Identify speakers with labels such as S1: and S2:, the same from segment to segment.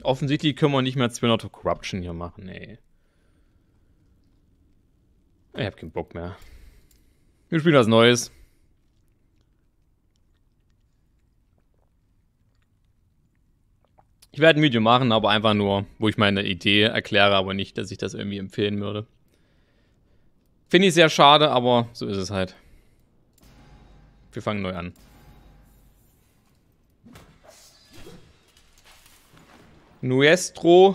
S1: Offensichtlich können wir nicht mehr 200 Corruption hier machen, ey. Ich hab keinen Bock mehr. Wir spielen was Neues. Ich werde ein Video machen, aber einfach nur, wo ich meine Idee erkläre, aber nicht, dass ich das irgendwie empfehlen würde. Finde ich sehr schade, aber so ist es halt. Wir fangen neu an. Nuestro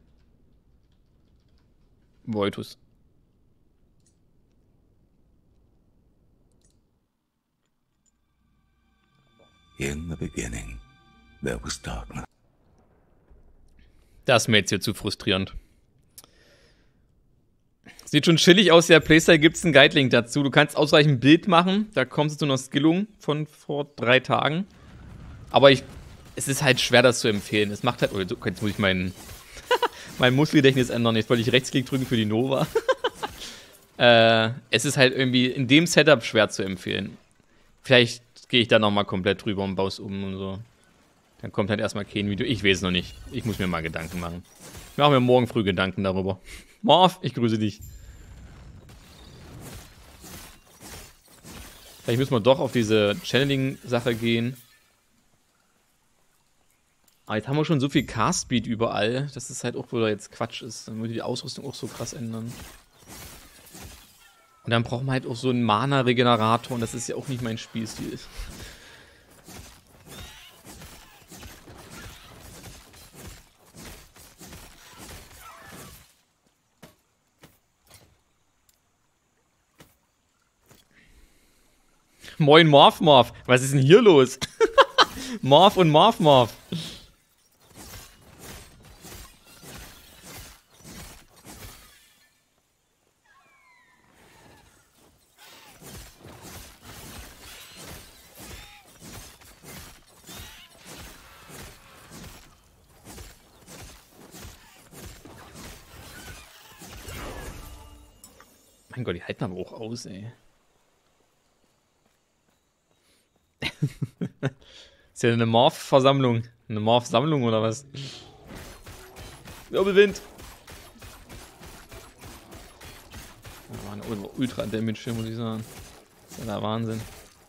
S1: Voitus.
S2: In the beginning, there was darkness.
S1: Das ist mir jetzt hier zu frustrierend. Sieht schon chillig aus, der Playstyle gibt es einen Guide-Link dazu. Du kannst ausreichend ein Bild machen, da kommst du zu einer Skillung von vor 3 Tagen. Aber es ist halt schwer, das zu empfehlen. Es macht halt, oh, jetzt muss ich mein Muskelgedächtnis ändern. Jetzt wollte ich Rechtsklick drücken für die Nova. Es ist halt irgendwie in dem Setup schwer zu empfehlen. Vielleicht gehe ich da nochmal komplett drüber und baue es um und so. Dann kommt halt erstmal kein Video. Ich weiß noch nicht. Ich muss mir mal Gedanken machen. Ich mache mir morgen früh Gedanken darüber. Marv, ich grüße dich. Vielleicht müssen wir doch auf diese Channeling-Sache gehen. Aber jetzt haben wir schon so viel Cast-Speed überall, dass es halt auch wieder jetzt Quatsch ist. Dann würde die Ausrüstung auch so krass ändern. Und dann brauchen wir halt auch so einen Mana-Regenerator und das ist ja auch nicht mein Spielstil. Moin Morph Morph, was ist denn hier los? Morph und Morph Morph. Mein Gott, die halten aber auch aus, ey. Ist ja eine Morph-Versammlung. Eine Morph-Sammlung oder was? Wirbelwind. Das war eine Ultra-Damage, muss ich sagen. Das ist ja der Wahnsinn.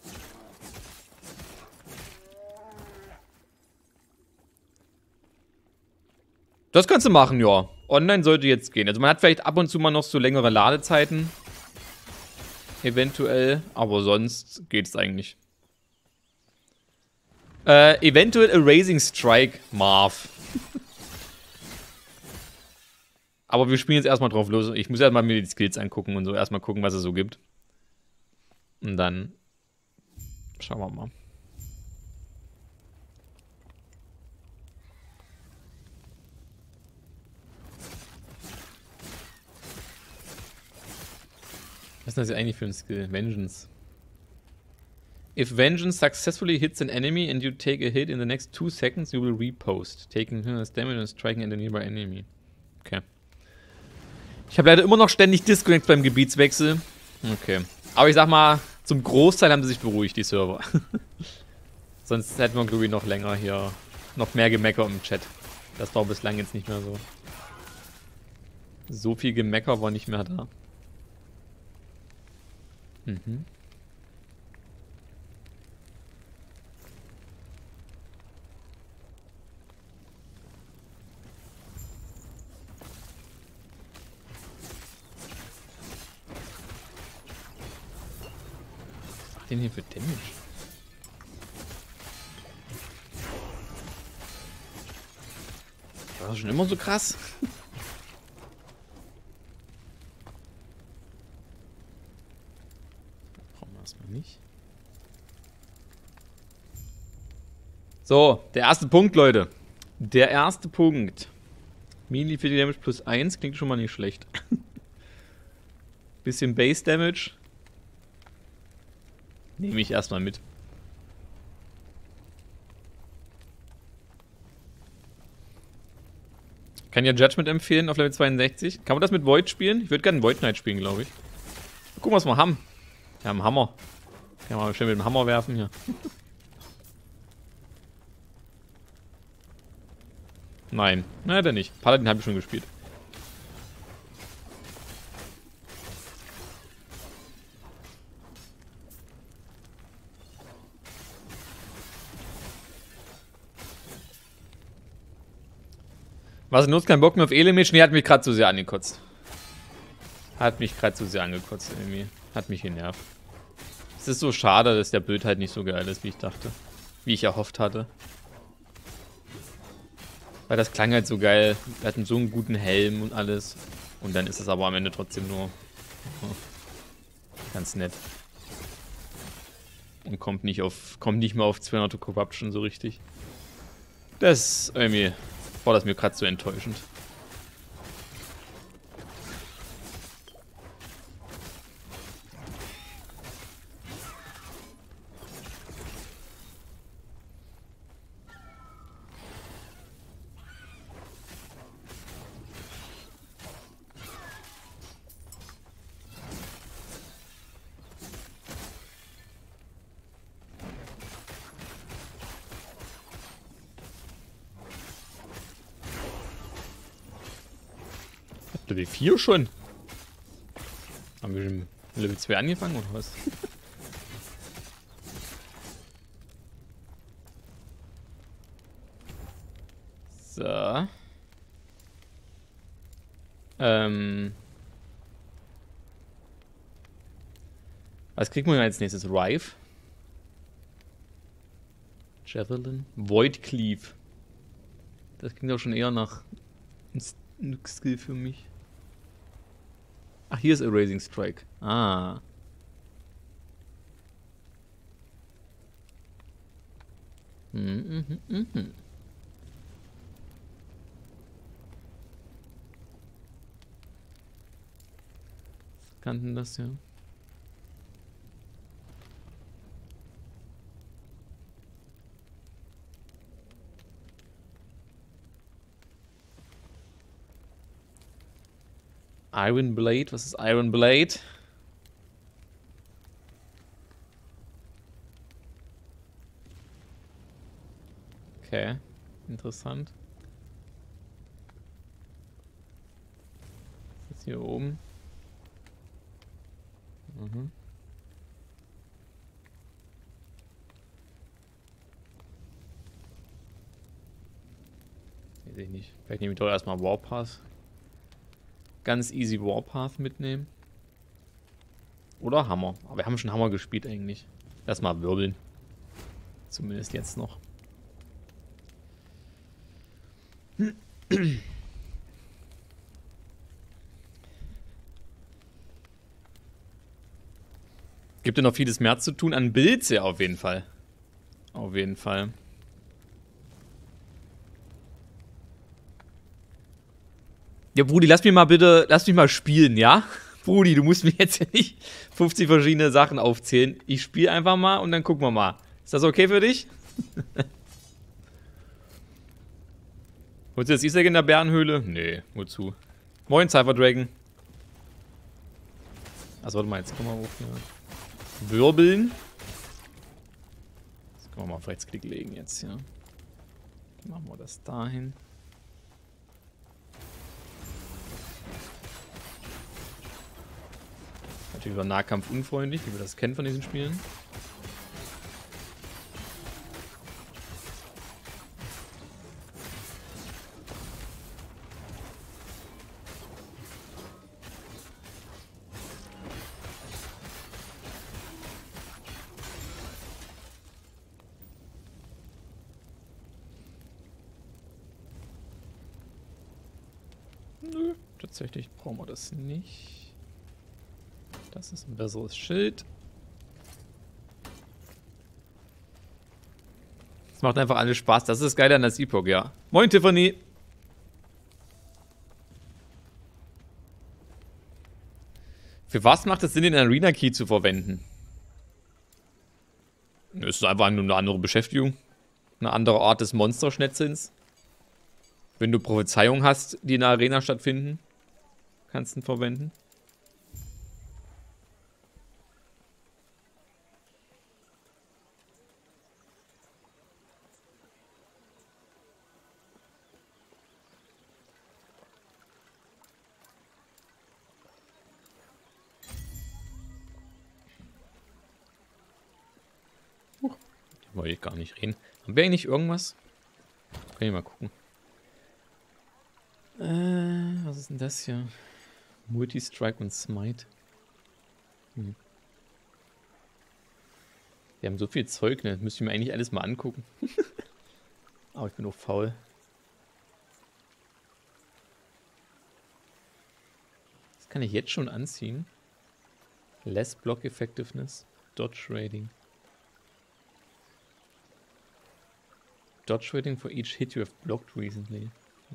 S1: Das kannst du machen, ja. Online sollte jetzt gehen. Also man hat vielleicht ab und zu mal noch so längere Ladezeiten. Eventuell. Aber sonst geht's eigentlich. Eventuell Erasing Strike, Marv. Aber wir spielen jetzt erstmal drauf los. Ich muss erstmal mir die Skills angucken und so. Erstmal gucken, was es so gibt. Und dann schauen wir mal. Was ist das eigentlich für ein Skill? Vengeance. If Vengeance successfully hits an enemy and you take a hit in the next 2 seconds, you will repost, taking damage and striking a nearby enemy. Okay. Ich habe leider immer noch ständig Disconnects beim Gebietswechsel. Okay. Aber ich sag mal, zum Großteil haben sie sich beruhigt, die Server. Sonst hätten wir, glaube ich, noch länger hier, noch mehr Gemecker im Chat. Das war bislang jetzt nicht mehr so. So viel Gemecker war nicht mehr da. Mhm. Was denn hier für Damage? War das schon immer so krass? Brauchen wir erstmal nicht. So, der erste Punkt, Leute. Der erste Punkt. Melee für die Damage plus 1 klingt schon mal nicht schlecht. Bisschen Base Damage. Nehme ich erstmal mit. Kann ja Judgment empfehlen auf Level 62. Kann man das mit Void spielen? Ich würde gerne Void Knight spielen, glaube ich. Gucken, was wir haben. Wir haben einen Hammer. Kann man schön mit dem Hammer werfen hier. Nein. Na, der nicht. Paladin habe ich schon gespielt. Was nutzt keinen Bock mehr auf Elemensch? Nee, hat mich gerade zu sehr angekotzt. Hat mich gerade zu sehr angekotzt irgendwie. Hat mich genervt. Es ist so schade, dass der Bild halt nicht so geil ist, wie ich dachte. Wie ich erhofft hatte. Weil das klang halt so geil. Wir hatten so einen guten Helm und alles. Und dann ist es aber am Ende trotzdem nur ganz nett. Und kommt nicht mal auf 200 Corruption so richtig. Das irgendwie war das mir gerade so enttäuschend. Level 4 schon? Haben wir schon Level 2 angefangen oder was? So. Was kriegt man denn als nächstes? Rive? Javelin? Void Cleave. Das klingt auch schon eher nach einem Skill für mich. Ach, hier ist Erasing Strike. Ah. Was kann denn das ja? Iron Blade, was ist Iron Blade? Okay, interessant. Was ist hier oben? Mhm. Weiß ich nicht. Vielleicht nehme ich doch erstmal Warpath. Ganz easy Warpath mitnehmen. Oder Hammer. Aber wir haben schon Hammer gespielt eigentlich. Erstmal wirbeln. Zumindest jetzt noch. Gibt ja noch vieles mehr zu tun an Builds, ja, auf jeden Fall. Auf jeden Fall. Ja, Brudi, lass mich mal spielen, ja? Brudi, du musst mir jetzt nicht 50 verschiedene Sachen aufzählen. Ich spiele einfach mal und dann gucken wir mal. Ist das okay für dich? Holst du jetzt Easter Egg in der Bärenhöhle? Nee, wozu? Moin, Cypher Dragon. Also warte mal, jetzt können wir auch hier wirbeln. Jetzt können wir mal auf Rechtsklick legen jetzt, ja. Machen wir das dahin. Natürlich über Nahkampf unfreundlich, wie wir das kennen von diesen Spielen. Nö, tatsächlich brauchen wir das nicht. Das ist ein besseres Schild. Es macht einfach alles Spaß. Das ist das Geile an der Epoch, ja. Moin, Tiffany. Für was macht es Sinn, den Arena Key zu verwenden? Es ist einfach nur eine andere Beschäftigung. Eine andere Art des Monsterschnetzelns. Wenn du Prophezeiungen hast, die in der Arena stattfinden, kannst du ihn verwenden. Wollte ich gar nicht reden. Haben wir eigentlich irgendwas? Kann ich mal gucken. Was ist denn das hier? Multi-Strike und Smite. Hm. Wir haben so viel Zeug, ne? Müsste ich mir eigentlich alles mal angucken. Aber ich bin auch faul. Das kann ich jetzt schon anziehen. Less Block Effectiveness. Dodge Rating. Dodge Rating for each hit you have blocked recently.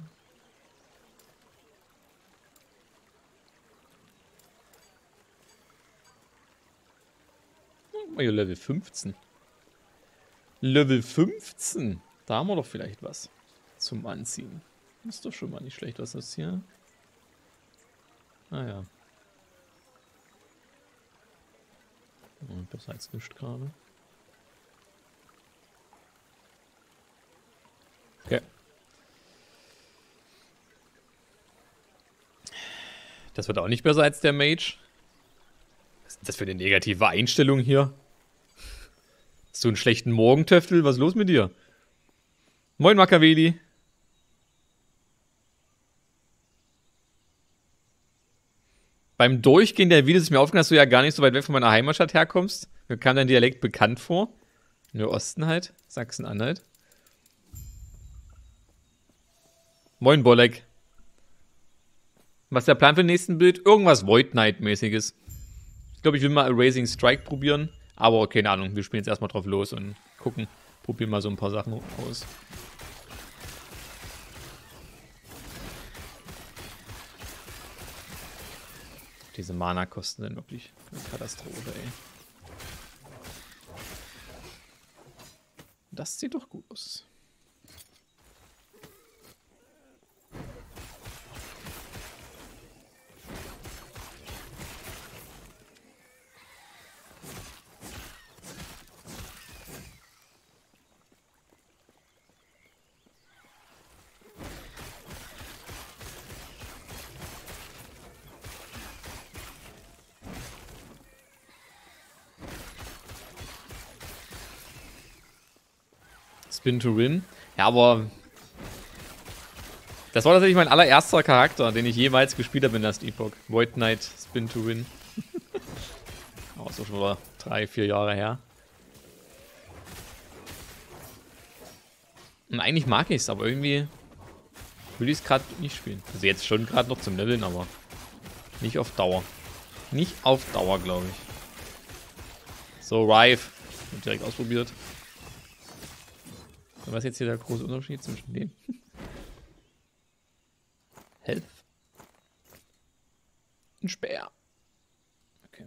S1: Oh, hier Level 15. Level 15. Da haben wir doch vielleicht was zum Anziehen. Ist doch schon mal nicht schlecht. Was ist das hier? Ah ja. Und besser als nichts gerade. Okay. Das wird auch nicht besser als der Mage. Was ist das für eine negative Einstellung hier? Hast du einen schlechten Morgentöffel? Was ist los mit dir? Moin Machiavelli. Beim Durchgehen der Videos ist mir aufgefallen, dass du ja gar nicht so weit weg von meiner Heimatstadt herkommst. Mir kam dein Dialekt bekannt vor. In der Osten halt. Sachsen-Anhalt. Moin Bolek. Was ist der Plan für den nächsten Bild? Irgendwas Void Knight-mäßiges. Ich glaube, ich will mal Erasing Strike probieren. Aber keine Ahnung, wir spielen jetzt erstmal drauf los und gucken. Probieren mal so ein paar Sachen aus. Diese Mana-Kosten sind wirklich eine Katastrophe, ey. Das sieht doch gut aus. Spin to Win. Ja, aber das war tatsächlich mein allererster Charakter, den ich jemals gespielt habe in Last Epoch. Void Knight Spin to Win. Oh, ist doch schon mal 3-4 Jahre her. Und eigentlich mag ich es, aber irgendwie will ich es gerade nicht spielen. Also jetzt schon gerade noch zum Leveln, aber nicht auf Dauer. Nicht auf Dauer, glaube ich. So, Rive. Wird direkt ausprobiert. Was ist jetzt hier der große Unterschied zwischen denen? Health. Ein Speer. Okay.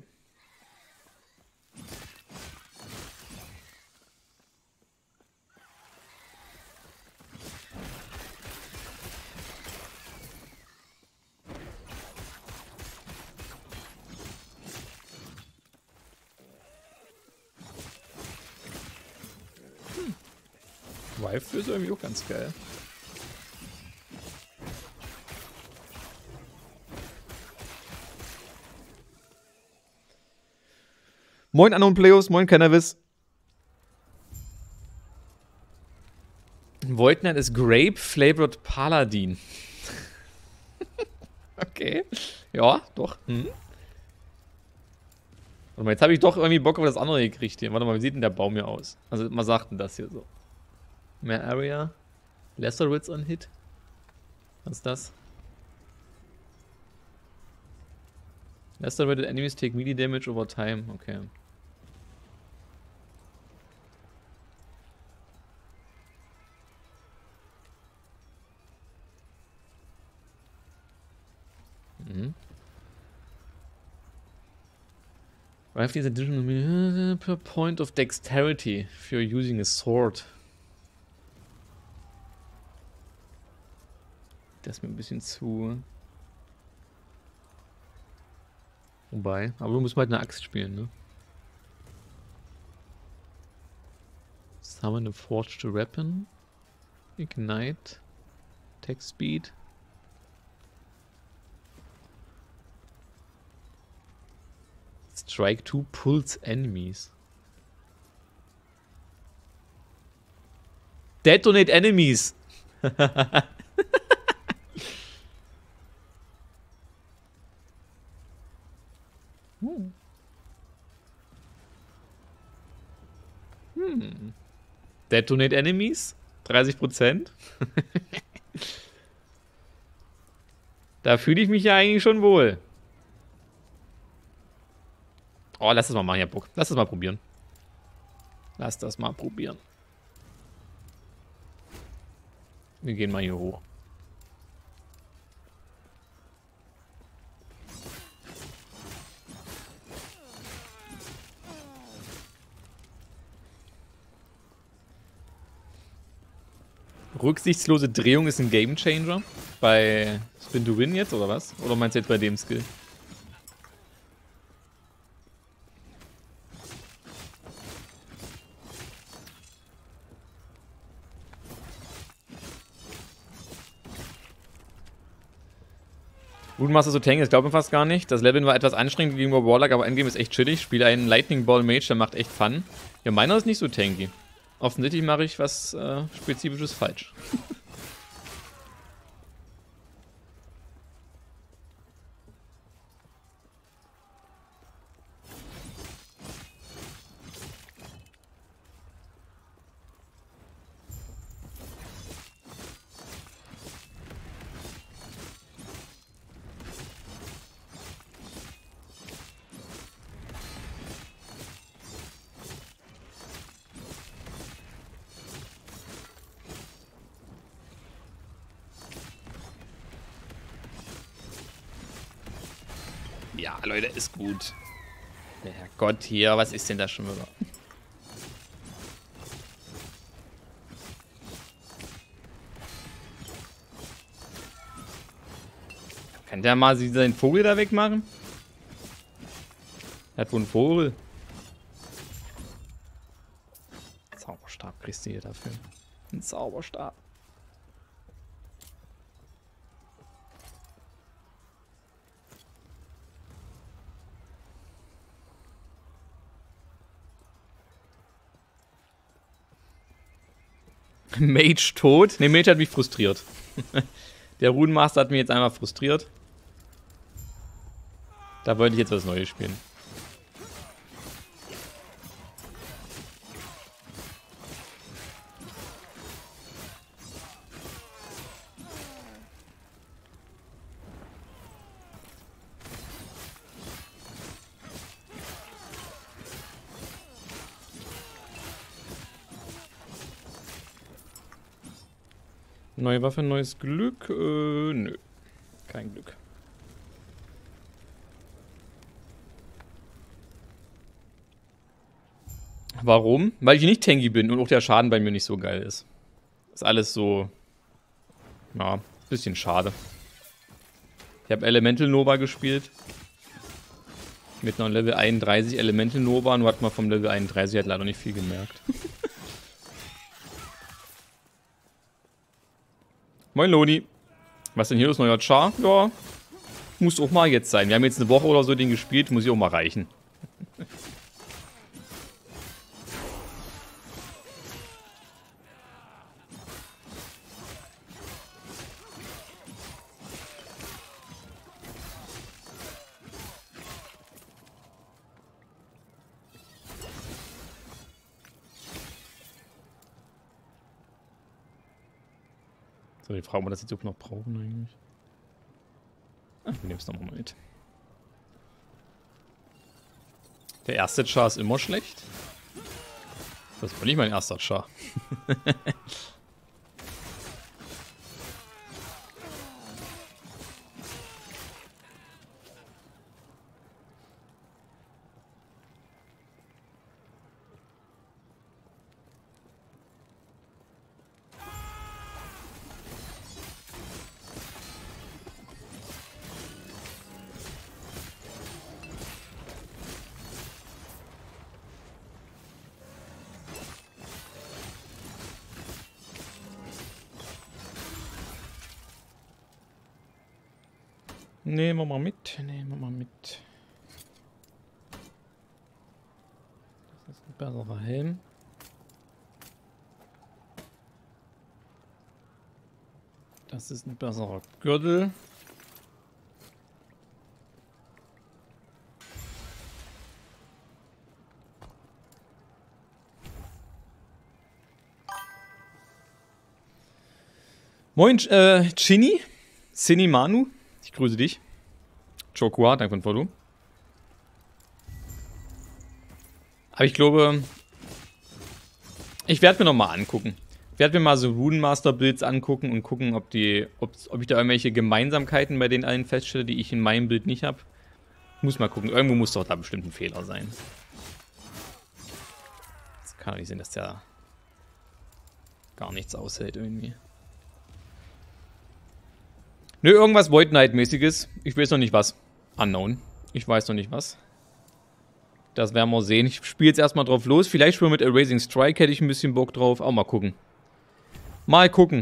S1: Rife ist irgendwie auch ganz geil. Moin Unknown Players, moin Cannabis. Void Knight ist Grape Flavored Paladin. Okay. Ja, doch. Warte mal, jetzt habe ich doch irgendwie Bock auf das andere gekriegt hier. Warte mal, wie sieht denn der Baum hier aus? Also, man sagt denn das hier so. Mehr Area. Lesser Wits on Hit. Was ist das? Lesser Rated Enemies take melee damage over time. Okay. Rive these additional per point of dexterity if you're using a sword. Das ist mir ein bisschen zu. Wobei, aber du musst mal halt eine Axt spielen, ne? Summon a forged weapon. Ignite. Attack speed. Strike 2 pulls enemies. Detonate enemies. Detonate enemies? 30%? Da fühle ich mich ja eigentlich schon wohl. Oh, lass das mal machen, Herr Buck. Lass das mal probieren. Lass das mal probieren. Wir gehen mal hier hoch. Rücksichtslose Drehung ist ein Gamechanger bei Spin to Win jetzt, oder was? Oder meinst du jetzt bei dem Skill? Runemaster so tanken, das glaubt man fast gar nicht. Das Leveln war etwas anstrengend gegenüber Warlock, aber Endgame ist echt chillig. Spiele einen Lightning Ball Mage, der macht echt Fun. Ja, meiner ist nicht so tanky. Offensichtlich mache ich was Spezifisches falsch. Ja, Leute, ist gut. Herrgott, hier, was ist denn das schon wieder? Kann der mal seinen Vogel da wegmachen? Er hat wohl einen Vogel. Zauberstab kriegst du hier dafür. Ein Zauberstab. Mage tot? Ne, Mage hat mich frustriert. Der Runenmaster hat mich jetzt einmal frustriert. Da wollte ich jetzt was Neues spielen. Neue Waffe, neues Glück? Nö. Kein Glück. Warum? Weil ich nicht tanky bin und auch der Schaden bei mir nicht so geil ist. Ist alles so... Ja, bisschen schade. Ich habe Elemental Nova gespielt. Mit einer Level 31 Elemental Nova. Nur hat man vom Level 31 halt leider nicht viel gemerkt. Moin Loni. Was denn hier ist, neuer Char? Ja, muss auch mal jetzt sein. Wir haben jetzt eine Woche oder so den gespielt, muss ich auch mal reichen. So, die Frage, ob wir das jetzt auch noch brauchen eigentlich. Ach, wir nehmen es nochmal mit. Der erste Char ist immer schlecht. Das war nicht mein erster Char. Nehmen wir mal mit, nehmen wir mal mit. Das ist ein besserer Helm. Das ist ein besserer Gürtel. Moin, Chini. Sini Manu. Ich grüße dich. Chokua, danke für den Follow. Aber ich glaube, ich werde mir nochmal angucken. Ich werde mir mal so Runenmaster-Builds angucken und gucken, ob ich da irgendwelche Gemeinsamkeiten bei den allen feststelle, die ich in meinem Bild nicht habe. Muss mal gucken. Irgendwo muss doch da bestimmt ein Fehler sein. Das kann doch nicht sein, dass der gar nichts aushält irgendwie. Nö, irgendwas Void Knight-mäßiges. Ich weiß noch nicht was. Unknown. Ich weiß noch nicht was. Das werden wir sehen. Ich spiele jetzt erstmal drauf los. Vielleicht schon mit Erasing Strike hätte ich ein bisschen Bock drauf. Auch mal gucken. Mal gucken.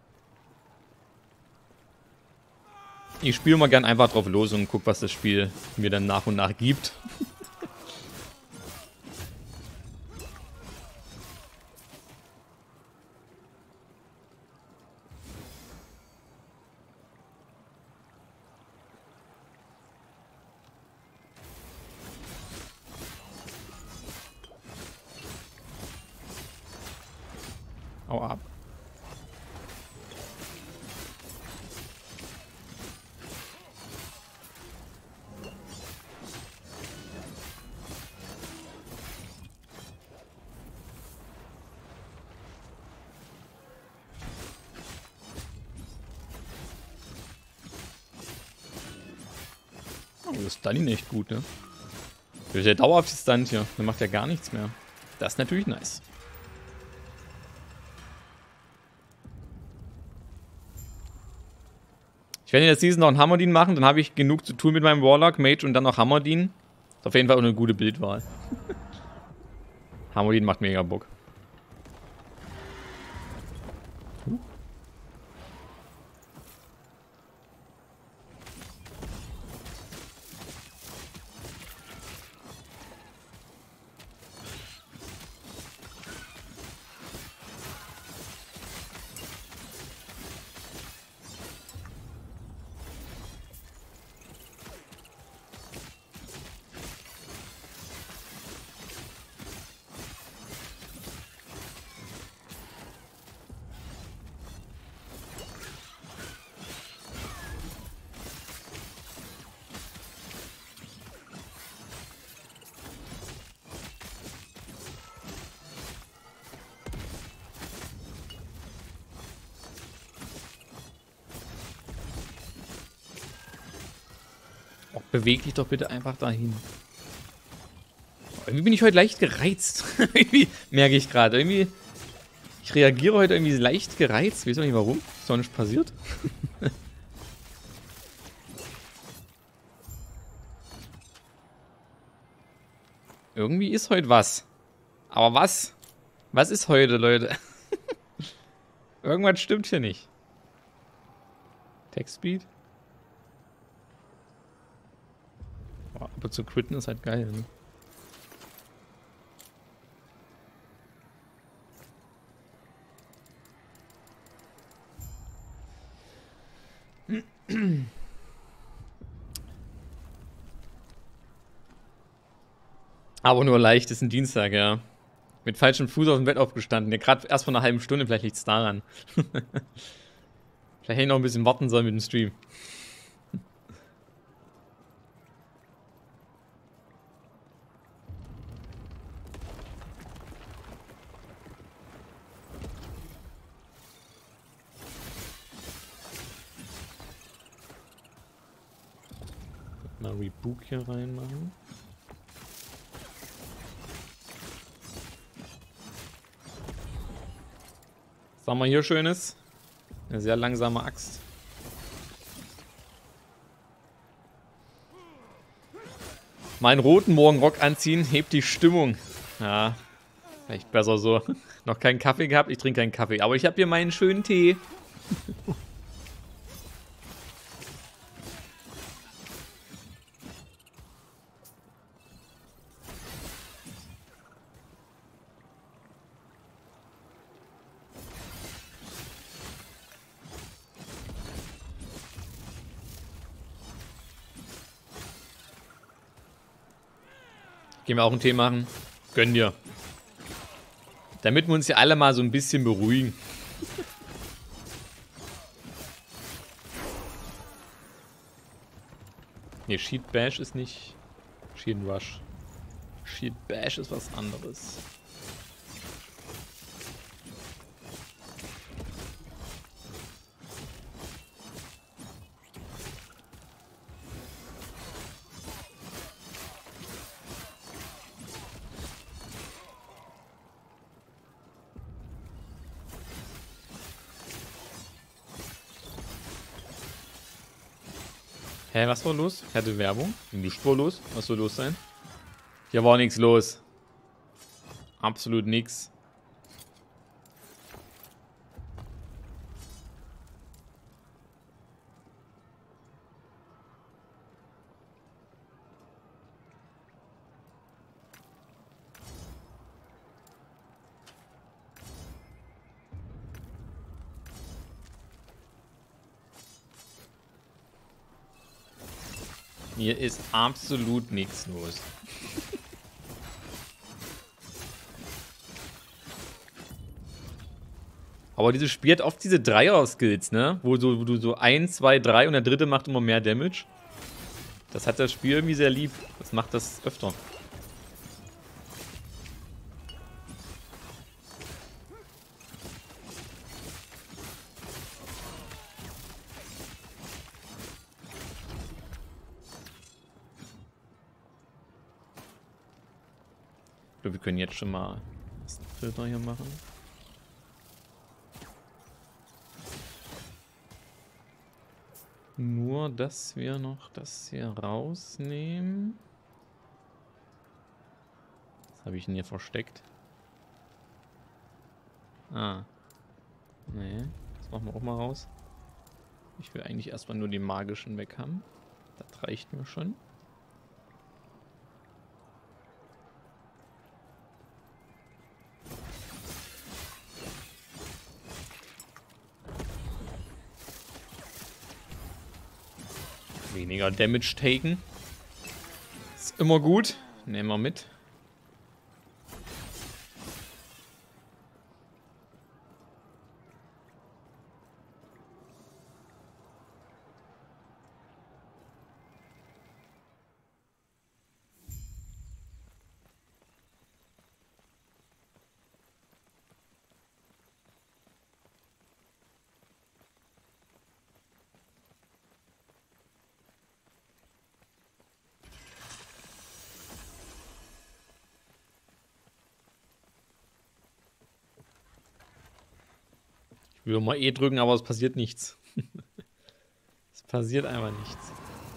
S1: Ich spiele mal gern einfach drauf los und guck, was das Spiel mir dann nach und nach gibt. Hau ab. Oh, das ist Stunning echt gut, ne? Der ist dauerhaft Stunt hier. Der macht ja gar nichts mehr. Das ist natürlich nice. Ich werde in der Season noch einen Hammerdin machen, dann habe ich genug zu tun mit meinem Warlock, Mage und dann noch Hammerdin. Ist auf jeden Fall auch eine gute Bildwahl. Hammerdin macht mega Bock. Beweg dich doch bitte einfach dahin. Irgendwie bin ich heute leicht gereizt. Irgendwie merke ich gerade. Irgendwie. Ich reagiere heute irgendwie leicht gereizt. Weiß auch nicht warum. Ist doch nicht passiert. Irgendwie ist heute was. Aber was? Was ist heute, Leute? Irgendwas stimmt hier nicht. Text-Speed? Aber zu quitten ist halt geil, ne? Aber nur leicht, ist ein Dienstag, ja. Mit falschem Fuß aus dem Bett aufgestanden. Ja, gerade erst vor einer halben Stunde, vielleicht liegt es daran. Vielleicht hätte ich noch ein bisschen warten sollen mit dem Stream. Mal Rebook hier reinmachen. Was haben wir hier Schönes? Eine sehr langsame Axt. Meinen roten Morgenrock anziehen, hebt die Stimmung. Ja, vielleicht besser so. Noch keinen Kaffee gehabt, ich trinke keinen Kaffee. Aber ich habe hier meinen schönen Tee. Gehen wir auch einen Tee machen? Gönn dir. Damit wir uns ja alle mal so ein bisschen beruhigen. Ne, Sheet Bash ist nicht Sheet Rush. Sheet Bash ist was anderes. Hä, was war los? Ich hatte Werbung. Nichts war los. Was soll los sein? Hier war nichts los. Absolut nichts. Hier ist absolut nichts los. Aber dieses Spiel hat oft diese Dreier-Skills, ne? Wo du so 1, 2, 3 und der dritte macht immer mehr Damage. Das hat das Spiel irgendwie sehr lieb. Das macht das öfter. Ich glaube, wir können jetzt schon mal einen Filter hier machen. Nur, dass wir noch das hier rausnehmen. Was habe ich denn hier versteckt? Ah. Nee, das machen wir auch mal raus. Ich will eigentlich erstmal nur die magischen weg haben. Das reicht mir schon. Weniger Damage taken. Ist immer gut. Nehmen wir mit. Ich will mal E drücken, aber es passiert nichts. Es passiert einfach nichts.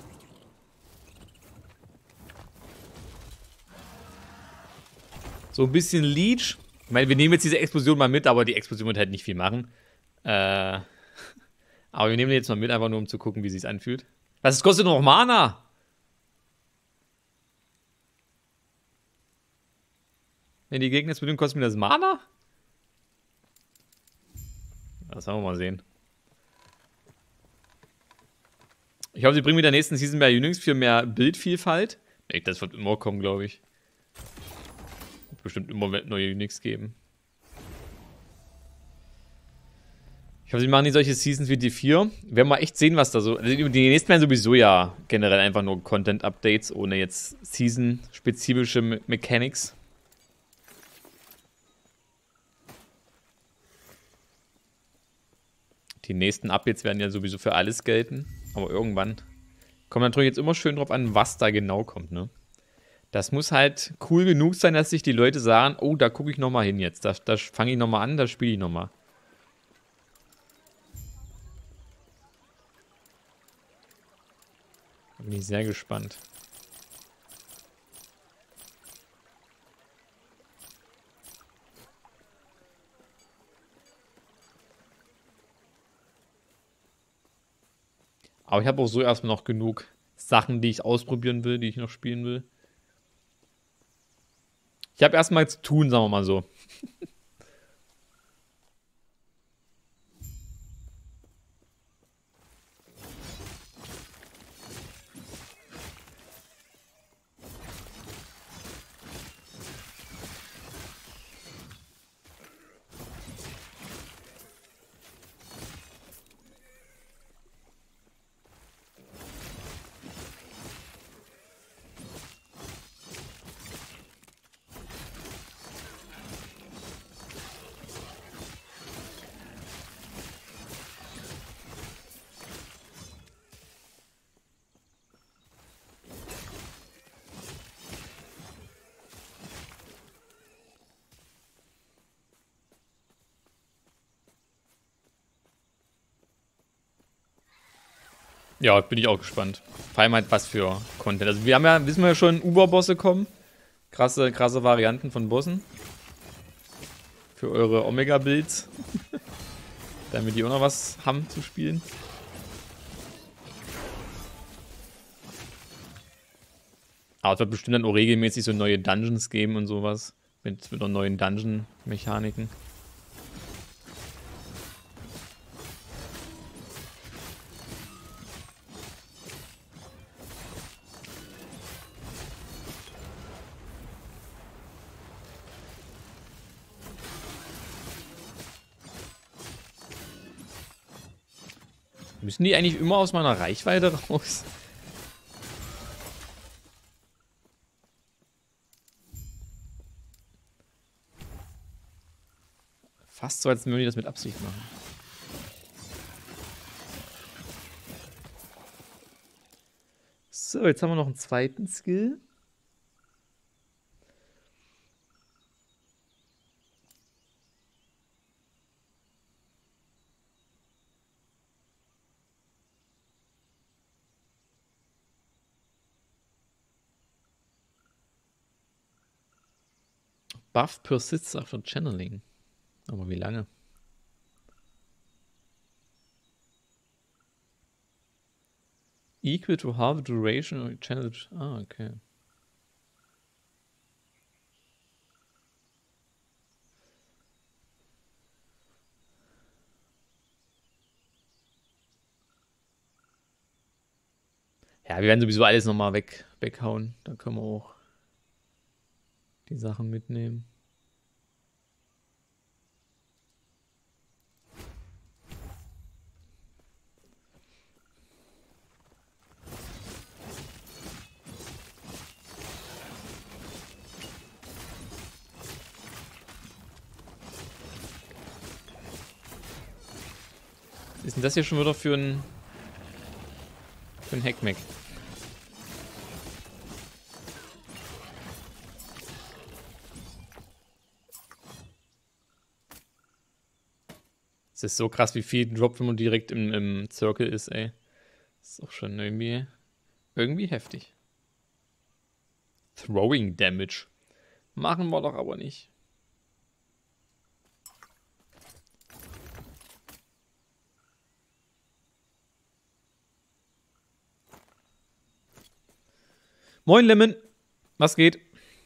S1: So ein bisschen Leech. Ich meine, wir nehmen jetzt diese Explosion mal mit, aber die Explosion wird halt nicht viel machen. Aber wir nehmen die jetzt mal mit, einfach nur um zu gucken, wie sie es anfühlt. Was, es kostet noch Mana? Wenn die Gegner Explosion kosten mir das Mana? Das werden wir mal sehen. Ich hoffe, sie bringen mit der nächsten Season mehr Unix für mehr Bildvielfalt. Das wird immer kommen, glaube ich. Wird bestimmt immer neue Unix geben. Ich hoffe, sie machen nicht solche Seasons wie die 4. Wir werden mal echt sehen, was da so... Also die nächsten werden sowieso ja generell einfach nur Content-Updates, ohne jetzt Season-spezifische Mechanics. Die nächsten Updates werden ja sowieso für alles gelten. Aber irgendwann kommt natürlich jetzt immer schön drauf an, was da genau kommt, ne? Das muss halt cool genug sein, dass sich die Leute sagen, oh, da gucke ich nochmal hin jetzt. Da fange ich nochmal an, da spiele ich nochmal. Bin ich sehr gespannt. Aber ich habe auch so erstmal noch genug Sachen, die ich ausprobieren will, die ich noch spielen will. Ich habe erstmal zu tun, sagen wir mal so. Ja, bin ich auch gespannt. Vor allem halt was für Content. Also wir haben ja, wissen wir ja schon, Uber-Bosse kommen. Krasse Varianten von Bossen. Für eure Omega-Builds. Damit die auch noch was haben zu spielen. Aber es wird bestimmt dann auch regelmäßig so neue Dungeons geben und sowas. Mit noch neuen Dungeon-Mechaniken. Müssen die eigentlich immer aus meiner Reichweite raus? Fast so, als würden die das mit Absicht machen. So, jetzt haben wir noch einen zweiten Skill. Buff persists after channeling. Aber wie lange? Equal to half the duration of channeled. Ah, okay. Ja, wir werden sowieso alles nochmal weghauen. Da können wir auch die Sachen mitnehmen. Was ist denn das hier schon wieder für ein Hackmeck? Es ist so krass, wie viel droppt, wenn man direkt im Circle ist, ey. Das ist auch schon irgendwie heftig. Throwing Damage. Machen wir doch aber nicht. Moin Lemon, was geht?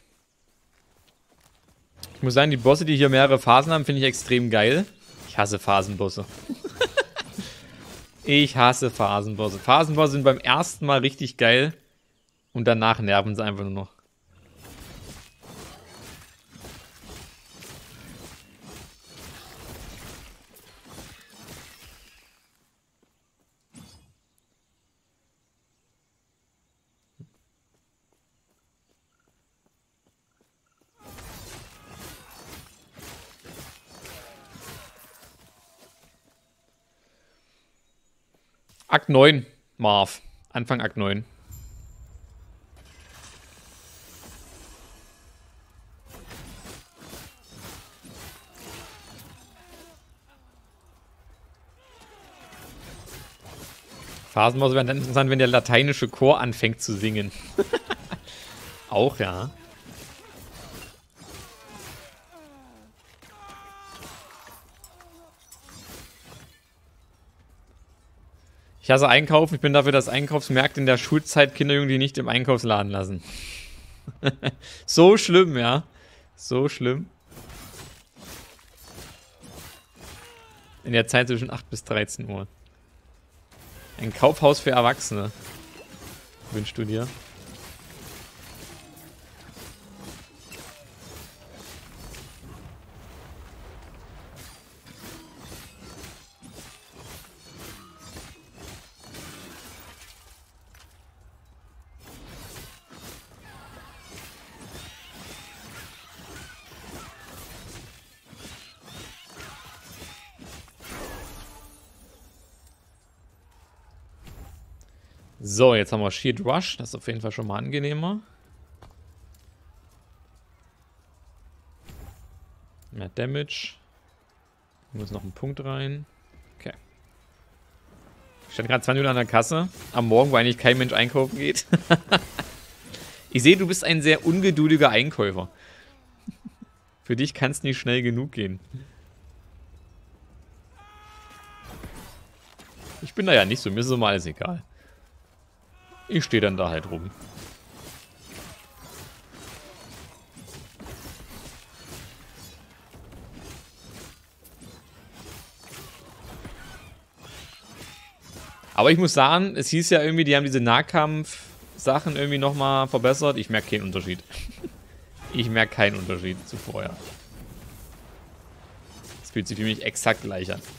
S1: Ich muss sagen, die Bosse, die hier mehrere Phasen haben, finde ich extrem geil. Ich hasse Phasenbosse. Ich hasse Phasenbosse. Phasenbosse sind beim ersten Mal richtig geil und danach nerven sie einfach nur noch. Akt 9, Marv. Anfang Akt 9. Phasenbosse wären dann interessant, wenn der lateinische Chor anfängt zu singen. Auch, ja. Ich hasse Einkaufen. Ich bin dafür, dass Einkaufsmärkte in der Schulzeit Kinderjugendliche nicht im Einkaufsladen lassen. So schlimm, ja. So schlimm. In der Zeit zwischen 8 bis 13 Uhr. Ein Kaufhaus für Erwachsene. Wünschst du dir? So, jetzt haben wir Shield Rush. Das ist auf jeden Fall schon mal angenehmer. Mehr Damage. Hier muss noch ein Punkt rein. Okay. Ich stand gerade 20 Minuten an der Kasse. Am Morgen, wo eigentlich kein Mensch einkaufen geht. Ich sehe, du bist ein sehr ungeduldiger Einkäufer. Für dich kann es nicht schnell genug gehen. Ich bin da ja nicht so, mir ist es immer alles egal. Ich stehe dann da halt rum. Aber ich muss sagen, es hieß ja irgendwie, die haben diese Nahkampf-Sachen irgendwie nochmal verbessert. Ich merke keinen Unterschied. Ich merke keinen Unterschied zu vorher. Es fühlt sich für mich exakt gleich an.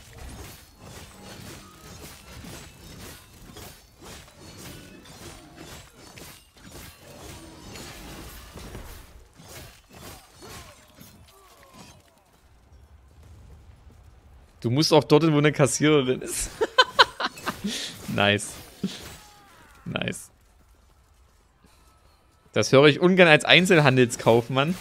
S1: Du musst auch dorthin, wo eine Kassiererin ist. Nice. Nice. Das höre ich ungern als Einzelhandelskaufmann.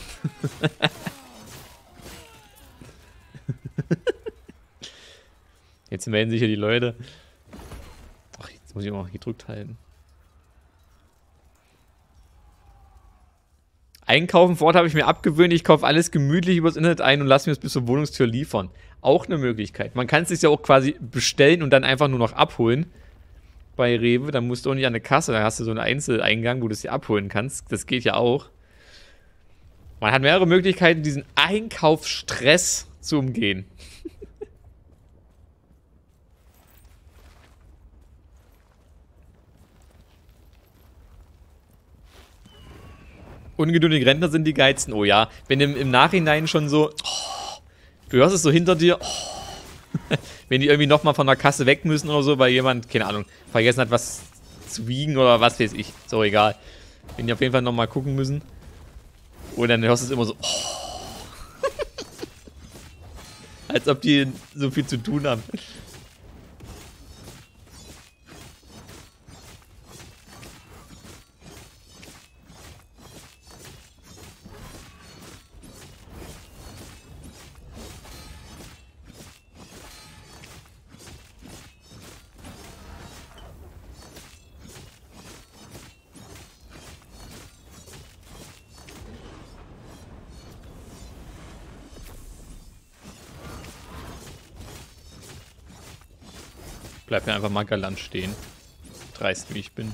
S1: Jetzt melden sich hier die Leute. Ach, jetzt muss ich auch gedrückt halten. Einkaufen vor Ort habe ich mir abgewöhnt. Ich kaufe alles gemütlich übers Internet ein und lasse mir es bis zur Wohnungstür liefern. Auch eine Möglichkeit. Man kann es sich ja auch quasi bestellen und dann einfach nur noch abholen. Bei Rewe, dann musst du auch nicht an der Kasse, dann hast du so einen Einzeleingang, wo du es dir abholen kannst. Das geht ja auch. Man hat mehrere Möglichkeiten, diesen Einkaufsstress zu umgehen. Ungeduldige Rentner sind die geilsten. Oh ja, wenn im Nachhinein schon so... Oh, du hörst es so hinter dir... Oh, wenn die irgendwie nochmal von der Kasse weg müssen oder so, weil jemand, keine Ahnung, vergessen hat, was zu wiegen oder was weiß ich. Ist auch egal. Wenn die auf jeden Fall nochmal gucken müssen. Und dann hörst du es immer so... Oh. Als ob die so viel zu tun haben. Bleib mir einfach mal galant stehen. Dreist wie ich bin.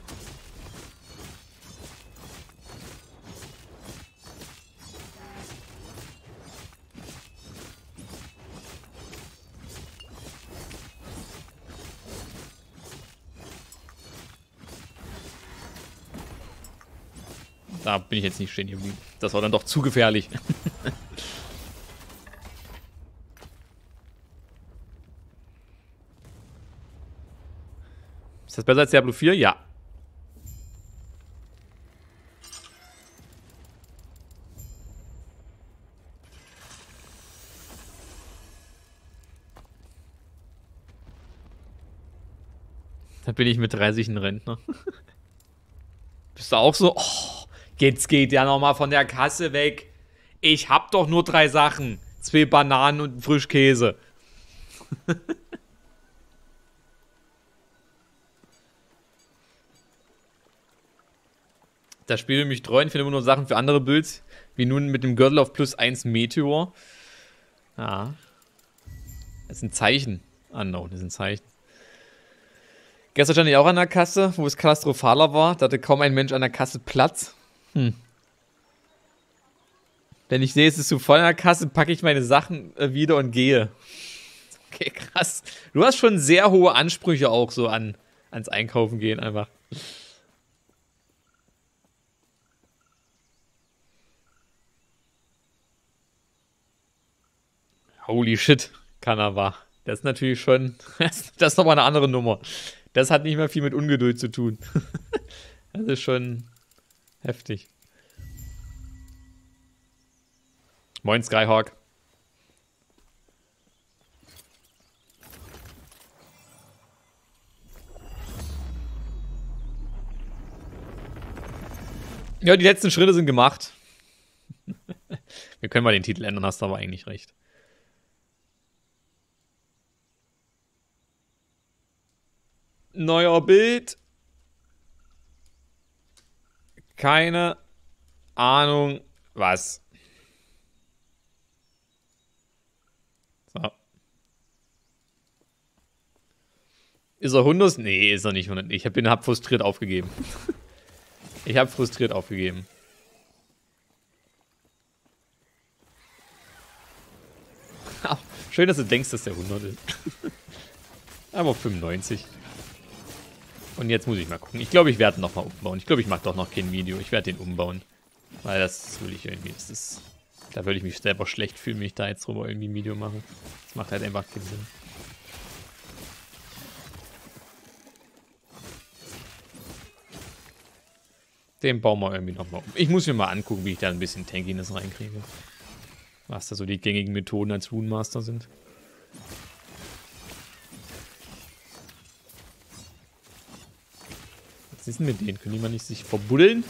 S1: Da bin ich jetzt nicht stehen geblieben. Das war dann doch zu gefährlich. Ist das besser als Diablo 4? Ja. Da bin ich mit 30 ein Rentner. Bist du auch so? Oh, jetzt geht der nochmal von der Kasse weg. Ich hab doch nur 3 Sachen. 2 Bananen und Frischkäse. Das Spiel will mich treuen, finde immer nur Sachen für andere Builds, wie nun mit dem Gürtel auf +1 Meteor. Ja. Das ist ein Zeichen. Unknown, das ist ein Zeichen. Gestern stand ich auch an der Kasse, wo es katastrophaler war. Da hatte kaum ein Mensch an der Kasse Platz. Wenn ich sehe, es ist zu voll an der Kasse, packe ich meine Sachen wieder und gehe. Okay, krass. Du hast schon sehr hohe Ansprüche auch so ans Einkaufen gehen einfach. Holy shit, Kanawa. Das ist natürlich schon... Das ist nochmal eine andere Nummer. Das hat nicht mehr viel mit Ungeduld zu tun. Das ist schon heftig. Moin, Skyhawk. Ja, die letzten Schritte sind gemacht. Wir können mal den Titel ändern, hast du aber eigentlich recht. Neuer Bild. Keine Ahnung was. So. Ist er 100? Nee, ist er nicht 100. Ich hab frustriert aufgegeben. Ich habe frustriert aufgegeben. Ach, schön, dass du denkst, dass der 100 ist. Aber 95. Und jetzt muss ich mal gucken. Ich glaube, ich werde ihn nochmal umbauen. Ich glaube, ich mache doch noch kein Video. Ich werde den umbauen. Weil das will ich irgendwie. Da würde ich mich selber schlecht fühlen, wenn ich da jetzt drüber irgendwie ein Video mache. Das macht halt einfach keinen Sinn. Den bauen wir irgendwie nochmal um. Ich muss mir mal angucken, wie ich da ein bisschen Tankiness reinkriege. Was da so die gängigen Methoden als Rune Master sind. Was ist denn mit denen? Können die mal nicht sich verbuddeln?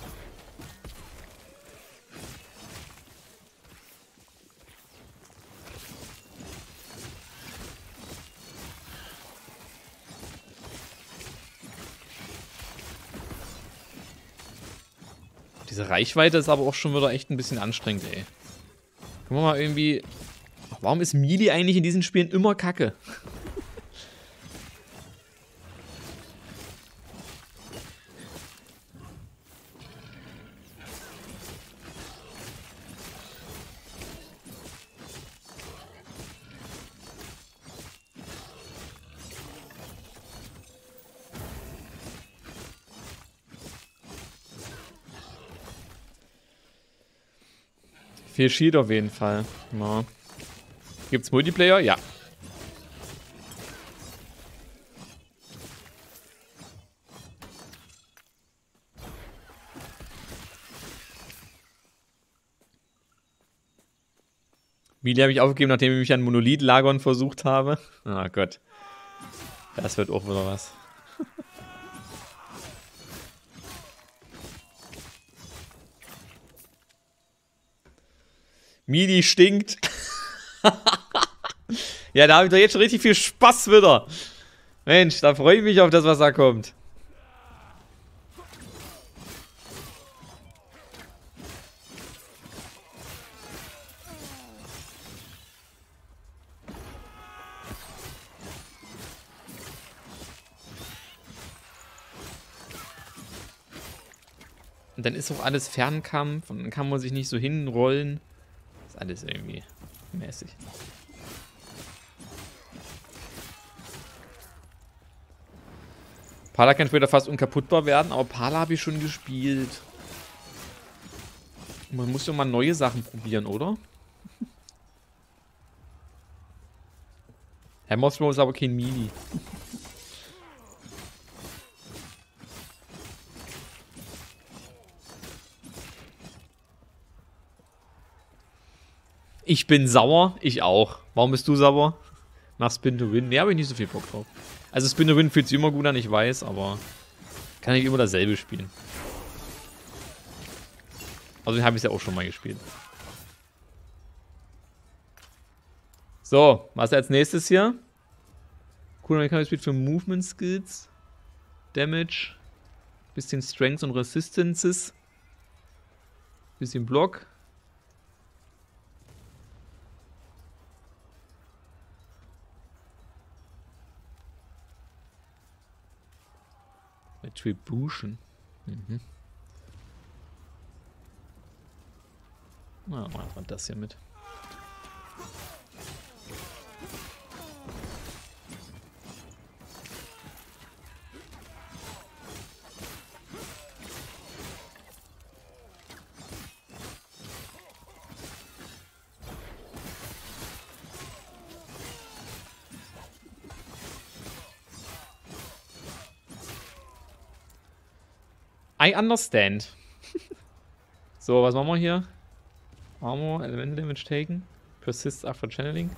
S1: Diese Reichweite ist aber auch schon wieder echt ein bisschen anstrengend, ey. Können wir mal irgendwie... Warum ist Melee eigentlich in diesen Spielen immer kacke? Viel Shield auf jeden Fall. Ja. Gibt's Multiplayer? Ja. Melee habe ich aufgegeben, nachdem ich mich an Monolith lagern versucht habe. Ah Gott. Das wird auch wieder was. Midi stinkt. Ja, da habe ich doch jetzt schon richtig viel Spaß wieder. Mensch, da freue ich mich auf das, was da kommt. Und dann ist auch alles Fernkampf und dann kann man sich nicht so hinrollen. Ist alles irgendwie mäßig. Pala kann später fast unkaputtbar werden, aber Pala habe ich schon gespielt. Man muss ja mal neue Sachen probieren, oder? Hammer Throw ist aber kein Melee. Ich bin sauer, ich auch. Warum bist du sauer? Nach Spin to Win? Ne, habe ich nicht so viel Bock drauf. Also Spin to Win fühlt sich immer gut an, ich weiß, aber kann ich immer dasselbe spielen. Also den habe ich ja auch schon mal gespielt. So, was als nächstes hier? Cooler Mechanismus spielt für Movement Skills, Damage, bisschen Strength und Resistances, bisschen Block. Attribution. Mhm. Na, machen wir das hier mit. I understand. So, was machen wir hier? Armor, Elemental Damage taken. Persists after channeling.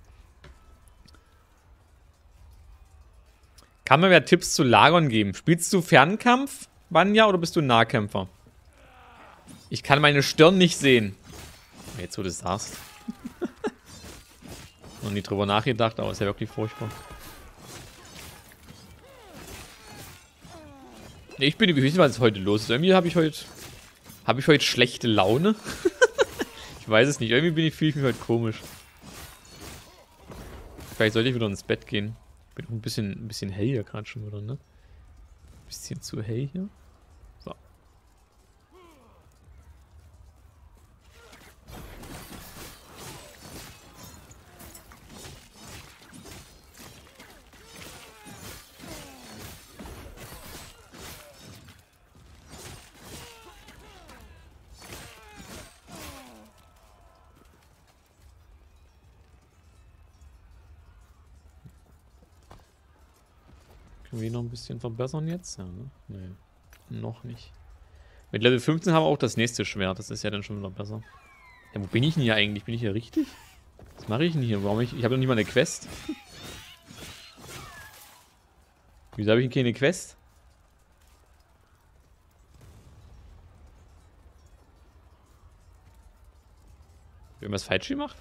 S1: Kann mir wer Tipps zu Lagern geben? Spielst du Fernkampf, Vanya, oder bist du Nahkämpfer? Ich kann meine Stirn nicht sehen. Jetzt, wo du das sagst. Noch nie drüber nachgedacht, aber ist ja wirklich furchtbar. Nee, ich weiß nicht, was heute los ist. Irgendwie habe ich heute schlechte Laune. Ich weiß es nicht. Irgendwie fühle ich mich heute komisch. Vielleicht sollte ich wieder ins Bett gehen. Bin auch ein bisschen hell hier gerade schon wieder, ne? Bisschen zu hell hier. So. Können wir ihn noch ein bisschen verbessern jetzt? Ja, ne? Nee, noch nicht. Mit Level 15 haben wir auch das nächste Schwert. Das ist ja dann schon wieder besser. Ja, wo bin ich denn hier eigentlich? Bin ich hier richtig? Was mache ich denn hier? Ich habe noch nicht mal eine Quest. Wieso habe ich denn keine Quest? Irgendwas falsch gemacht?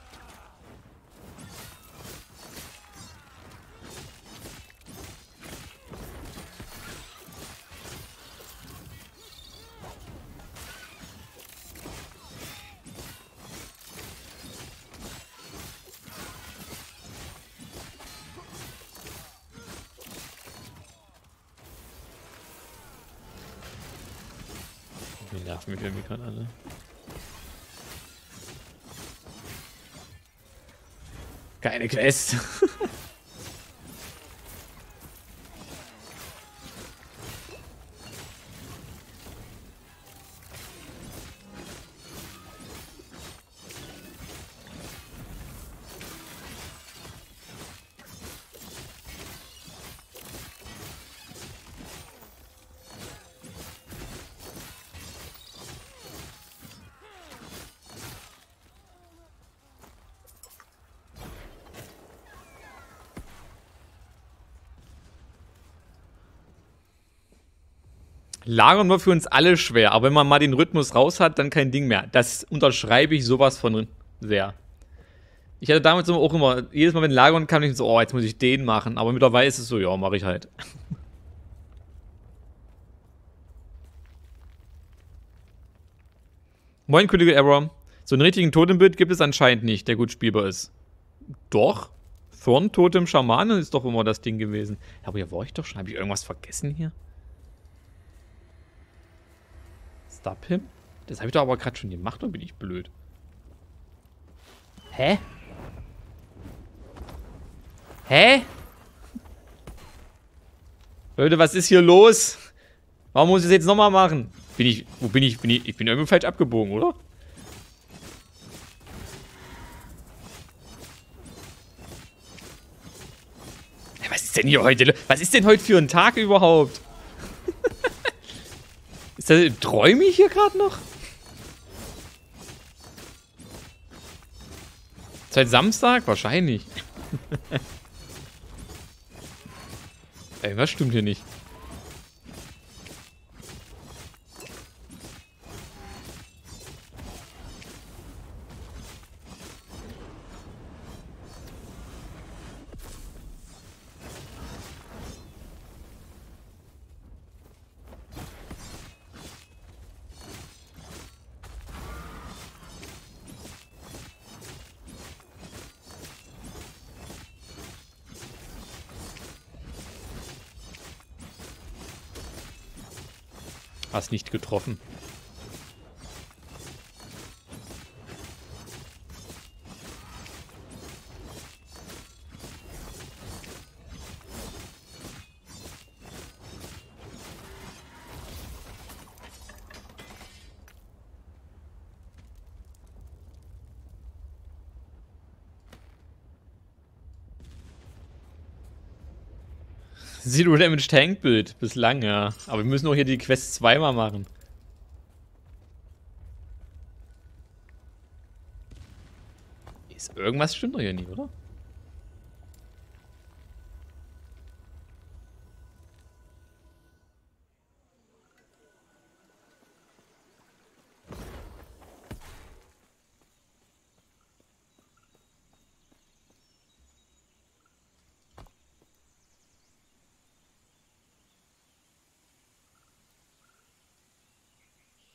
S1: Die nerven mich irgendwie gerade alle. Keine Quest. Lagern war für uns alle schwer, aber wenn man mal den Rhythmus raus hat, dann kein Ding mehr. Das unterschreibe ich sowas von sehr. Ich hatte damals auch immer, jedes Mal wenn Lagern kam, ich so, oh, jetzt muss ich den machen. Aber mittlerweile ist es so, ja, mache ich halt. Moin, Critical Error. So einen richtigen Totembild gibt es anscheinend nicht, der gut spielbar ist. Doch. Thorn, Totem, Schamane ist doch immer das Ding gewesen. Aber hier war ich doch schon. Habe ich irgendwas vergessen hier? Stop him? Das habe ich doch aber gerade schon gemacht, oder bin ich blöd? Hä? Hä? Leute, was ist hier los? Warum muss ich das jetzt nochmal machen? Wo bin ich? Ich bin irgendwie falsch abgebogen, oder? Was ist denn hier heute? Was ist denn heute für ein Tag überhaupt? Träume ich hier gerade noch? Ist heute Samstag? Wahrscheinlich. Ey, was stimmt hier nicht? Hast nicht getroffen. Zero Damage Tank Build. Bislang, ja. Aber wir müssen auch hier die Quest zweimal machen. Irgendwas stimmt doch hier nicht, oder?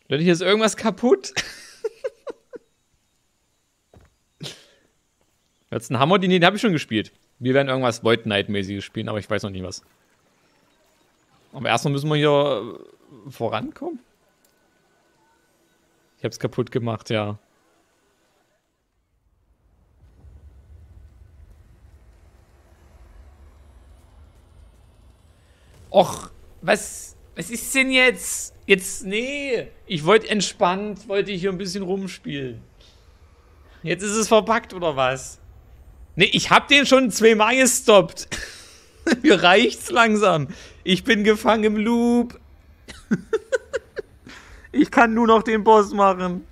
S1: Leute, hier ist irgendwas kaputt. Jetzt ein Hammer, den habe ich schon gespielt. Wir werden irgendwas Void Knight-mäßiges spielen, aber ich weiß noch nicht was. Aber erstmal müssen wir hier vorankommen. Ich hab's kaputt gemacht, ja. Och, was ist denn jetzt? Nee. Ich wollte entspannt, wollte ich hier ein bisschen rumspielen. Jetzt ist es verpackt, oder was? Nee, ich hab den schon 2-mal gestoppt. Mir reicht's langsam. Ich bin gefangen im Loop. Ich kann nur noch den Boss machen.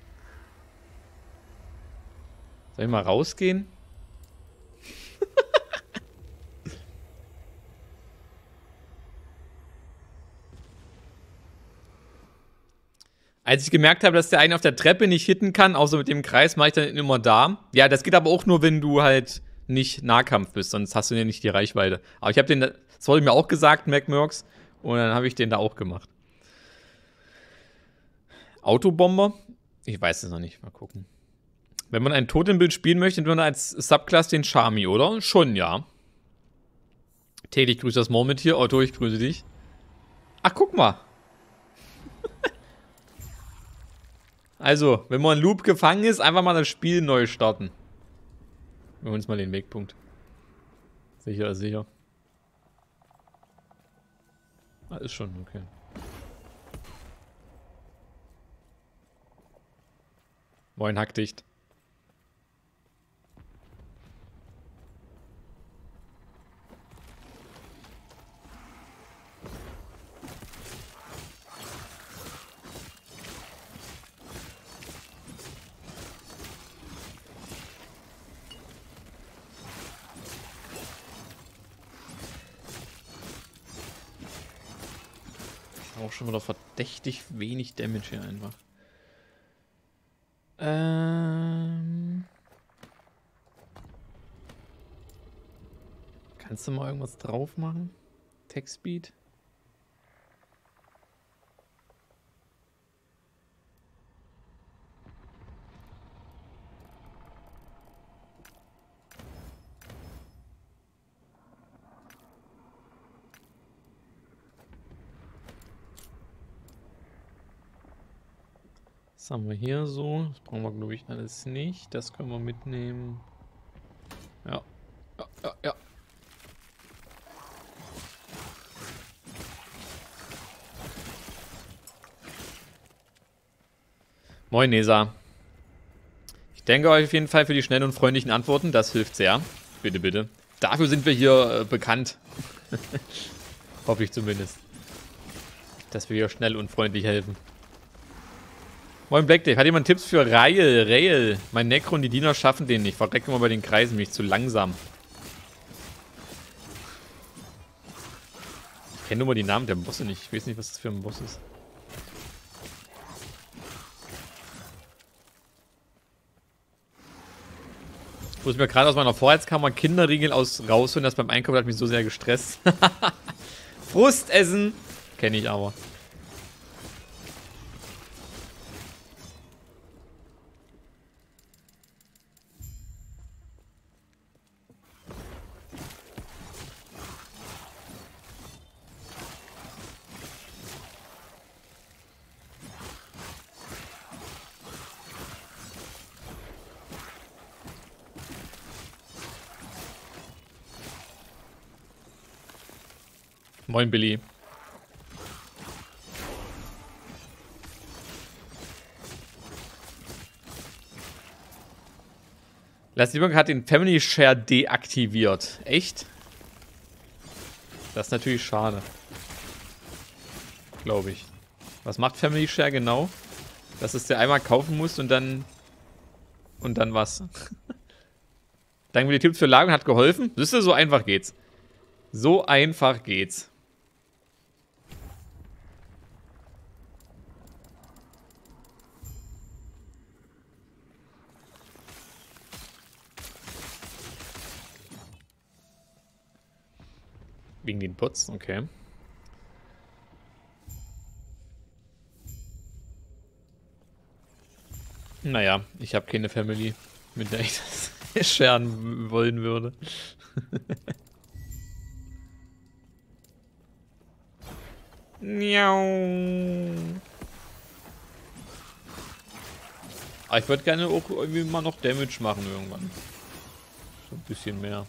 S1: Soll ich mal rausgehen? Als ich gemerkt habe, dass der einen auf der Treppe nicht hitten kann, außer mit dem Kreis, mache ich dann immer da. Ja, das geht aber auch nur, wenn du halt nicht Nahkampf bist, sonst hast du ja nicht die Reichweite. Aber ich habe den, das wurde mir auch gesagt, MacMurks, und dann habe ich den da auch gemacht. Autobomber? Ich weiß es noch nicht, mal gucken. Wenn man ein Totembild spielen möchte, dann als Subclass den Charmy, oder? Schon, ja. Teddy, ich grüße das Moment hier. Otto, ich grüße dich. Ach, guck mal. Also, wenn man in Loop gefangen ist, einfach mal das Spiel neu starten. Wir holen uns mal den Wegpunkt. Sicher, sicher. Ah, ist schon, okay. Moin, hackdicht. Auch schon wieder verdächtig wenig Damage hier einfach. Kannst du mal irgendwas drauf machen? Text-Speed? Was haben wir hier so? Das brauchen wir, glaube ich, alles nicht. Das können wir mitnehmen. Ja. Ja, ja, ja. Moin, Nesa. Ich danke euch auf jeden Fall für die schnellen und freundlichen Antworten. Das hilft sehr. Bitte, bitte. Dafür sind wir hier bekannt. Hoffe ich zumindest. Dass wir hier schnell und freundlich helfen. Moin Black Dave, hat jemand Tipps für Rail? Mein Necro und die Diener schaffen den nicht. Verrecke mal bei den Kreisen, mich zu langsam. Ich kenne nur mal die Namen der Bosse nicht. Ich weiß nicht, was das für ein Boss ist. Ich muss mir gerade aus meiner Vorratskammer Kinderriegel rausholen. Das beim Einkaufen hat mich so sehr gestresst. Frustessen! Kenne ich aber. Moin, Billy. Lars Lieberg hat den Family Share deaktiviert. Echt? Das ist natürlich schade. Glaube ich. Was macht Family Share genau? Dass es dir einmal kaufen musst und dann... Und dann was? Danke für die Tipps für Lagen, hat geholfen. Siehst du, so einfach geht's. So einfach geht's. Wegen den Bots, okay. Naja, ich habe keine Family, mit der ich das scheren wollen würde. Miau. Aber ich würde gerne auch irgendwie mal noch Damage machen irgendwann. So ein bisschen mehr.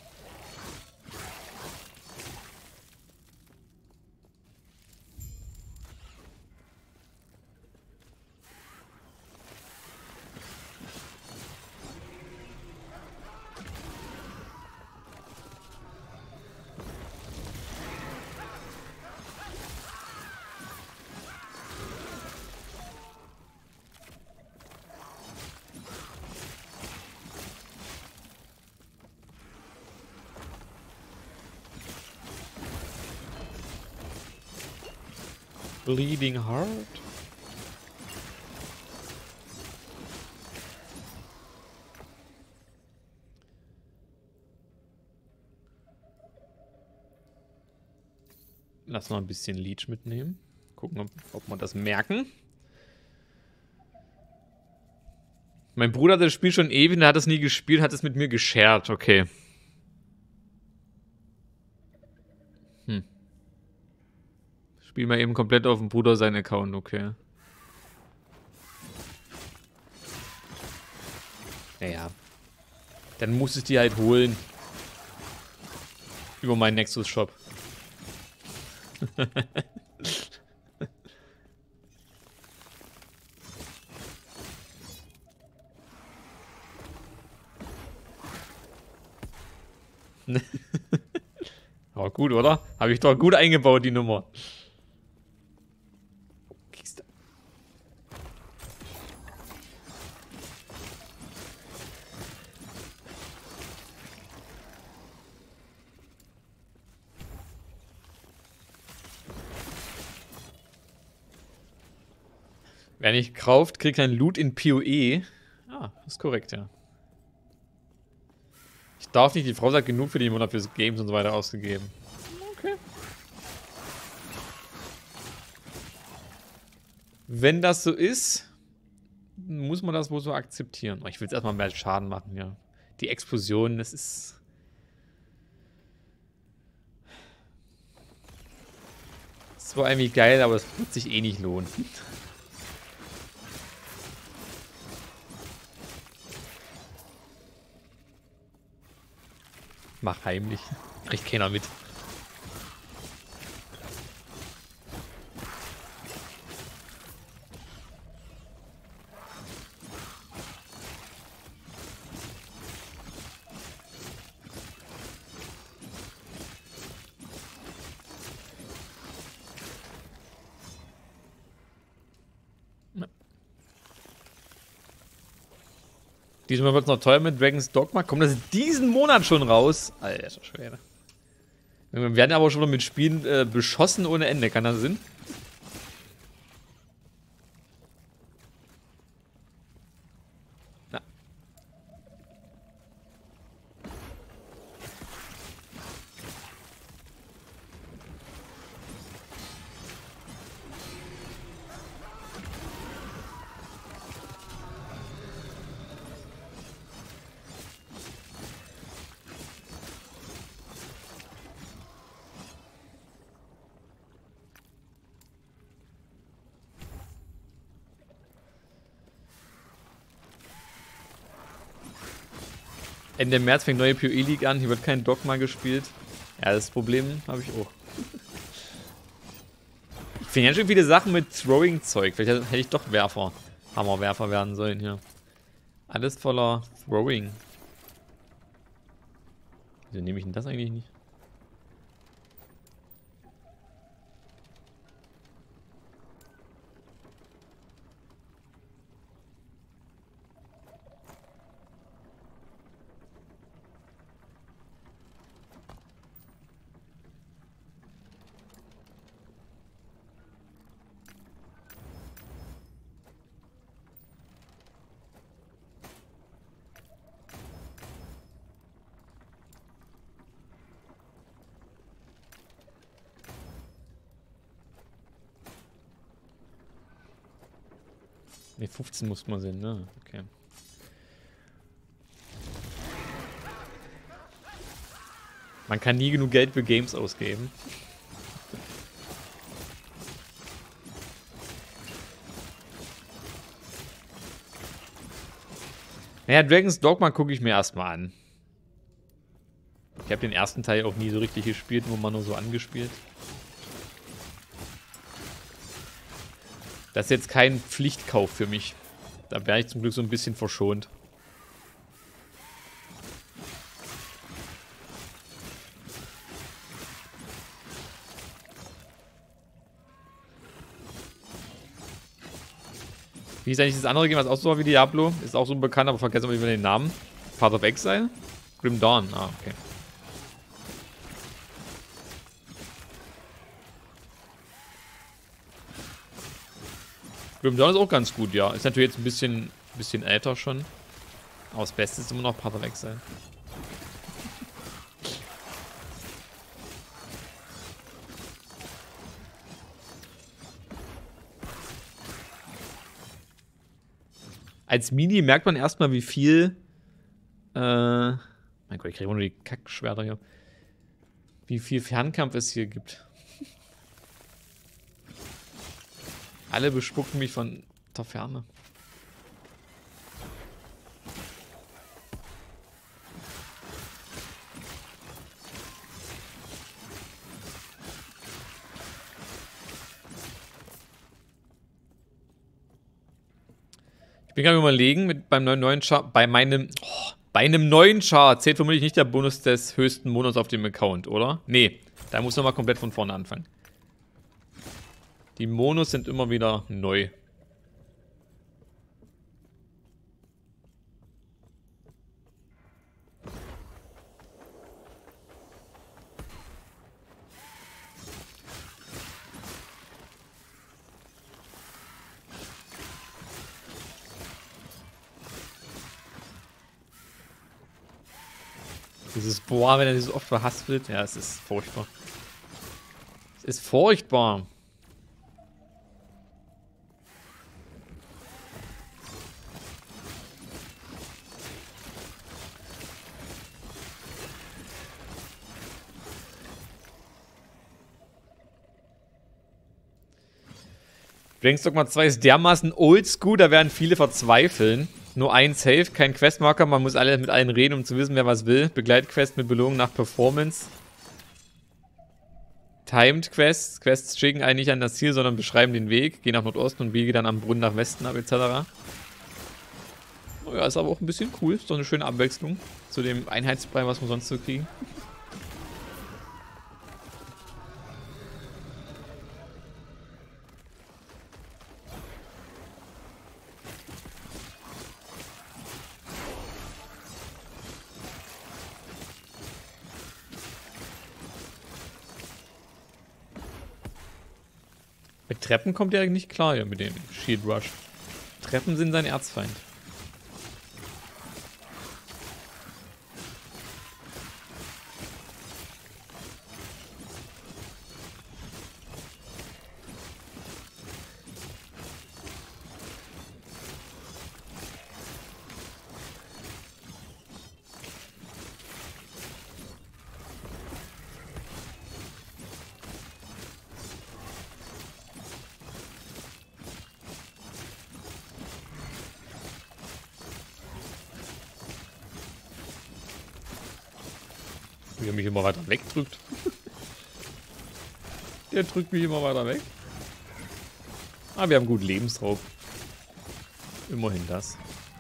S1: Bleeding Heart? Lass mal ein bisschen Leech mitnehmen. Gucken, ob wir das merken. Mein Bruder hat das Spiel schon ewig, der hat es nie gespielt, hat es mit mir geshared. Okay. Spiel mal eben komplett auf dem Bruder seinen Account, okay. Naja. Dann muss ich die halt holen. Über meinen Nexus Shop. Aber gut, oder? Habe ich doch gut eingebaut, die Nummer. Wer nicht kauft, kriegt ein Loot in PoE. Ah, ist korrekt, ja. Ich darf nicht, die Frau sagt genug für den Monat fürs Games und so weiter ausgegeben. Okay. Wenn das so ist, muss man das wohl so akzeptieren. Oh, ich will jetzt erstmal mehr Schaden machen, ja. Die Explosion, das ist... Das war irgendwie geil, aber es wird sich eh nicht lohnen. Mach heimlich. Kriegt keiner mit. Diesmal wird es noch teuer mit Dragon's Dogma. Kommt das diesen Monat schon raus? Alter, Schwede. Wir werden aber schon mit Spielen beschossen ohne Ende. Kann das Sinn? Na. Ende März fängt neue PoE League an, hier wird kein Dogma gespielt. Ja, das Problem habe ich auch. Ich finde ja schon viele Sachen mit Throwing-Zeug. Vielleicht hätte ich doch Hammerwerfer werden sollen hier. Alles voller Throwing. Wieso nehme ich denn das eigentlich nicht? Ne, 15 muss man sehen, ne? Okay. Man kann nie genug Geld für Games ausgeben. Naja, Dragon's Dogma gucke ich mir erstmal an. Ich habe den ersten Teil auch nie so richtig gespielt, nur mal nur so angespielt. Das ist jetzt kein Pflichtkauf für mich. Da wäre ich zum Glück so ein bisschen verschont. Wie ist eigentlich das andere Game, was auch so war wie Diablo? Ist auch so bekannt, aber vergessen wir den Namen. Path of Exile? Grim Dawn, ah, okay. Grim Dawn ist auch ganz gut, ja. Ist natürlich jetzt ein bisschen älter schon. Aber das Beste ist immer noch Path of Exile. Als Mini merkt man erstmal, wie viel. Mein Gott, ich kriege nur die Kackschwerter hier. Wie viel Fernkampf es hier gibt. Alle bespucken mich von der Ferne. Ich bin gerade überlegen, bei einem neuen Chart zählt vermutlich nicht der Bonus des höchsten Monats auf dem Account, oder? Nee, da muss man mal komplett von vorne anfangen. Die Monos sind immer wieder neu. Dieses Boah, wenn er so oft verhaspelt. Ja, es ist furchtbar. Es ist furchtbar. Dragon's Dogma 2 ist dermaßen oldschool, da werden viele verzweifeln. Nur ein Save, kein Questmarker, man muss alle mit allen reden, um zu wissen, wer was will. Begleitquest mit Belohnung nach Performance. Timed Quests. Quests schicken einen nicht an das Ziel, sondern beschreiben den Weg. Geh nach Nordosten und biege dann am Brunnen nach Westen ab, etc. Oh ja, ist aber auch ein bisschen cool. Ist doch eine schöne Abwechslung zu dem Einheitsbrei, was wir sonst so kriegen. Mit Treppen kommt er nicht klar hier mit dem Shield Rush. Treppen sind sein Erzfeind. Wie er mich immer weiter wegdrückt. Der drückt mich immer weiter weg. Ah, wir haben gut Lebensraub. Immerhin das.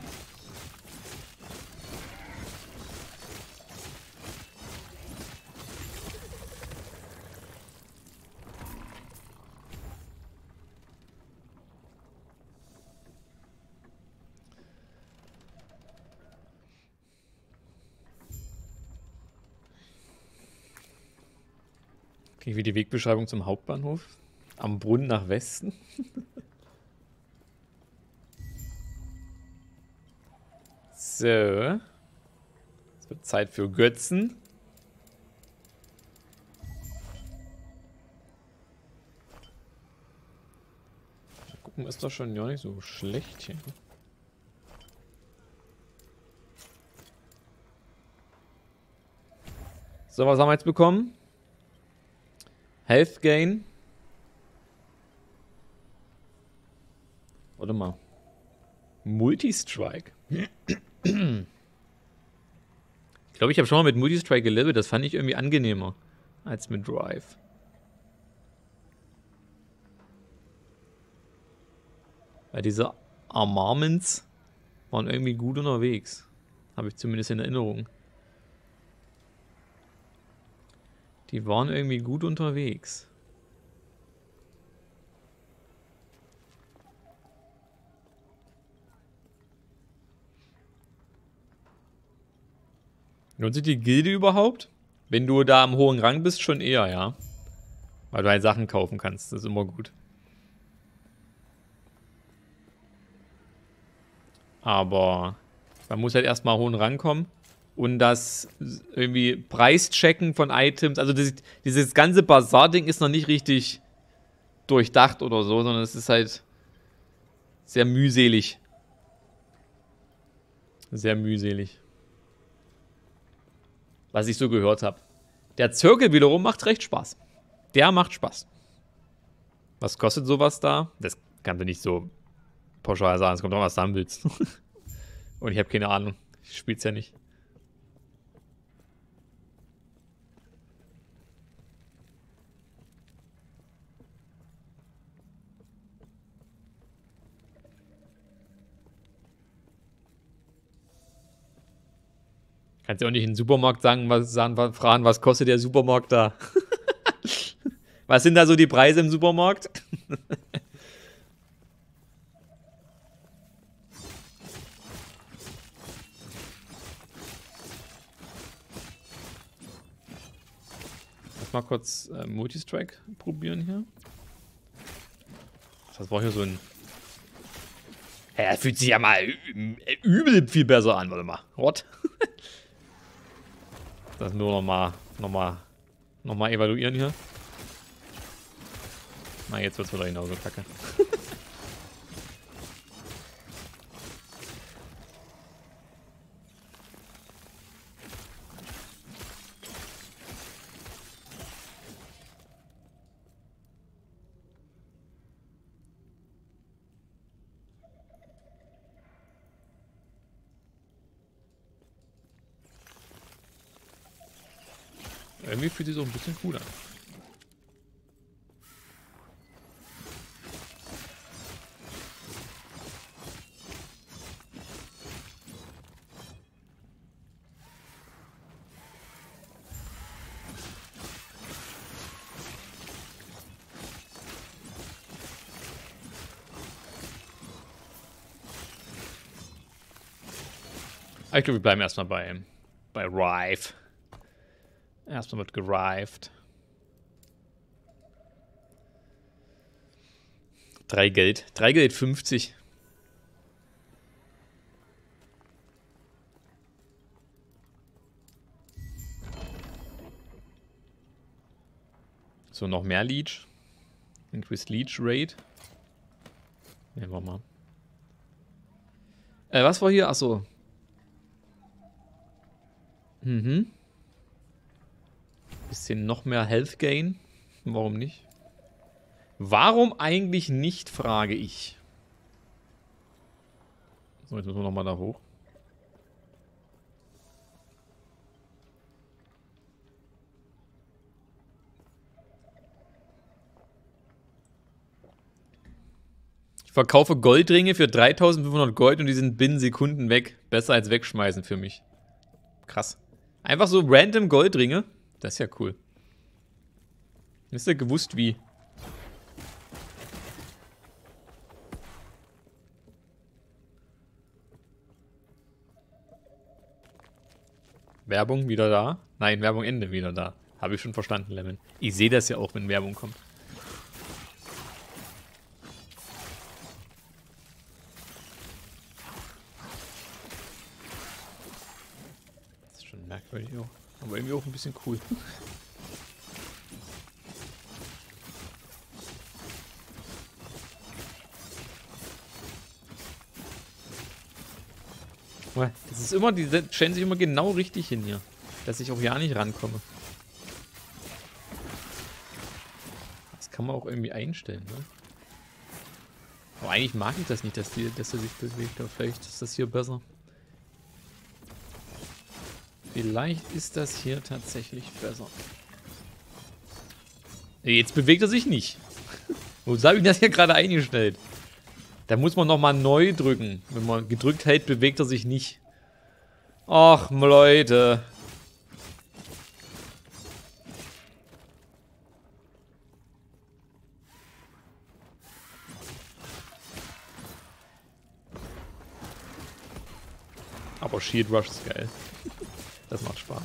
S1: Kriege ich die Wegbeschreibung zum Hauptbahnhof? Am Brunnen nach Westen? So. Es wird Zeit für Götzen. Ist doch schon ja nicht so schlecht hier. So, was haben wir jetzt bekommen? Health Gain. Warte mal. Multistrike. Ich glaube, ich habe schon mal mit Multistrike gelevelt. Das fand ich irgendwie angenehmer als mit Drive. Weil diese Armaments waren irgendwie gut unterwegs. Habe ich zumindest in Erinnerung. Die waren irgendwie gut unterwegs. Lohnt sich die Gilde überhaupt? Wenn du da am hohen Rang bist, schon eher, ja. Weil du halt Sachen kaufen kannst. Das ist immer gut. Aber man muss halt erstmal hohen Rang kommen. Und das irgendwie Preischecken von Items. Also dieses ganze Bazar-Ding ist noch nicht richtig durchdacht oder so, sondern es ist halt sehr mühselig. Sehr mühselig. Was ich so gehört habe. Der Zirkel wiederum macht recht Spaß. Der macht Spaß. Was kostet sowas da? Das kannst du nicht so pauschal sagen. Es kommt drauf, was du haben willst. Und ich habe keine Ahnung. Ich spiel's ja nicht. Kannst ja auch nicht in den Supermarkt fragen, was kostet der Supermarkt da? Was sind da so die Preise im Supermarkt? Lass mal kurz Multistrike probieren hier. Das war hier so ein... Ja, das fühlt sich ja mal übel viel besser an. Warte mal. What? Das nur nochmal evaluieren hier. Na, jetzt wird's wieder genauso kacke. Irgendwie fühlt sich so ein bisschen cool an. Aber ich glaube, wir bleiben erstmal bei Rive. Erstmal wird gerived. 3 Geld. 3 Geld 50. So, noch mehr Leech. Increase Leech Rate. Nehmen wir mal. Was war hier? Achso. Bisschen noch mehr Health Gain. Warum nicht? Warum eigentlich nicht, frage ich. So, jetzt müssen wir nochmal da hoch. Ich verkaufe Goldringe für 3500 Gold und die sind binnen Sekunden weg. Besser als wegschmeißen für mich. Krass. Einfach so random Goldringe. Das ist ja cool. Ist ja gewusst wie. Werbung wieder da? Nein, Werbung Ende wieder da. Habe ich schon verstanden, Lemon. Ich sehe das ja auch, wenn Werbung kommt. Das ist schon merkwürdig auch. Aber irgendwie auch ein bisschen cool. Das ist immer, die stellen sich immer genau richtig hin hier. Dass ich auch ja nicht rankomme. Das kann man auch irgendwie einstellen, ne? Aber eigentlich mag ich das nicht, dass er sich bewegt. Aber vielleicht ist das hier besser. Vielleicht ist das hier tatsächlich besser. Nee, jetzt bewegt er sich nicht. Wo habe ich das hier gerade eingestellt? Da muss man nochmal neu drücken. Wenn man gedrückt hält, bewegt er sich nicht. Ach, Leute. Aber Shield Rush ist geil. Das macht Spaß.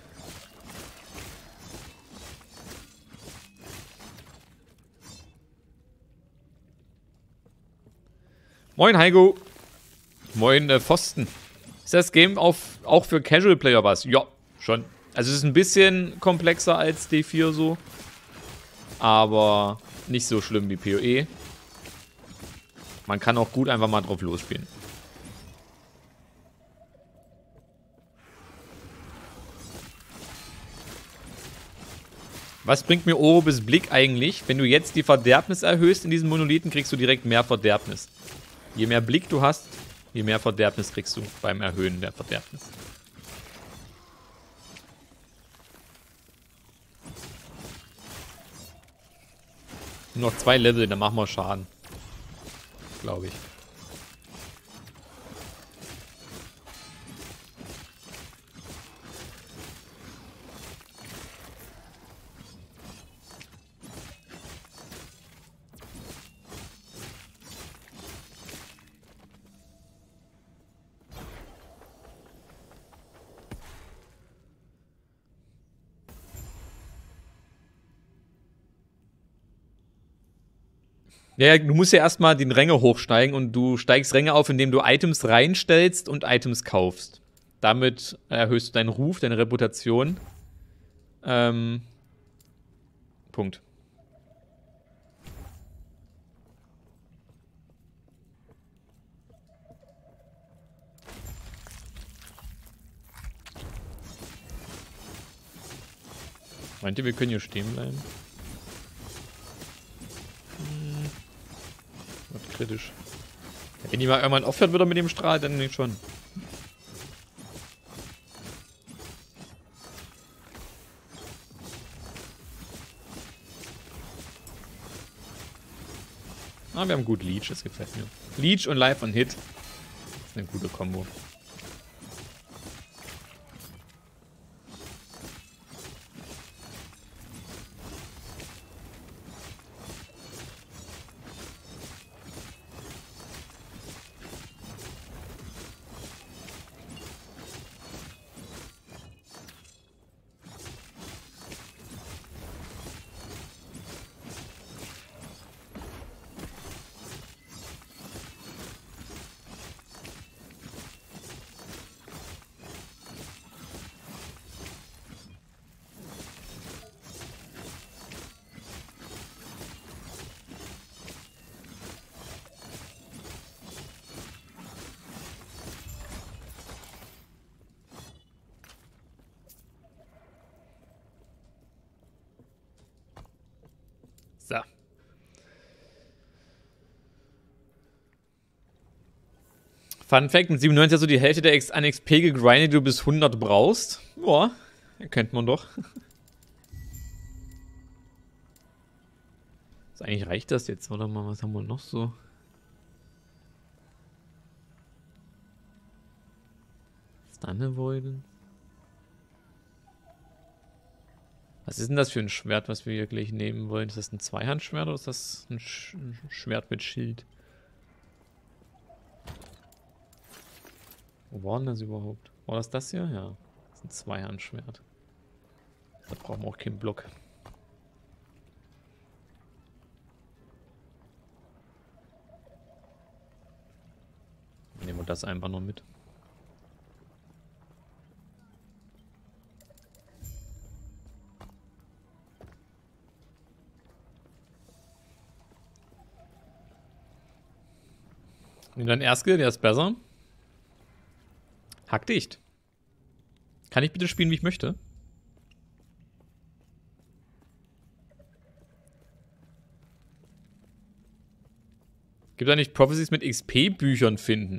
S1: Moin Heiko. Moin Pfosten. Ist das Game auch für Casual Player was? Ja, schon. Also es ist ein bisschen komplexer als D4 so. Aber nicht so schlimm wie PoE. Man kann auch gut einfach mal drauf losspielen. Was bringt mir Orobes Blick eigentlich? Wenn du jetzt die Verderbnis erhöhst in diesen Monolithen, kriegst du direkt mehr Verderbnis. Je mehr Blick du hast, je mehr Verderbnis kriegst du beim Erhöhen der Verderbnis. Nur noch 2 Level, dann machen wir Schaden. Glaube ich. Ja, du musst ja erstmal den Ränge hochsteigen und du steigst Ränge auf, indem du Items reinstellst und Items kaufst. Damit erhöhst du deinen Ruf, deine Reputation. Punkt. Meint ihr, wir können hier stehen bleiben? Wird kritisch. Wenn die mal irgendwann aufhört wieder mit dem Strahl, dann nicht schon. Ah, wir haben gut Leech, das gefällt mir. Leech und Life und Hit. Das ist eine gute Kombo. So. Fun Fact, mit 97 hast du die Hälfte der an XP gegrindet, die du bis 100 brauchst. Boah, kennt man doch. Also eigentlich reicht das jetzt, oder mal, was haben wir noch so? Stun Avoidance. Was ist denn das für ein Schwert, was wir hier gleich nehmen wollen? Ist das ein Zweihandschwert oder ist das ein Schwert mit Schild? Wo war denn das überhaupt? War das hier? Ja. Das ist ein Zweihandschwert. Da brauchen wir auch keinen Block. Nehmen wir das einfach noch mit. Nimm deinen Erskill, der ist besser. Hackdicht. Kann ich bitte spielen, wie ich möchte? Gibt da nicht Prophecies mit XP-Büchern finden?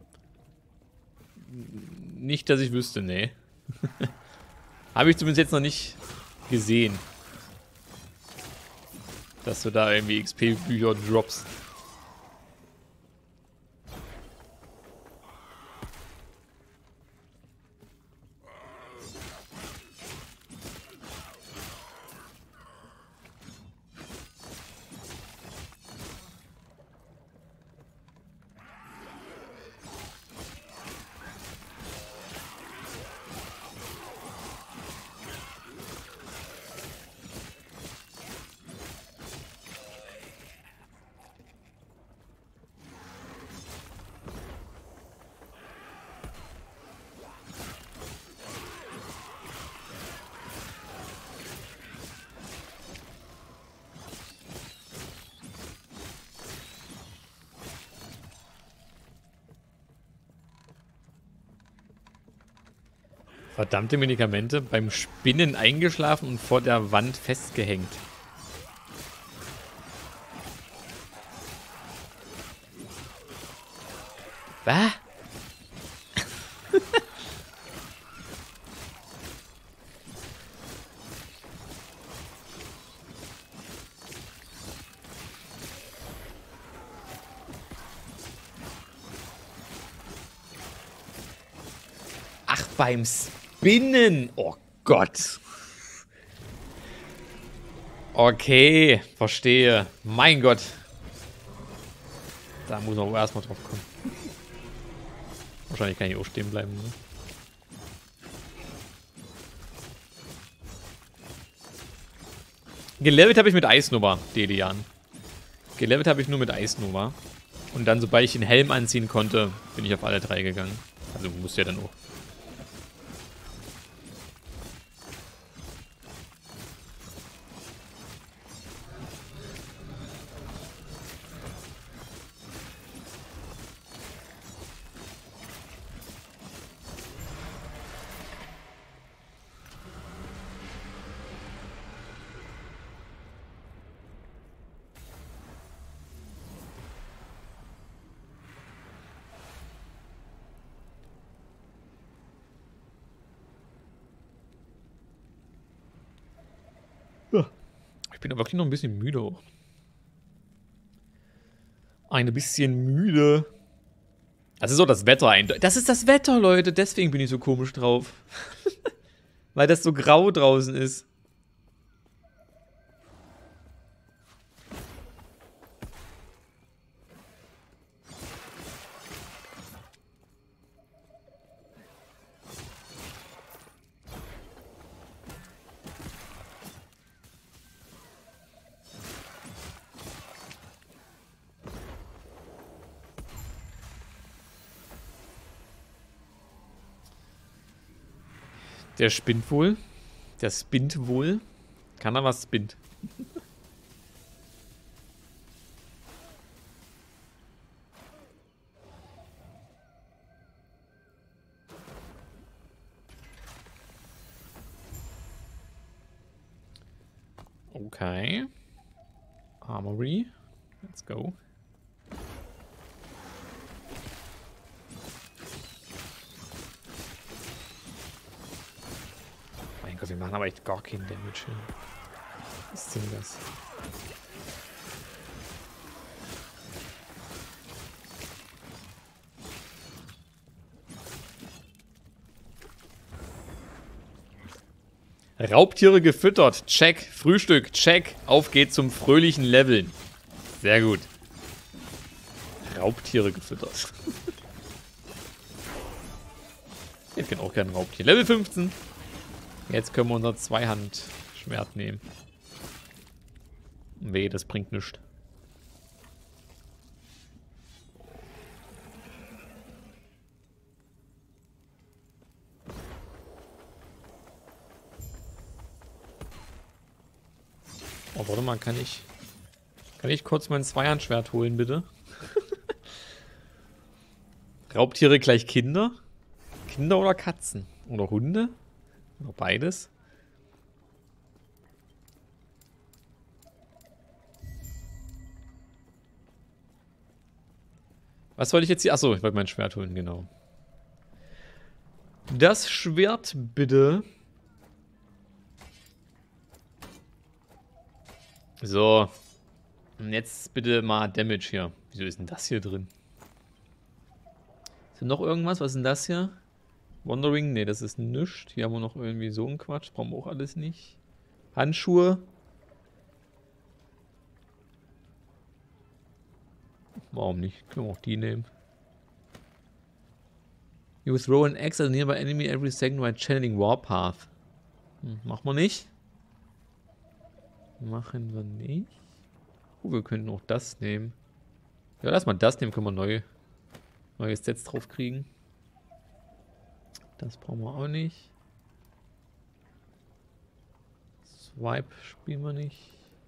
S1: Nicht, dass ich wüsste, nee. Habe ich zumindest jetzt noch nicht gesehen. Dass du da irgendwie XP-Bücher droppst. Verdammte Medikamente, beim Spinnen eingeschlafen und vor der Wand festgehängt. Was? Ach, beim Spinnen. Oh Gott. Okay, verstehe. Mein Gott. Da muss man wohl erstmal drauf kommen. Wahrscheinlich kann ich auch stehen bleiben. Ne? Gelevelt habe ich mit Eisnova, Delian. Gelevelt habe ich nur mit Eisnova. Und dann, sobald ich den Helm anziehen konnte, bin ich auf alle 3 gegangen. Also muss ja dann auch. Ich bin aber wirklich noch ein bisschen müde. Ein bisschen müde. Das ist so das Wetter. Das ist das Wetter, Leute. Deswegen bin ich so komisch drauf. Weil das so grau draußen ist. Der spinnt wohl. Der spinnt wohl. Kann er was spinnt. Okay. Armory. Let's go. Wir machen aber echt gar keinen Damage hin. Was ist denn das? Raubtiere gefüttert. Check. Frühstück. Check. Auf geht's zum fröhlichen Leveln. Sehr gut. Raubtiere gefüttert. Ich bin auch kein Raubtier. Level 15. Jetzt können wir unser Zweihand-Schwert nehmen. Weh, das bringt nichts. Oh, warte mal, kann ich kurz mein Zweihandschwert holen, bitte? Raubtiere gleich Kinder? Kinder oder Katzen? Oder Hunde? Oder beides? Was wollte ich jetzt hier? Achso, ich wollte mein Schwert holen, genau. Das Schwert bitte. So. Und jetzt bitte mal Damage hier. Wieso ist denn das hier drin? Ist hier noch irgendwas? Was ist denn das hier? Wandering? Ne, das ist nichts. Hier haben wir noch irgendwie so einen Quatsch. Brauchen wir auch alles nicht. Handschuhe. Warum nicht? Können wir auch die nehmen. You throw an axe at a nearby enemy every second while channeling Warpath. Machen wir nicht. Machen wir nicht. Oh, wir könnten auch das nehmen. Ja, lass mal das nehmen. Können wir neue Sets drauf kriegen. Das brauchen wir auch nicht. Swipe spielen wir nicht.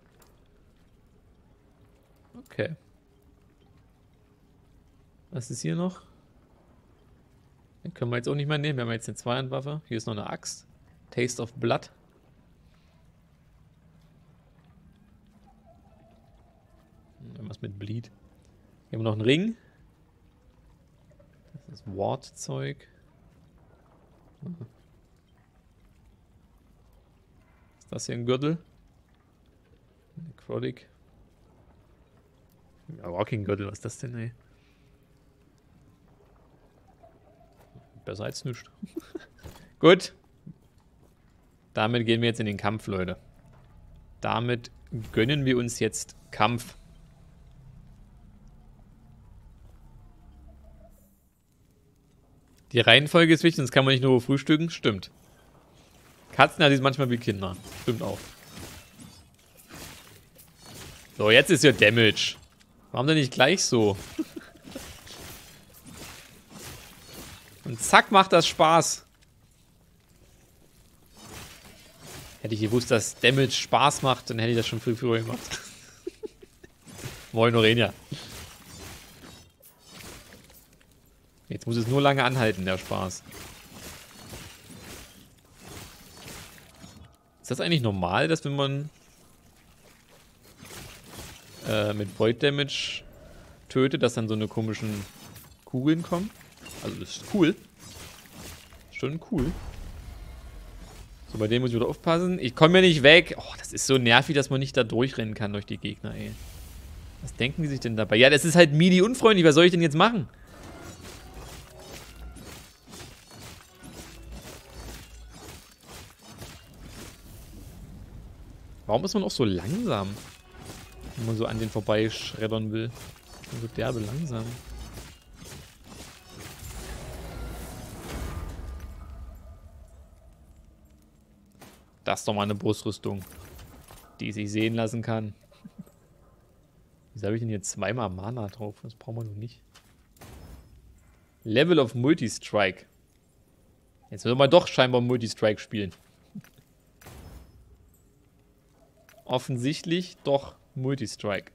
S1: Okay. Was ist hier noch? Den können wir jetzt auch nicht mehr nehmen. Wir haben jetzt eine Zweihandwaffe. Hier ist noch eine Axt. Taste of Blood. Irgendwas mit Bleed. Hier haben wir noch einen Ring. Das ist Ward-Zeug. Ist das hier ein Gürtel? Necrotic. Ja, Walking-Gürtel, was ist das denn, ey? Besser als nichts. Gut. Damit gehen wir jetzt in den Kampf, Leute. Damit gönnen wir uns jetzt Kampf. Die Reihenfolge ist wichtig, sonst kann man nicht nur frühstücken. Stimmt. Katzen sind manchmal wie Kinder. Stimmt auch. So, jetzt ist ja Damage. Warum denn nicht gleich so? Und zack, macht das Spaß. Hätte ich gewusst, dass Damage Spaß macht, dann hätte ich das schon viel früher gemacht. Moin, Orenia. Jetzt muss es nur lange anhalten, der Spaß. Ist das eigentlich normal, dass wenn man mit Void Damage tötet, dass dann so eine komischen Kugeln kommen? Also das ist cool. Schon cool. So, bei dem muss ich wieder aufpassen. Ich komme ja nicht weg. Oh, das ist so nervig, dass man nicht da durchrennen kann durch die Gegner, ey. Was denken die sich denn dabei? Ja, das ist halt Melee unfreundlich. Was soll ich denn jetzt machen? Warum ist man auch so langsam? Wenn man so an den vorbeischreddern will. So derbe langsam. Das ist doch mal eine Brustrüstung, die sich sehen lassen kann. Wieso habe ich denn jetzt zweimal Mana drauf? Das brauchen wir noch nicht. Level of Multistrike. Jetzt müssen wir doch scheinbar Multistrike spielen. Offensichtlich doch Multistrike.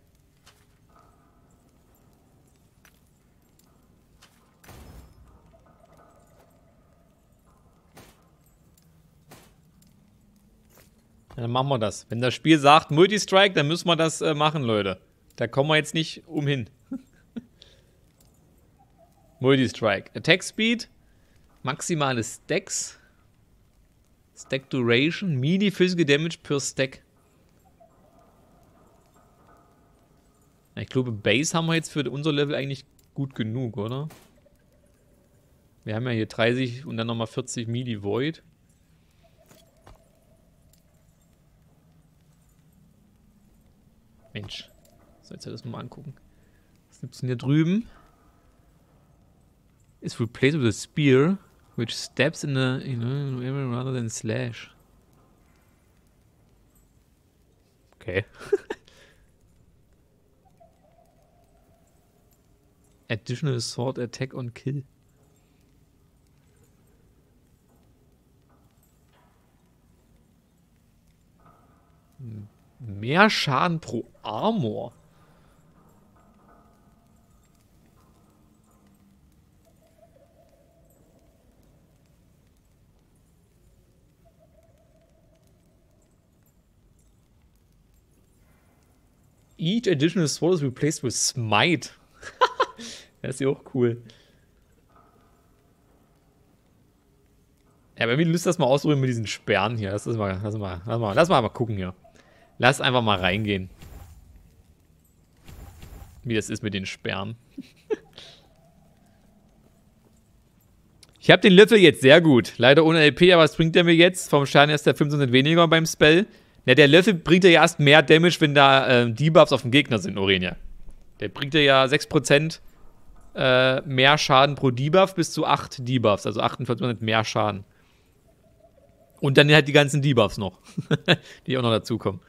S1: Ja, dann machen wir das. Wenn das Spiel sagt Multistrike, dann müssen wir das machen, Leute. Da kommen wir jetzt nicht umhin. Multistrike. Attack Speed. Maximale Stacks. Stack Duration. Melee Physical Damage per Stack. Ich glaube, Base haben wir jetzt für unser Level eigentlich gut genug, oder? Wir haben ja hier 30 und dann nochmal 40 Melee Void. Mensch. So, jetzt das mal angucken. Was gibt's denn hier drüben? Is replaced with a spear, which stabs in a area rather than slash. Okay. Additional sword attack on kill. Mehr Schaden pro Armor. Each additional sword is replaced with Smite. Das ist ja auch cool. Ja, aber irgendwie Lust das mal ausprobieren mit diesen Sperren hier. Lass mal gucken hier. Lass einfach mal reingehen. Wie das ist mit den Sperren. Ich habe den Löffel jetzt sehr gut. Leider ohne LP, aber was bringt der mir jetzt? Vom Schaden erst der 15% weniger beim Spell. Na, der Löffel bringt ja erst mehr Damage, wenn da Debuffs auf dem Gegner sind, Orenia. Der bringt ja 6% mehr Schaden pro Debuff bis zu 8 Debuffs. Also 48% mehr Schaden. Und dann halt die ganzen Debuffs noch. Die auch noch dazukommen.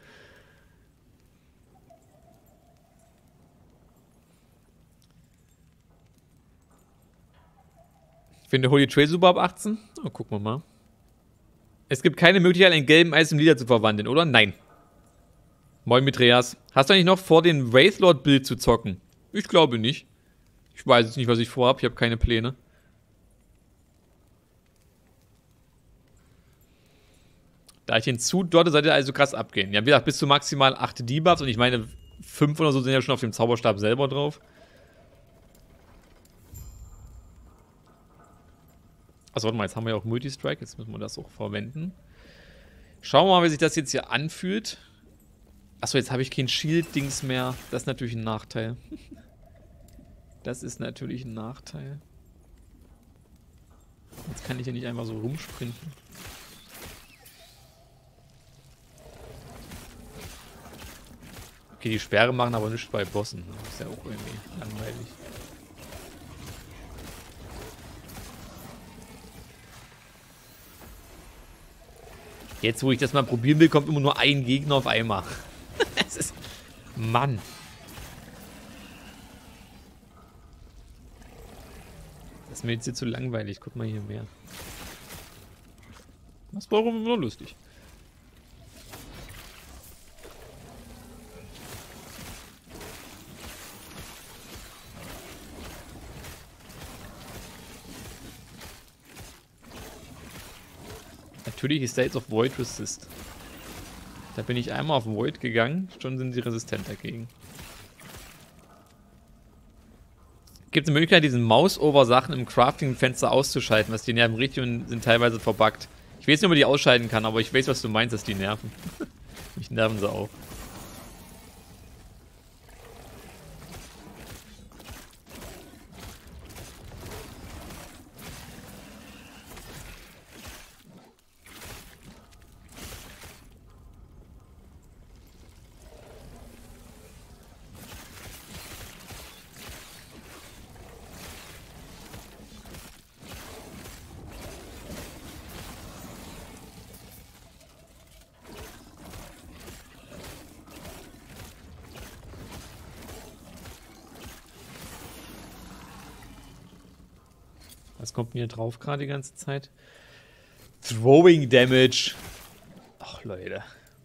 S1: Ich finde Holy Trail super ab 18. Oh, gucken wir mal. Es gibt keine Möglichkeit, einen gelben Eis im Lila zu verwandeln, oder? Nein. Moin, Mitreas. Hast du eigentlich noch vor, den Wraithlord-Bild zu zocken? Ich glaube nicht. Ich weiß jetzt nicht, was ich vorhabe. Ich habe keine Pläne. Da ich den zudotte, sollte er also krass abgehen. Ja, wie gesagt, bis zu maximal 8 Debuffs. Und ich meine, 5 oder so sind ja schon auf dem Zauberstab selber drauf. Achso, warte mal, jetzt haben wir ja auch Multistrike. Jetzt müssen wir das auch verwenden. Schauen wir mal, wie sich das jetzt hier anfühlt. Achso, jetzt habe ich kein Shield-Dings mehr. Das ist natürlich ein Nachteil. Das ist natürlich ein Nachteil. Jetzt kann ich ja nicht einfach so rumsprinten. Okay, die Sperre machen aber nichts bei Bossen. Das ist ja auch irgendwie langweilig. Jetzt, wo ich das mal probieren will, kommt immer nur ein Gegner auf einmal. Das ist... Mann. Das ist mir jetzt hier zu langweilig. Guck mal hier mehr. Das war immer lustig. Natürlich ist da jetzt auf Void Resist. Da bin ich einmal auf Void gegangen, schon sind sie resistent dagegen. Gibt es eine Möglichkeit, diesen Mouse-Over-Sachen im Crafting-Fenster auszuschalten, was die nerven richtig und sind teilweise verbuggt. Ich weiß nicht, ob man die ausschalten kann, aber ich weiß, was du meinst, dass die nerven. Mich nerven sie auch. Was kommt mir hier drauf gerade die ganze Zeit? Throwing Damage. Ach, Leute.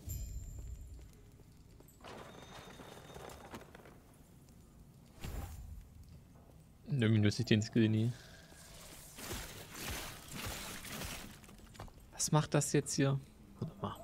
S1: Irgendwie nütze ich den Skill nie. Was macht das jetzt hier? Warte mal.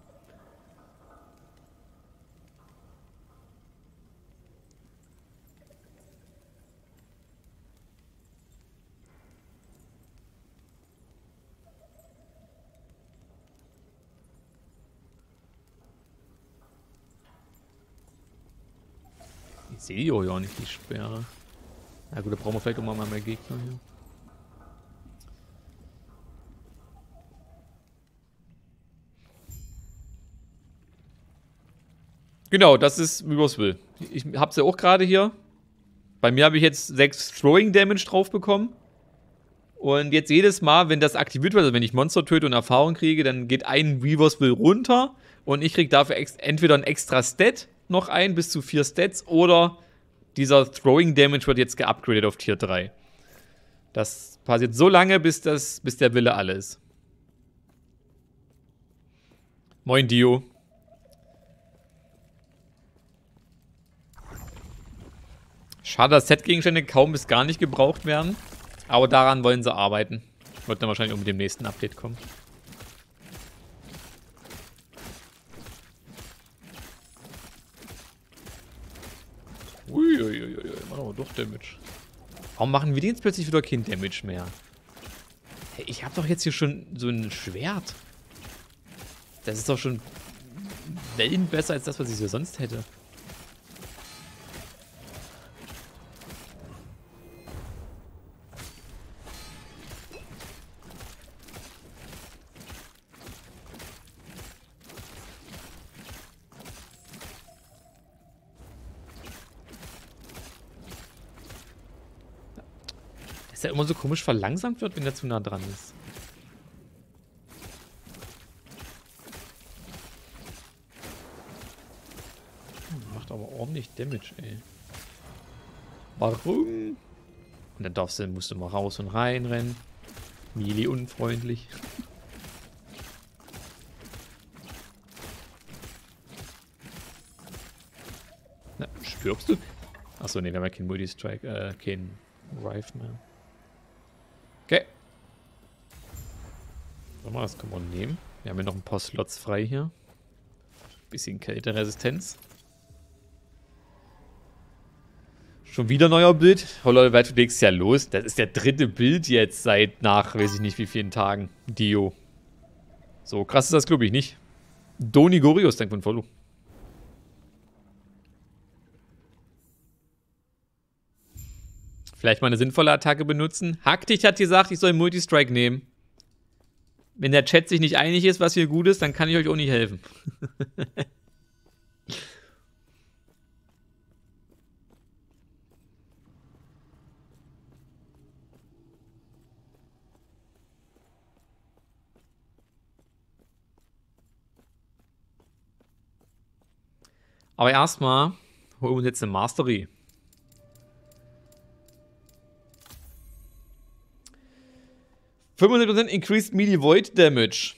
S1: Ich sehe die auch ja nicht, die Sperre. Na gut, da brauchen wir vielleicht auch mal mehr Gegner hier. Genau, das ist, wie man es will. Ich hab's ja auch gerade hier. Bei mir habe ich jetzt 6 Throwing Damage drauf bekommen. Und jetzt jedes Mal, wenn das aktiviert wird, also wenn ich Monster töte und Erfahrung kriege, dann geht ein Weaver's Will runter. Und ich kriege dafür entweder ein extra Stat noch ein, bis zu 4 Stats, oder dieser Throwing Damage wird jetzt geupgradet auf Tier 3. Das passiert so lange, bis der Wille alle ist. Moin Dio. Schade, dass Set-Gegenstände kaum bis gar nicht gebraucht werden. Aber daran wollen sie arbeiten. Wird dann wahrscheinlich auch mit dem nächsten Update kommen. Uiuiuiui, machen aber doch Damage. Warum machen wir jetzt plötzlich wieder kein Damage mehr? Hey, ich hab doch jetzt hier schon so ein Schwert. Das ist doch schon Wellen besser als das, was ich so sonst hätte. Dass er immer so komisch verlangsamt wird, wenn er zu nah dran ist. Macht aber ordentlich Damage, ey. Warum? Und dann musst du mal raus und reinrennen. Melee unfreundlich. Na, stirbst du? Achso, ne, wir haben ja keinen Multistrike, kein Rife mehr. Okay. Warte mal, das können wir nehmen. Wir haben ja noch ein paar Slots frei hier. Bisschen Kälteresistenz. Schon wieder neuer Bild. Oh Leute, weit legst ja los. Das ist der dritte Bild jetzt seit nach, weiß ich nicht wie vielen Tagen. Dio. So krass ist das, glaube ich, nicht. Doni Gorios, danke für den Follow. Vielleicht mal eine sinnvolle Attacke benutzen. Hackdicht hat gesagt, ich soll Multistrike nehmen. Wenn der Chat sich nicht einig ist, was hier gut ist, dann kann ich euch auch nicht helfen. Aber erstmal holen wir uns jetzt eine Mastery. %, increased melee void damage.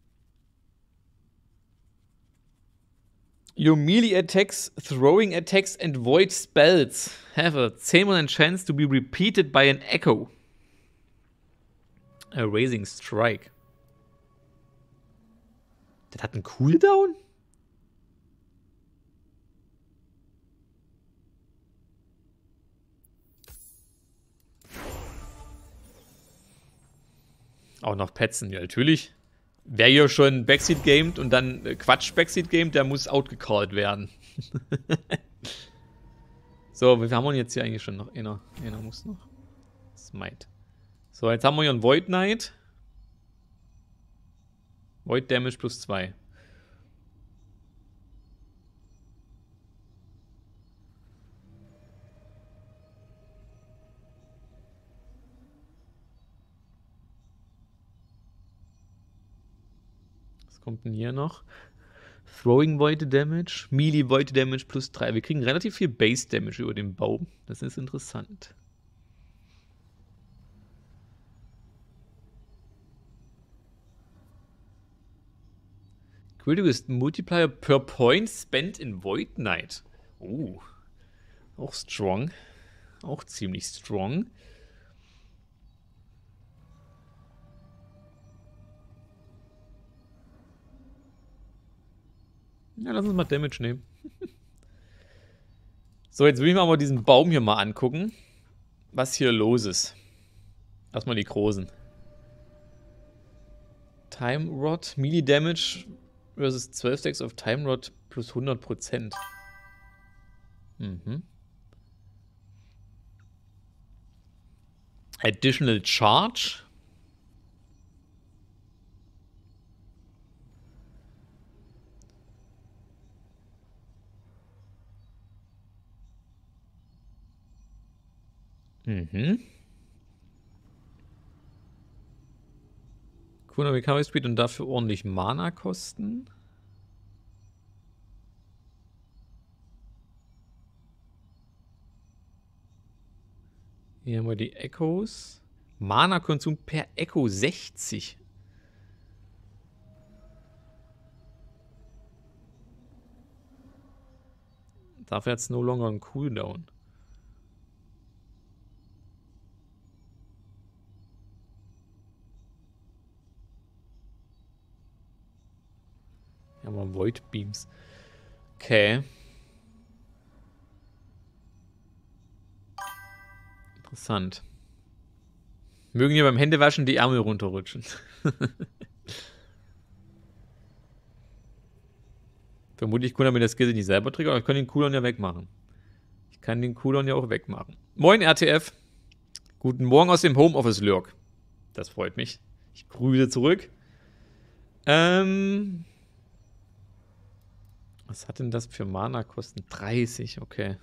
S1: Your melee attacks, throwing attacks and void spells have a 10% chance to be repeated by an echo. A raising strike. Das hat einen Cooldown? Auch noch Petzen, ja natürlich. Wer hier schon Backseat gamet und dann Quatsch Backseat gamet, der muss outgecallt werden. So, wie viel haben wir jetzt hier eigentlich schon noch? Einer muss noch. Smite. So, jetzt haben wir hier einen Void Knight. Void Damage plus 2. Kommt denn hier noch? Throwing Void Damage, Melee Void Damage plus 3. Wir kriegen relativ viel Base Damage über den Baum. Das ist interessant. Greatest Multiplier per Point spent in Void Knight. Oh. Auch strong. Auch ziemlich strong. Ja, lass uns mal Damage nehmen. So, jetzt will ich mir aber diesen Baum hier mal angucken. Was hier los ist. Lass mal die großen. Time Rod, Melee Damage versus 12 Stacks of Time Rod plus 100%. Mhm. Additional Charge. Mhm. Cooler Recovery Speed und dafür ordentlich Mana kosten. Hier haben wir die Echos. Mana-Konsum per Echo 60. Dafür hat es no longer einen Cooldown. Hier haben wir Void Beams. Okay. Interessant. Mögen hier beim Händewaschen die Ärmel runterrutschen. Vermutlich kann er mir das Skill nicht selber triggern, aber ich kann den Cooldown ja wegmachen. Ich kann den Cooldown ja auch wegmachen. Moin RTF. Guten Morgen aus dem Homeoffice, Lurk. Das freut mich. Ich grüße zurück. Was hat denn das für Mana-Kosten? 30, okay.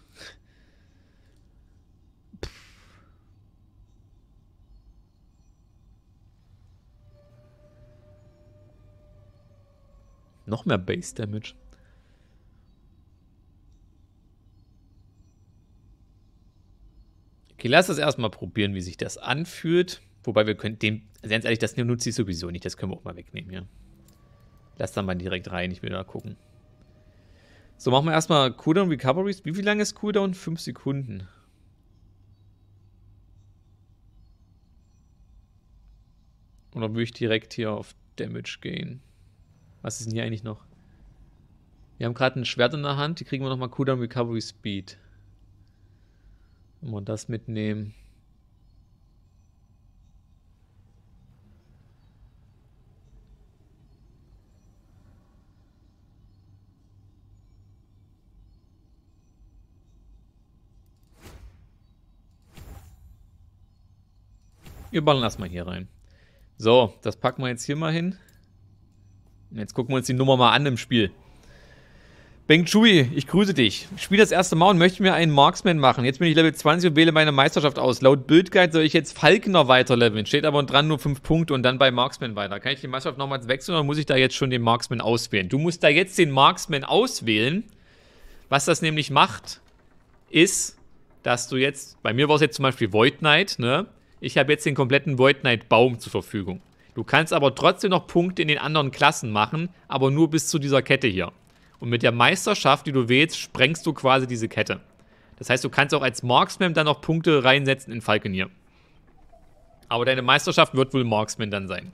S1: Noch mehr Base Damage. Okay, lass das erstmal probieren, wie sich das anfühlt. Wobei wir können dem, ganz ehrlich, das nutze ich sowieso nicht. Das können wir auch mal wegnehmen hier. Lass da mal direkt rein, ich will da gucken. So, machen wir erstmal Cooldown Recoveries. Wie lange ist Cooldown? 5 Sekunden. Und dann würde ich direkt hier auf Damage gehen. Was ist denn hier eigentlich noch? Wir haben gerade ein Schwert in der Hand. Die kriegen wir nochmal Cooldown Recovery Speed. Wenn wir das mitnehmen. Wir ballern erstmal hier rein. So, das packen wir jetzt hier mal hin. Jetzt gucken wir uns die Nummer mal an im Spiel. Beng Chui, ich grüße dich. Ich spiele das erste Mal und möchte mir einen Marksman machen. Jetzt bin ich Level 20 und wähle meine Meisterschaft aus. Laut Bildguide soll ich jetzt Falkner weiterleveln. Steht aber dran nur 5 Punkte und dann bei Marksman weiter. Kann ich die Meisterschaft nochmals wechseln oder muss ich da jetzt schon den Marksman auswählen? Du musst da jetzt den Marksman auswählen. Was das nämlich macht, ist, dass du jetzt, bei mir war es jetzt zum Beispiel Void Knight, ne? Ich habe jetzt den kompletten Void Knight Baum zur Verfügung. Du kannst aber trotzdem noch Punkte in den anderen Klassen machen, aber nur bis zu dieser Kette hier. Und mit der Meisterschaft, die du wählst, sprengst du quasi diese Kette. Das heißt, du kannst auch als Marksman dann noch Punkte reinsetzen in Falconeer. Aber deine Meisterschaft wird wohl Marksman dann sein.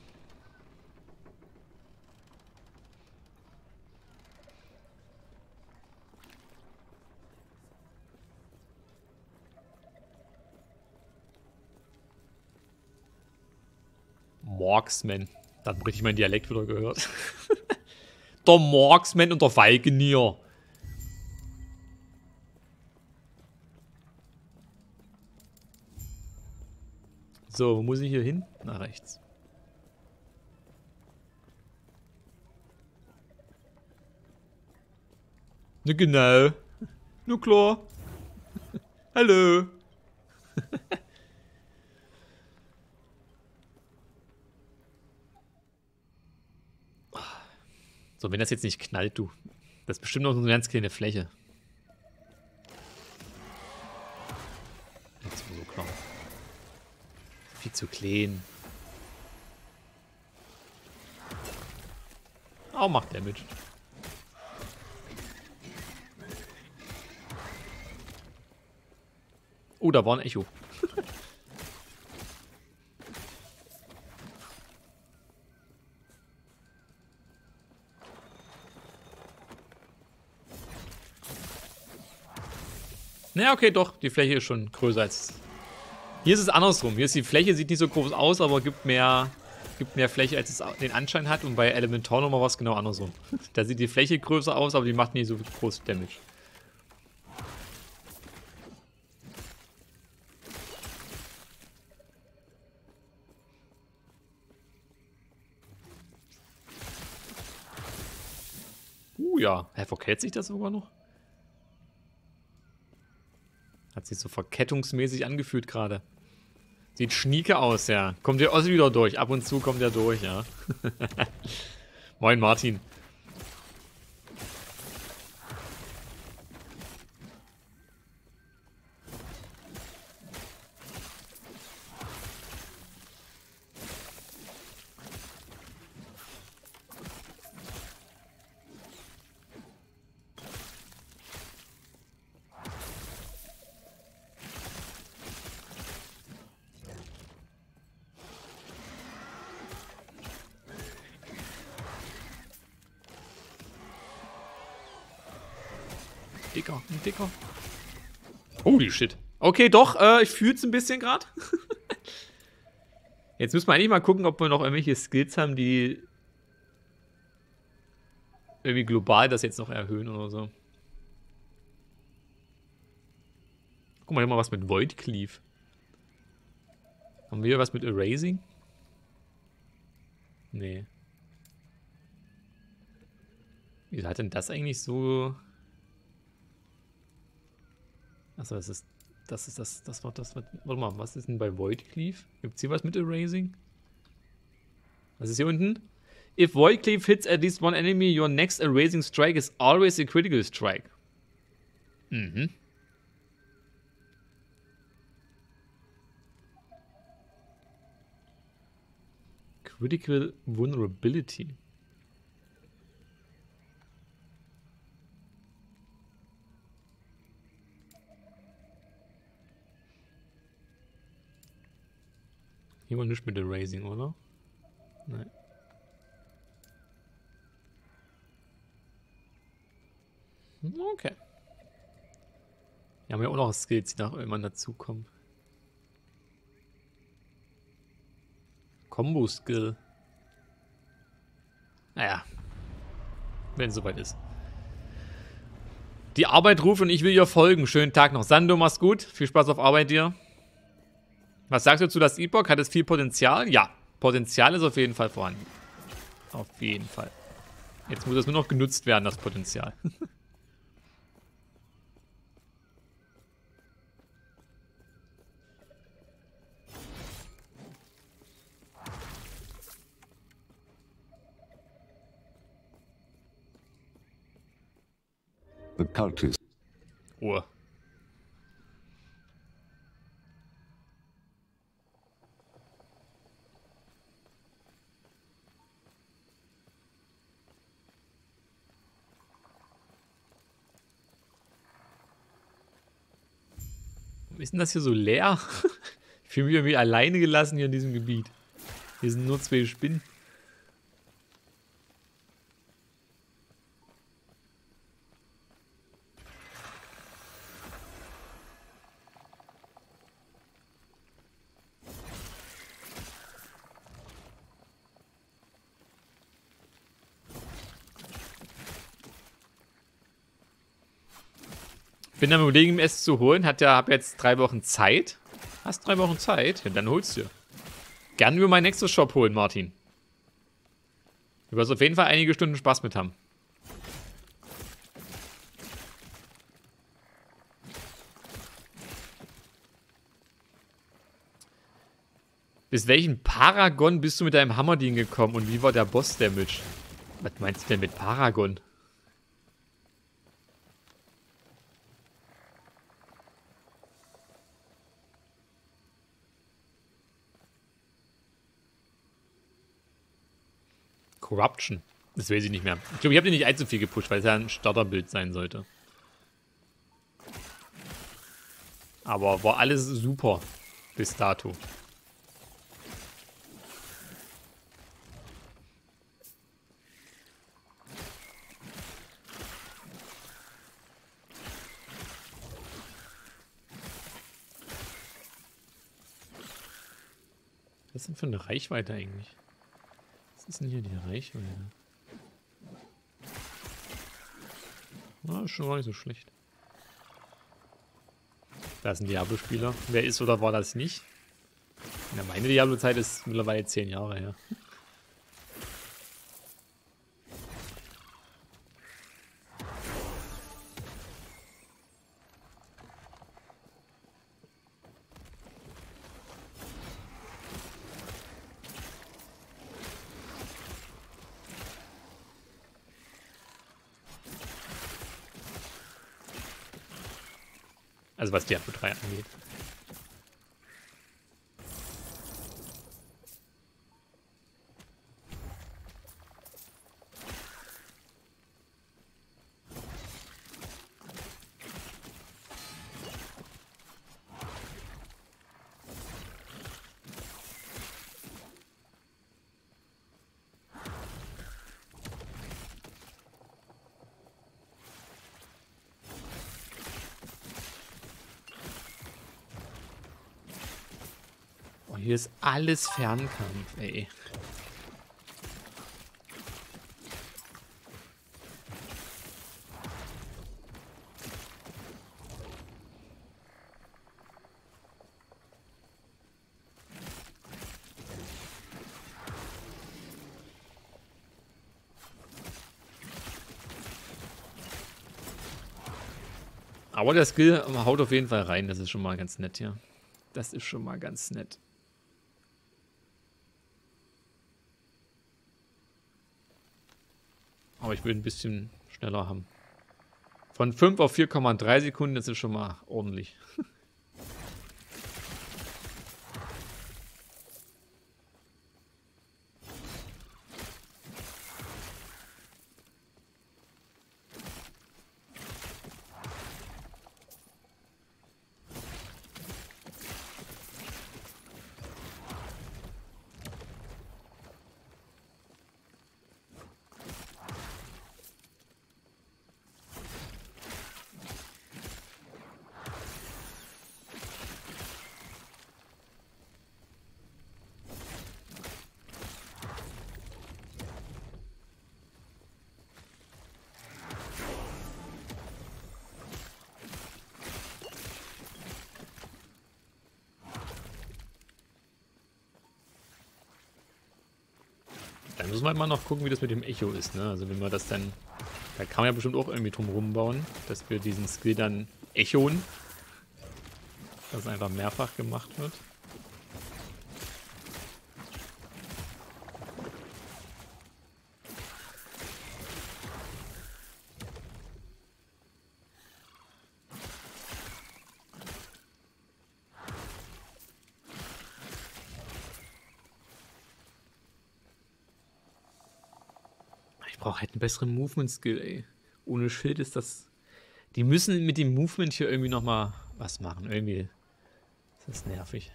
S1: Marksman. Dann habe ich meinen Dialekt wieder gehört. Der Marksman und der Falconeer. So, wo muss ich hier hin? Nach rechts. Ne, genau. Nur klar. Hallo. So, wenn das jetzt nicht knallt, du. Das ist bestimmt noch so eine ganz kleine Fläche. Jetzt so klar. Viel zu klein. Oh, macht Damage. Oh, da war ein Echo. Naja, okay, doch. Die Fläche ist schon größer als... Hier ist es andersrum. Hier ist die Fläche, sieht nicht so groß aus, aber gibt mehr Fläche, als es den Anschein hat. Und bei Elementor nochmal was genau andersrum. Da sieht die Fläche größer aus, aber die macht nicht so groß Damage. Ja. Hä, verkehrt sich das sogar noch? Hat sich so verkettungsmäßig angefühlt gerade. Sieht schnieke aus, ja. Kommt der Ossi wieder durch. Ab und zu kommt er durch, ja. Moin, Martin. Dicker, ein Dicker. Holy shit. Okay, doch, ich fühle es ein bisschen gerade. Jetzt müssen wir eigentlich mal gucken, ob wir noch irgendwelche Skills haben, die irgendwie global das jetzt noch erhöhen oder so. Guck mal, hier mal was mit Void Cleave. Haben wir hier was mit Erasing? Nee. Wieso hat denn das eigentlich so... Achso, das wird, warte mal, was ist denn bei Void Cleave? Gibt's hier was mit Erasing? Was ist hier unten? If Void Cleave hits at least one enemy, your next Erasing strike is always a critical strike. Mhm. Critical Vulnerability. Hier war nichts mit Erasing, oder? Nein. Okay. Wir haben ja auch noch Skills, die nach irgendwann dazukommen. Combo-Skill. Naja. Wenn es soweit ist. Die Arbeit ruft und ich will ihr folgen. Schönen Tag noch. Sando, mach's gut. Viel Spaß auf Arbeit dir. Was sagst du zu das E-Book? Hat es viel Potenzial? Ja. Potenzial ist auf jeden Fall vorhanden. Auf jeden Fall. Jetzt muss es nur noch genutzt werden, das Potenzial.
S2: The cultists.
S1: Ruhe. Ist denn das hier so leer? Ich fühle mich irgendwie alleine gelassen hier in diesem Gebiet. Hier sind nur 2 Spinnen. Bin am Überlegen, es zu holen. Hab jetzt 3 Wochen Zeit. Hast 3 Wochen Zeit? Ja, dann holst du. Gern über mein nächstes Shop holen, Martin. Du wirst auf jeden Fall einige Stunden Spaß mit haben. Bis welchen Paragon bist du mit deinem Hammerding gekommen und wie war der Boss-Damage? Was meinst du denn mit Paragon? Corruption. Das weiß ich nicht mehr. Ich glaube, ich habe den nicht allzu viel gepusht, weil es ja ein Starterbild sein sollte. Aber war alles super. Bis dato. Was ist denn für eine Reichweite eigentlich? Was ist denn hier die Reichweite? Na, ist schon gar nicht so schlecht. Da ist ein Diablo-Spieler. Wer ist oder war das nicht? Ja, meine Diablo-Zeit ist mittlerweile 10 Jahre her. Also was Diablo 3 angeht. hier ist alles Fernkampf, ey. Aber der Skill haut auf jeden Fall rein, das ist schon mal ganz nett hier. Das ist schon mal ganz nett. Aber ich will ein bisschen schneller haben. Von 5 auf 4,3 Sekunden, das ist schon mal ordentlich. Da müssen wir mal noch gucken, wie das mit dem Echo ist, ne? Also wenn wir das dann... Da kann man ja bestimmt auch irgendwie drum rumbauen, dass wir diesen Skill dann echoen. Dass es einfach mehrfach gemacht wird. Ich brauche halt einen besseren Movement-Skill, ey. Ohne Schild ist das... Die müssen mit dem Movement hier irgendwie nochmal was machen. Irgendwie ist das nervig.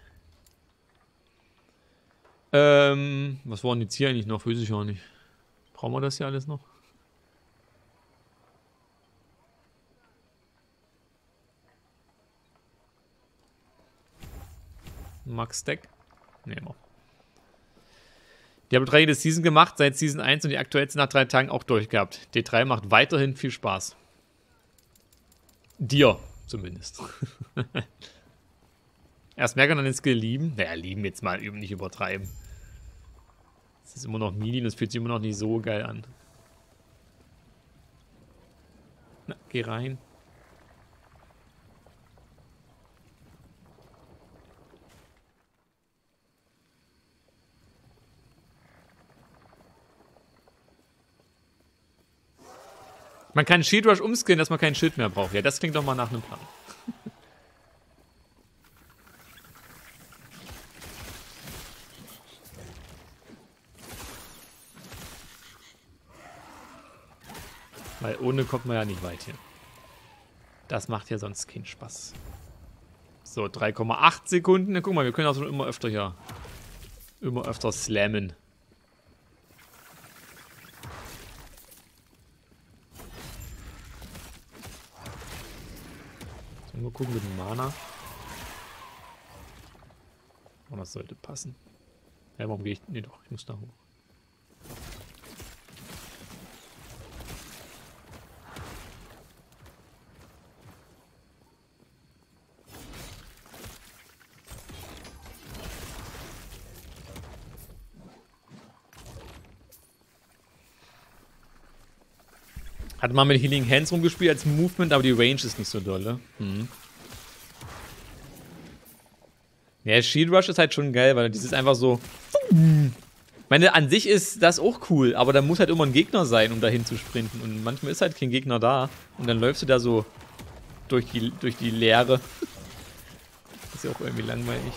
S1: Was waren jetzt hier eigentlich noch? Weiß ich auch nicht. Brauchen wir das hier alles noch? Max Stack? Nehmen wir. Diablo 3 jede Season gemacht, seit Season 1 und die aktuellste nach 3 Tagen auch durchgehabt. D3 macht weiterhin viel Spaß. Dir zumindest. Erst merken dann den Skill lieben. Naja, lieben jetzt mal nicht übertreiben. Es ist immer noch Mini und es fühlt sich immer noch nicht so geil an. Na, geh rein. Man kann Shield Rush umskillen, dass man kein Schild mehr braucht. Ja, das klingt doch mal nach einem Plan. Weil ohne kommt man ja nicht weit hier. Das macht ja sonst keinen Spaß. So, 3,8 Sekunden. Na, guck mal, wir können auch schon immer öfter hier. Immer öfter slammen. Mal gucken mit dem Mana. Oh, das sollte passen. Ja, warum gehe ich... Nee, doch, ich muss da hoch. Hat mal mit Healing Hands rumgespielt als Movement, aber die Range ist nicht so doll. Ja, Shield Rush ist halt schon geil, weil dieses einfach so... Ich meine, an sich ist das auch cool, aber da muss halt immer ein Gegner sein, um dahin zu sprinten. Und manchmal ist halt kein Gegner da. Und dann läufst du da so durch die Leere. Das ist ja auch irgendwie langweilig.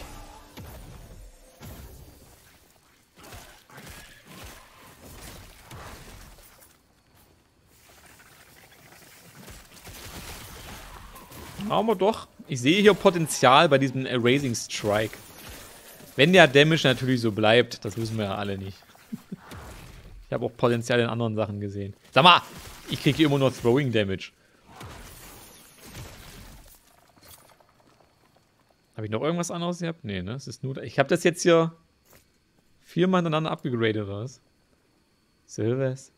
S1: Aber doch, ich sehe hier Potenzial bei diesem Erasing Strike. Wenn der Damage natürlich so bleibt, das wissen wir ja alle nicht. Ich habe auch Potenzial in anderen Sachen gesehen. Sag mal, ich kriege hier immer nur Throwing Damage. Habe ich noch irgendwas anderes gehabt? Nee, ne? Es ist nur. Ich habe das jetzt hier 4-mal hintereinander abgegradet, oder was? Silvers.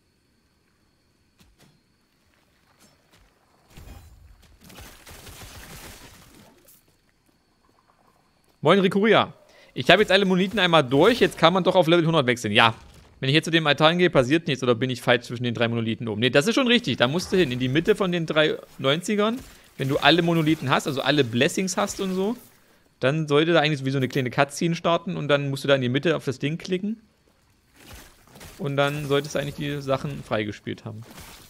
S1: Moin Rikuria. Ich habe jetzt alle Monolithen einmal durch, jetzt kann man doch auf Level 100 wechseln. Ja. Wenn ich jetzt zu dem Altar gehe, passiert nichts oder bin ich falsch zwischen den 3 Monolithen oben? Ne, das ist schon richtig. Da musst du hin. In die Mitte von den 3 90ern. Wenn du alle Monolithen hast, also alle Blessings hast und so, dann sollte da eigentlich wie so eine kleine Cutscene starten und dann musst du da in die Mitte auf das Ding klicken. Und dann solltest du eigentlich die Sachen freigespielt haben.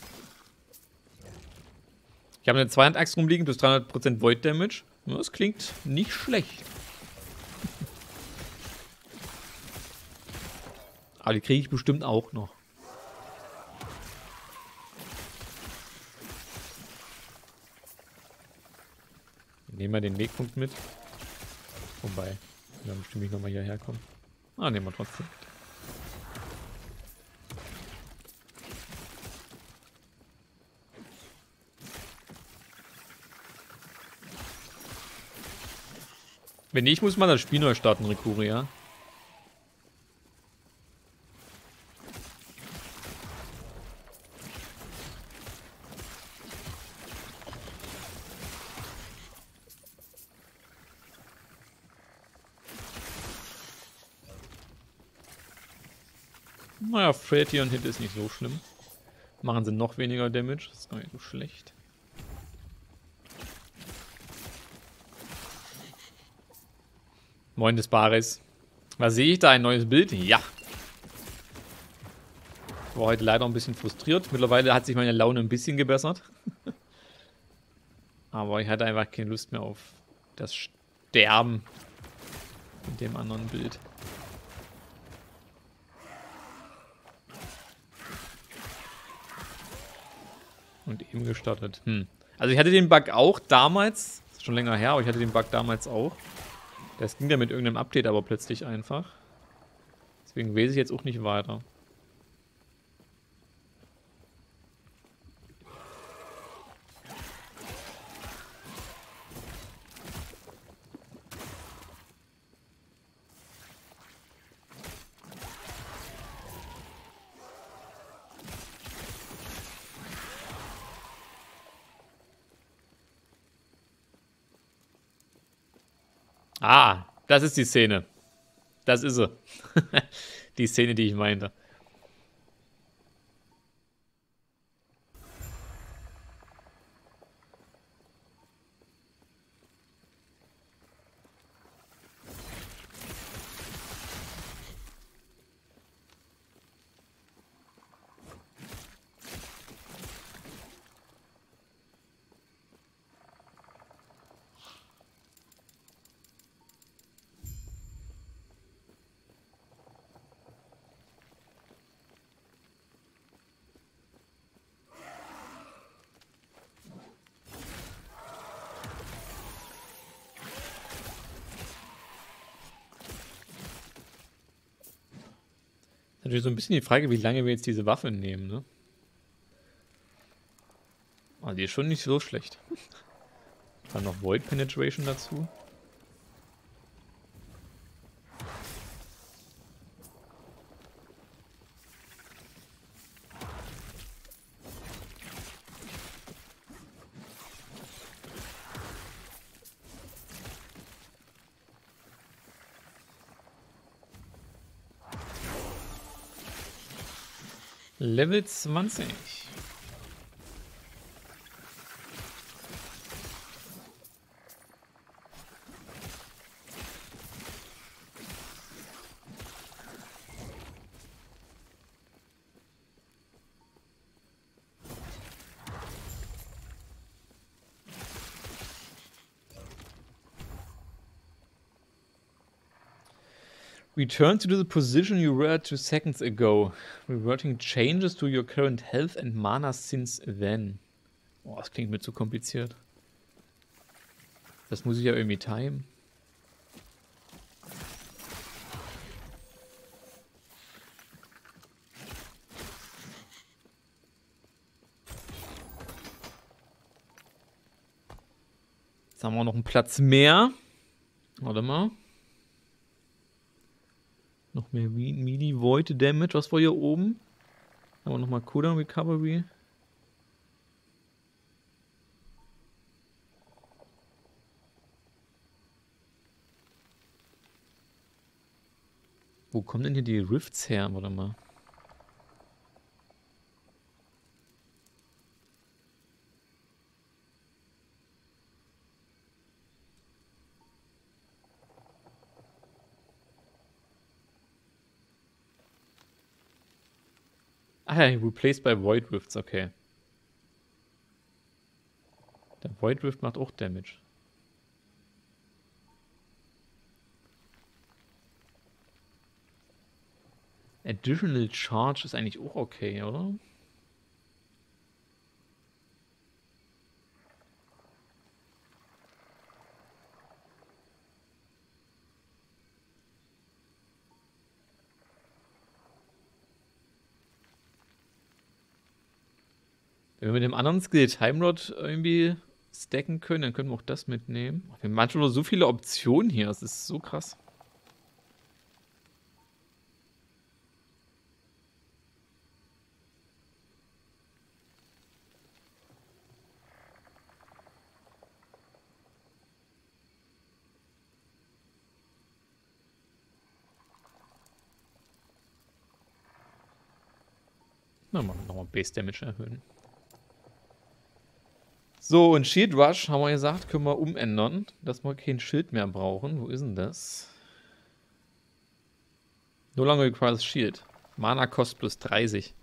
S1: Ich habe eine Zweihand-Axt rumliegen, plus 300% Void Damage. Das klingt nicht schlecht. Aber die kriege ich bestimmt auch noch. Nehmen wir den Wegpunkt mit. Wobei, dann bestimmt ich nochmal hierher kommen. Ah, nehmen wir trotzdem. Wenn nicht, muss man das Spiel neu starten, Rikuria. Naja, Frailty und Hit ist nicht so schlimm. Machen sie noch weniger Damage, das ist gar nicht so schlecht. Moin des Bares. Was sehe ich da? Ein neues Bild? Ja. Ich war heute leider ein bisschen frustriert. Mittlerweile hat sich meine Laune ein bisschen gebessert. Aber ich hatte einfach keine Lust mehr auf das Sterben in dem anderen Bild. Und eben gestartet. Also ich hatte den Bug auch damals, das ist schon länger her, aber ich hatte den Bug damals auch. Das ging ja mit irgendeinem Update aber plötzlich einfach. Deswegen weiß ich jetzt auch nicht weiter. Ah, das ist die Szene. Das ist sie. Die Szene, die ich meinte. Natürlich so ein bisschen die Frage, wie lange wir jetzt diese Waffe nehmen, ne? Also die ist schon nicht so schlecht. Dann noch Void Penetration dazu. Level 20. Return to the position you were 2 seconds ago. Reverting changes to your current health and mana since then. Boah, das klingt mir zu kompliziert. Das muss ich ja irgendwie timen. Jetzt haben wir noch einen Platz mehr. Warte mal. Noch mehr Melee Void Damage. Was war hier oben? Aber nochmal Cooldown Recovery. Wo kommen denn hier die Rifts her? Warte mal. Ah ja, replaced by Void Rifts, okay. Der Void Rift macht auch Damage. Additional Charge ist eigentlich auch okay, oder? Wenn wir mit dem anderen Skill Time Rod irgendwie stacken können, dann können wir auch das mitnehmen. Wir haben manchmal nur so viele Optionen hier, das ist so krass. Na, mal nochmal Base Damage erhöhen. So, und Shield Rush, haben wir gesagt, können wir umändern, dass wir kein Schild mehr brauchen. Wo ist denn das? No longer requires Shield. Mana Cost plus 30.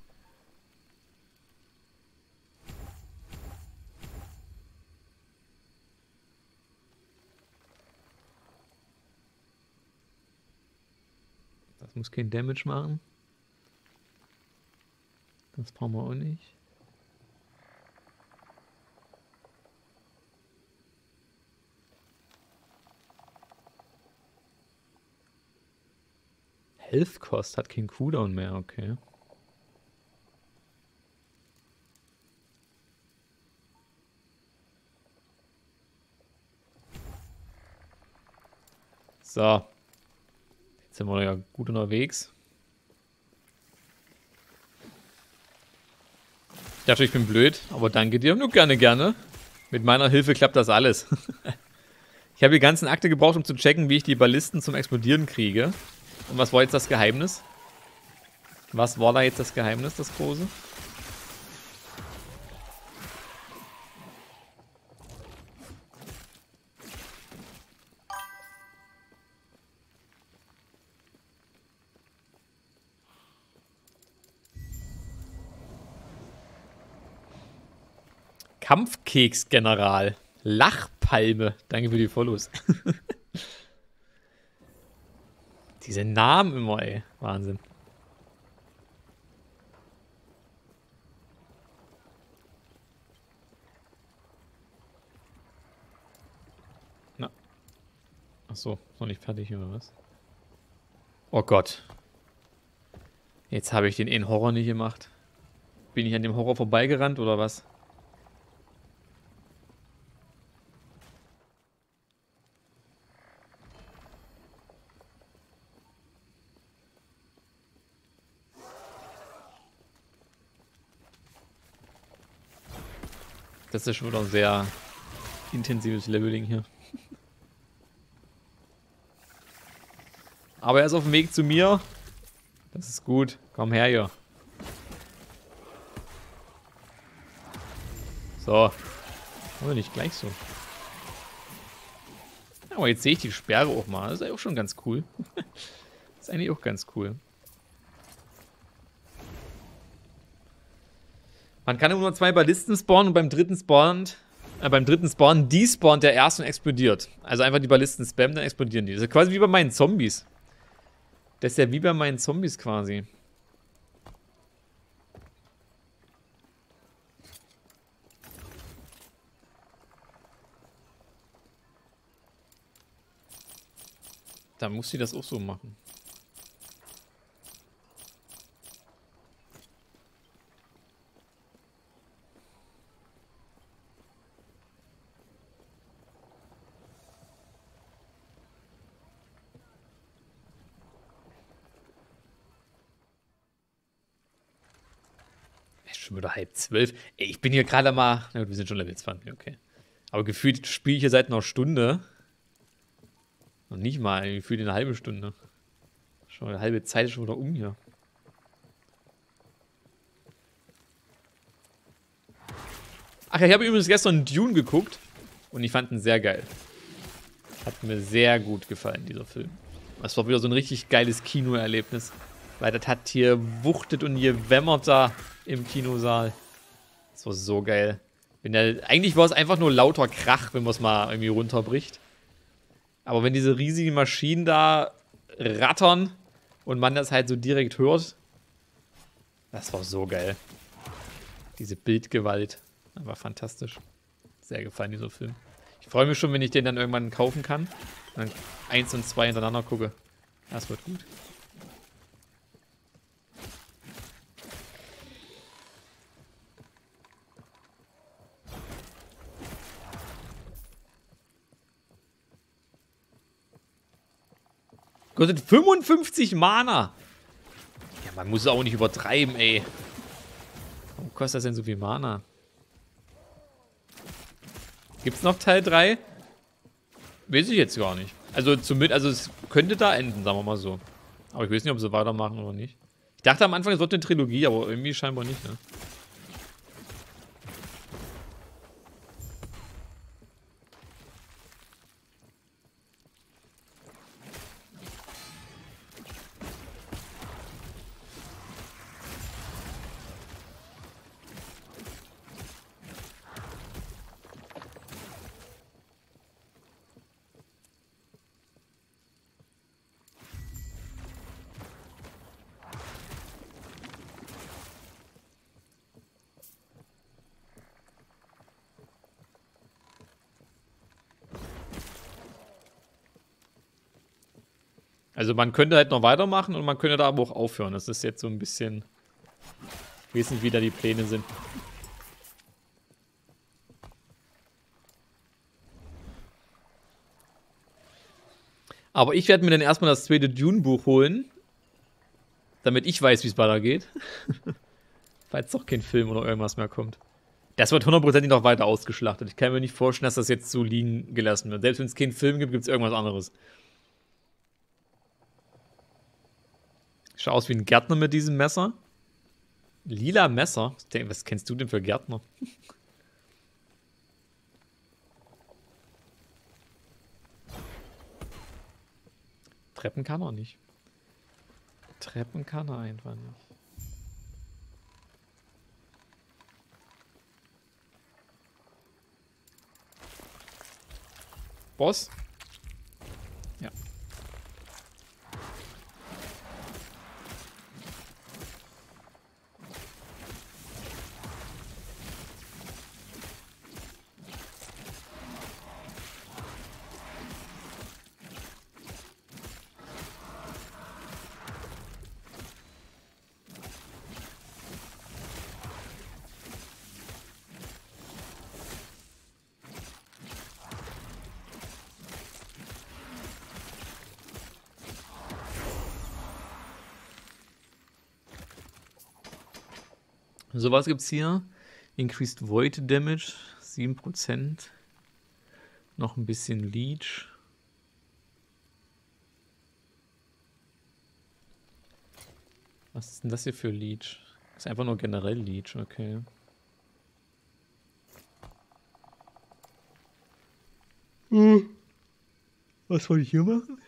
S1: Das muss kein Damage machen. Das brauchen wir auch nicht. Health Cost hat keinen Cooldown mehr, okay. So. Jetzt sind wir ja gut unterwegs. Ich dachte, ich bin blöd, aber danke dir. Nur gerne. Mit meiner Hilfe klappt das alles. Ich habe die ganzen Akte gebraucht, um zu checken, wie ich die Ballisten zum Explodieren kriege. Und was war jetzt das Geheimnis? Was war da jetzt das Geheimnis, das große? Kampfkeks-General. Lachpalme. Danke für die Follows. Diese Namen immer, ey. Wahnsinn. Na. Achso, noch nicht fertig oder was? Oh Gott. Jetzt habe ich den Horror nicht gemacht. Bin ich an dem Horror vorbeigerannt oder was? Das ist schon wieder ein sehr intensives Leveling hier. Aber er ist auf dem Weg zu mir. Das ist gut. Komm her hier. So. Aber nicht gleich so. Aber jetzt sehe ich die Sperre auch mal. Das ist ja auch schon ganz cool. Das ist eigentlich auch ganz cool. Man kann immer nur 2 Ballisten spawnen und beim dritten Spawn despawnt der erste und explodiert. Also einfach die Ballisten spammen, dann explodieren die. Das ist quasi wie bei meinen Zombies. Das ist ja wie bei meinen Zombies quasi. Da muss sie das auch so machen. schon wieder 11:30. Ey, ich bin hier gerade mal. Na gut, wir sind schon Level 20, okay. Aber gefühlt spiele ich hier seit einer Stunde. Und nicht mal, gefühlt eine halbe Stunde. Schon eine halbe Zeit ist schon wieder um hier. Ach ja, ich habe übrigens gestern Dune geguckt. Und ich fand ihn sehr geil. Hat mir sehr gut gefallen, dieser Film. Das war wieder so ein richtig geiles Kinoerlebnis. Weil das hat hier wuchtet und gewämmert da im Kinosaal. Das war so geil. Eigentlich war es einfach nur lauter Krach, wenn man es mal irgendwie runterbricht. Aber wenn diese riesigen Maschinen da rattern und man das halt so direkt hört, das war so geil. Diese Bildgewalt. Einfach fantastisch. Sehr gefallen, dieser Film. Ich freue mich schon, wenn ich den dann irgendwann kaufen kann. Und dann 1 und 2 hintereinander gucke. Das wird gut. Kostet 55 Mana. Ja, man muss es auch nicht übertreiben, ey. Warum kostet das denn so viel Mana? Gibt's noch Teil 3? Weiß ich jetzt gar nicht. Also es könnte da enden, sagen wir mal so. Aber ich weiß nicht, ob sie weitermachen oder nicht. Ich dachte am Anfang, es wird eine Trilogie, aber irgendwie scheinbar nicht, ne? Also man könnte halt noch weitermachen und man könnte da aber auch aufhören. Das ist jetzt so ein bisschen... Ich weiß nicht, wie da die Pläne sind. Aber ich werde mir dann erstmal das zweite Dune-Buch holen. Damit ich weiß, wie es weitergeht. Falls doch kein Film oder irgendwas mehr kommt. Das wird hundertprozentig noch weiter ausgeschlachtet. Ich kann mir nicht vorstellen, dass das jetzt so liegen gelassen wird. Selbst wenn es keinen Film gibt, gibt es irgendwas anderes. Schaut aus wie ein Gärtner mit diesem Messer. Lila Messer? Was kennst du denn für Gärtner? Treppen kann er nicht. Treppen kann er einfach nicht. Boss? Ja. So, was gibt's hier? Increased Void Damage, 7%. Noch ein bisschen Leech. Was ist denn das hier für Leech? Das ist einfach nur generell Leech, okay. Was soll ich hier machen?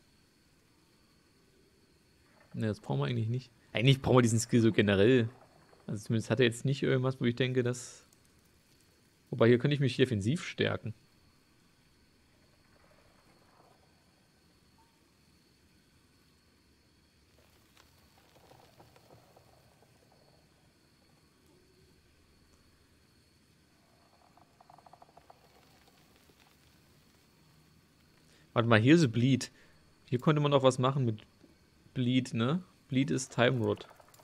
S1: Ne, das brauchen wir eigentlich nicht. Eigentlich brauchen wir diesen Skill so generell. Also zumindest hat er jetzt nicht irgendwas, wo ich denke, dass... Wobei, hier könnte ich mich defensiv stärken. Warte mal, hier ist Bleed. Hier konnte man auch was machen mit Bleed, ne? Bleed ist Time Rod.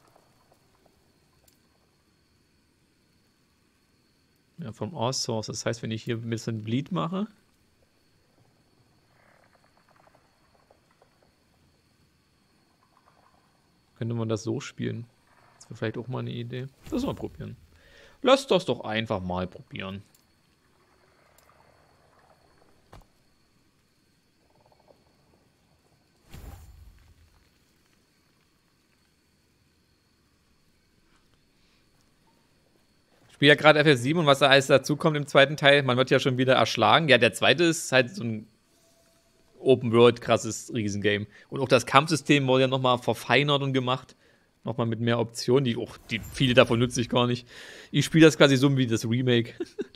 S1: Ja, vom All Source. Das heißt, wenn ich hier ein bisschen Bleed mache. Könnte man das so spielen. Das wäre vielleicht auch mal eine Idee. Lass mal probieren. Lass das doch einfach mal probieren. Ich spiele ja gerade FF7 und was da alles dazu kommt im zweiten Teil, man wird ja schon wieder erschlagen. Ja, der zweite ist halt so ein Open-World, krasses Riesengame. Und auch das Kampfsystem wurde ja nochmal verfeinert und gemacht. Nochmal mit mehr Optionen. Die viele davon nutze ich gar nicht. Ich spiele das quasi so wie das Remake.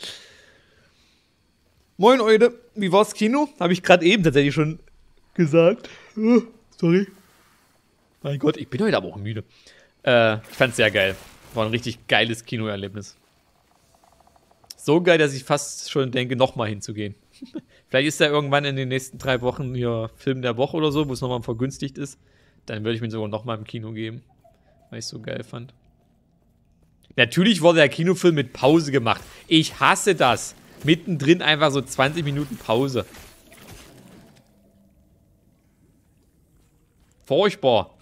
S1: Moin, Leute. Wie war's Kino? Habe ich gerade eben tatsächlich schon gesagt. Sorry. Mein Gott, ich bin heute aber auch müde. Ich fand's sehr geil. War ein richtig geiles Kinoerlebnis. So geil, dass ich fast schon denke, nochmal hinzugehen. Vielleicht ist da irgendwann in den nächsten 3 Wochen hier Film der Woche oder so, wo es nochmal vergünstigt ist. Dann würde ich mir sogar nochmal im Kino geben, weil ich es so geil fand. Natürlich wurde der Kinofilm mit Pause gemacht. Ich hasse das. Mittendrin einfach so 20 Minuten Pause. Furchtbar.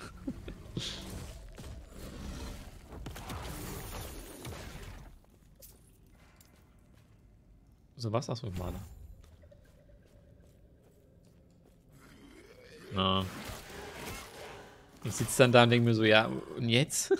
S1: So was? Achso, Mana. Ja. Ich sitze dann da und denke mir so, ja, und jetzt?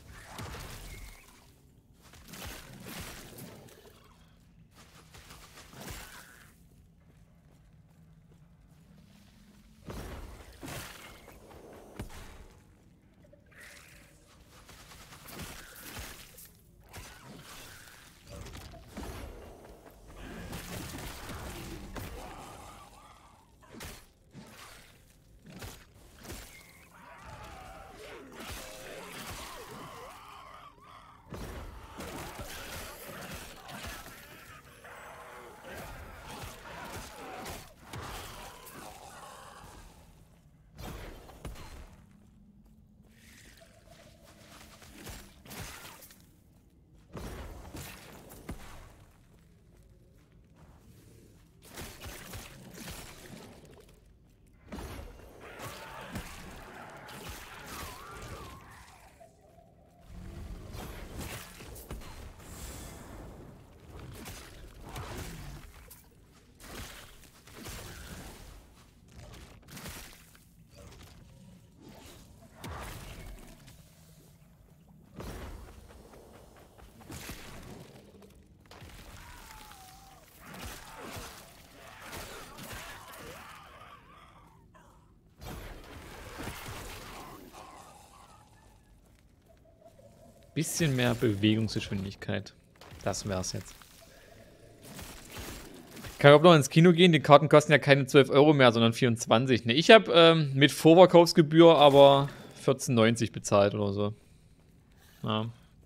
S1: Bisschen mehr Bewegungsgeschwindigkeit. Das wär's jetzt. Kann ich auch noch ins Kino gehen? Die Karten kosten ja keine 12 Euro mehr, sondern 24. Ne, ich habe mit Vorverkaufsgebühr aber 14,90 bezahlt oder so. Ja.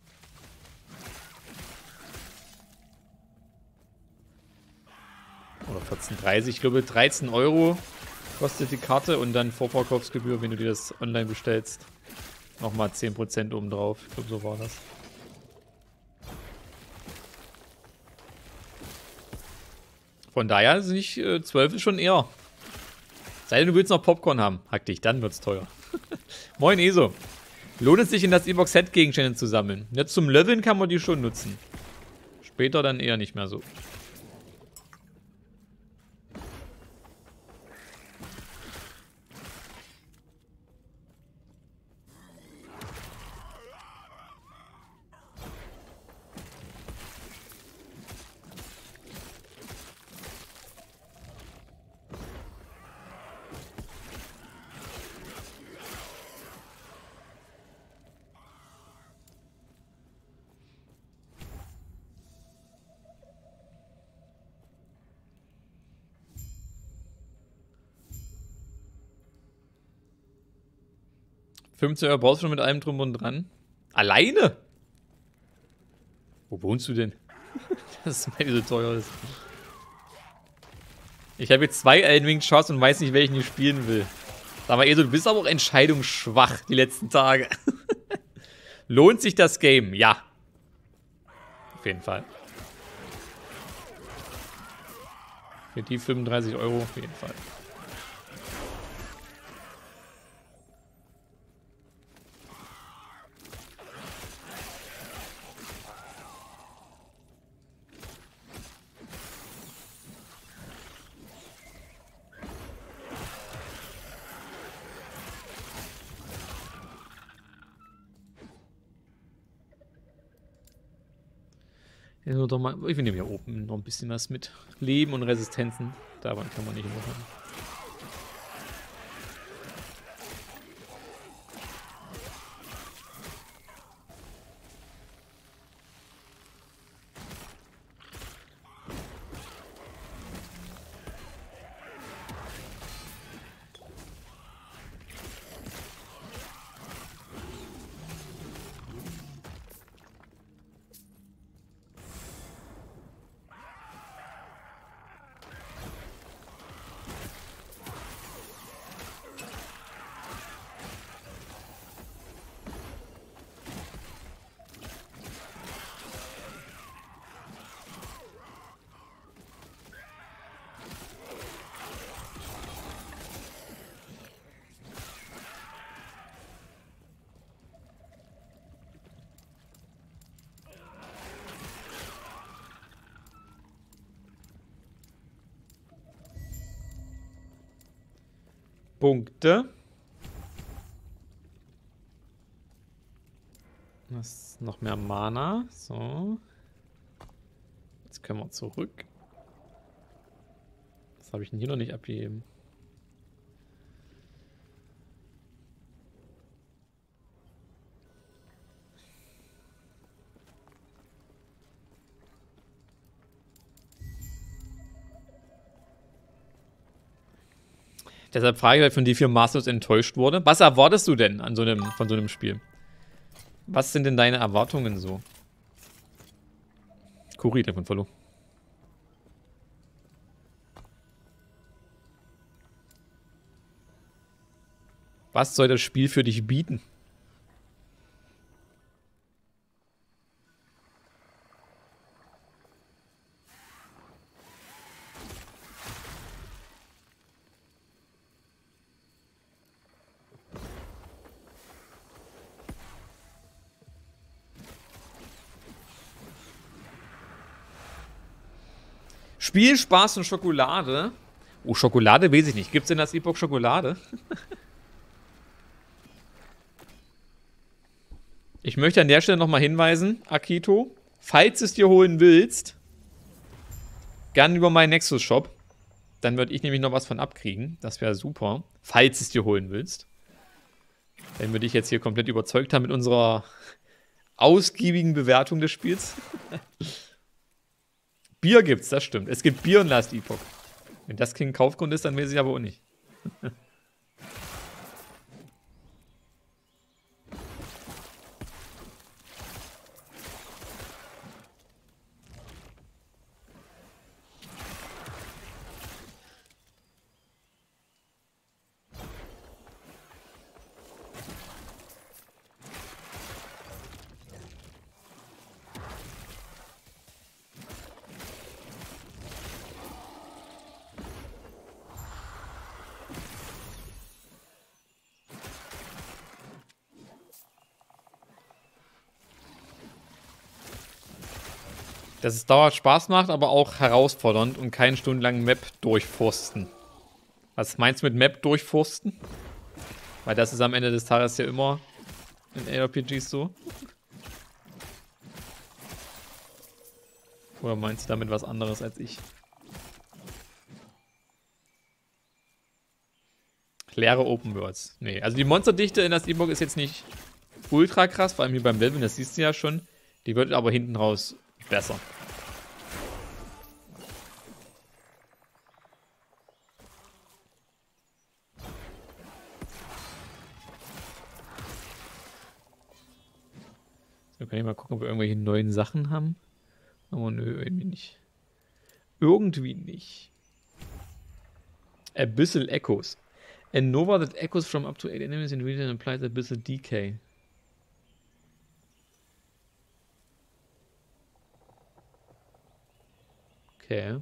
S1: Oder 14,30. Ich glaube 13 Euro kostet die Karte und dann Vorverkaufsgebühr, wenn du dir das online bestellst. Nochmal 10% obendrauf. Ich glaube, so war das. Von daher ist nicht 12 ist schon eher. Sei denn, du willst noch Popcorn haben. Hack dich, dann wird's teuer. Moin ESO. Lohnt es sich in das E-Box Set Gegenstände zu sammeln? Jetzt zum Leveln kann man die schon nutzen. Später dann eher nicht mehr so. €15 brauchst du schon mit allem drum und dran. Alleine? Wo wohnst du denn? Dass es mir so teuer ist. Ich habe jetzt 2 Elden Ring Shots und weiß nicht, welchen ich spielen will. Sag mal, Eso, du bist aber auch entscheidungsschwach die letzten Tage. Lohnt sich das Game? Ja. Auf jeden Fall. Für die 35 Euro auf jeden Fall. Nehmen wir doch mal, ich nehme hier oben noch ein bisschen was mit. Leben und Resistenzen. Daran kann man nicht immer haben. Punkte. Das ist noch mehr Mana. So. Jetzt können wir zurück. Das habe ich denn hier noch nicht abgegeben. Deshalb frage ich, weil ich von D4 maßlos enttäuscht wurde. Was erwartest du denn an von so einem Spiel? Was sind denn deine Erwartungen so? Kuri, der von Follow. Was soll das Spiel für dich bieten? Spiel, Spaß und Schokolade. Oh, Schokolade weiß ich nicht. Gibt es in das E-Book Schokolade? Ich möchte an der Stelle nochmal hinweisen, Akito, falls du es dir holen willst, gern über meinen Nexus Shop. Dann würde ich nämlich noch was von abkriegen. Das wäre super. Falls du es dir holen willst. Dann würde ich jetzt hier komplett überzeugt haben mit unserer ausgiebigen Bewertung des Spiels. Bier gibt's, das stimmt. Es gibt Bier und Last Epoch. Wenn das kein Kaufgrund ist, dann weiß ich aber auch nicht. Dass es dauernd Spaß macht, aber auch herausfordernd und keinen stundenlangen Map durchforsten. Was meinst du mit Map durchforsten? Weil das ist am Ende des Tages ja immer in ARPGs so. Oder meinst du damit was anderes als ich? Leere Open Worlds. Nee, also die Monsterdichte in das E-Book ist jetzt nicht ultra krass, vor allem hier beim Delvin, das siehst du ja schon. Die wird aber hinten raus besser. So, kann ich mal gucken, ob wir irgendwelche neuen Sachen haben. Aber nö, irgendwie nicht. Irgendwie nicht. Abyssal Echoes. A Nova that echoes from up to 8 enemies in region and applies Abyssal Decay. Okay.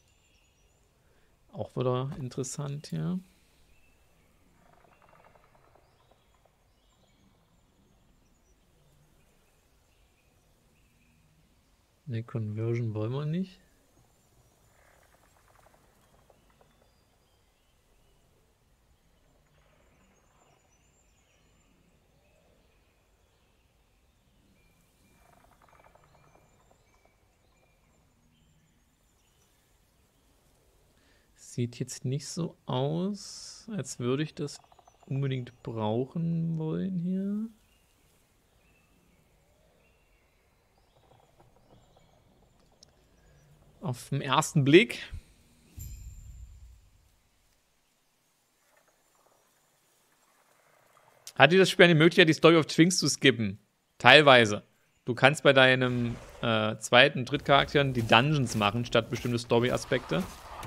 S1: Auch wieder interessant hier. Ne, Conversion wollen wir nicht. Sieht jetzt nicht so aus, als würde ich das unbedingt brauchen wollen hier. Auf den ersten Blick. Hat dir das Spiel eine Möglichkeit, die Story of Twinks zu skippen? Teilweise. Du kannst bei deinem zweiten, Drittcharakteren die Dungeons machen, statt bestimmte Story-Aspekte.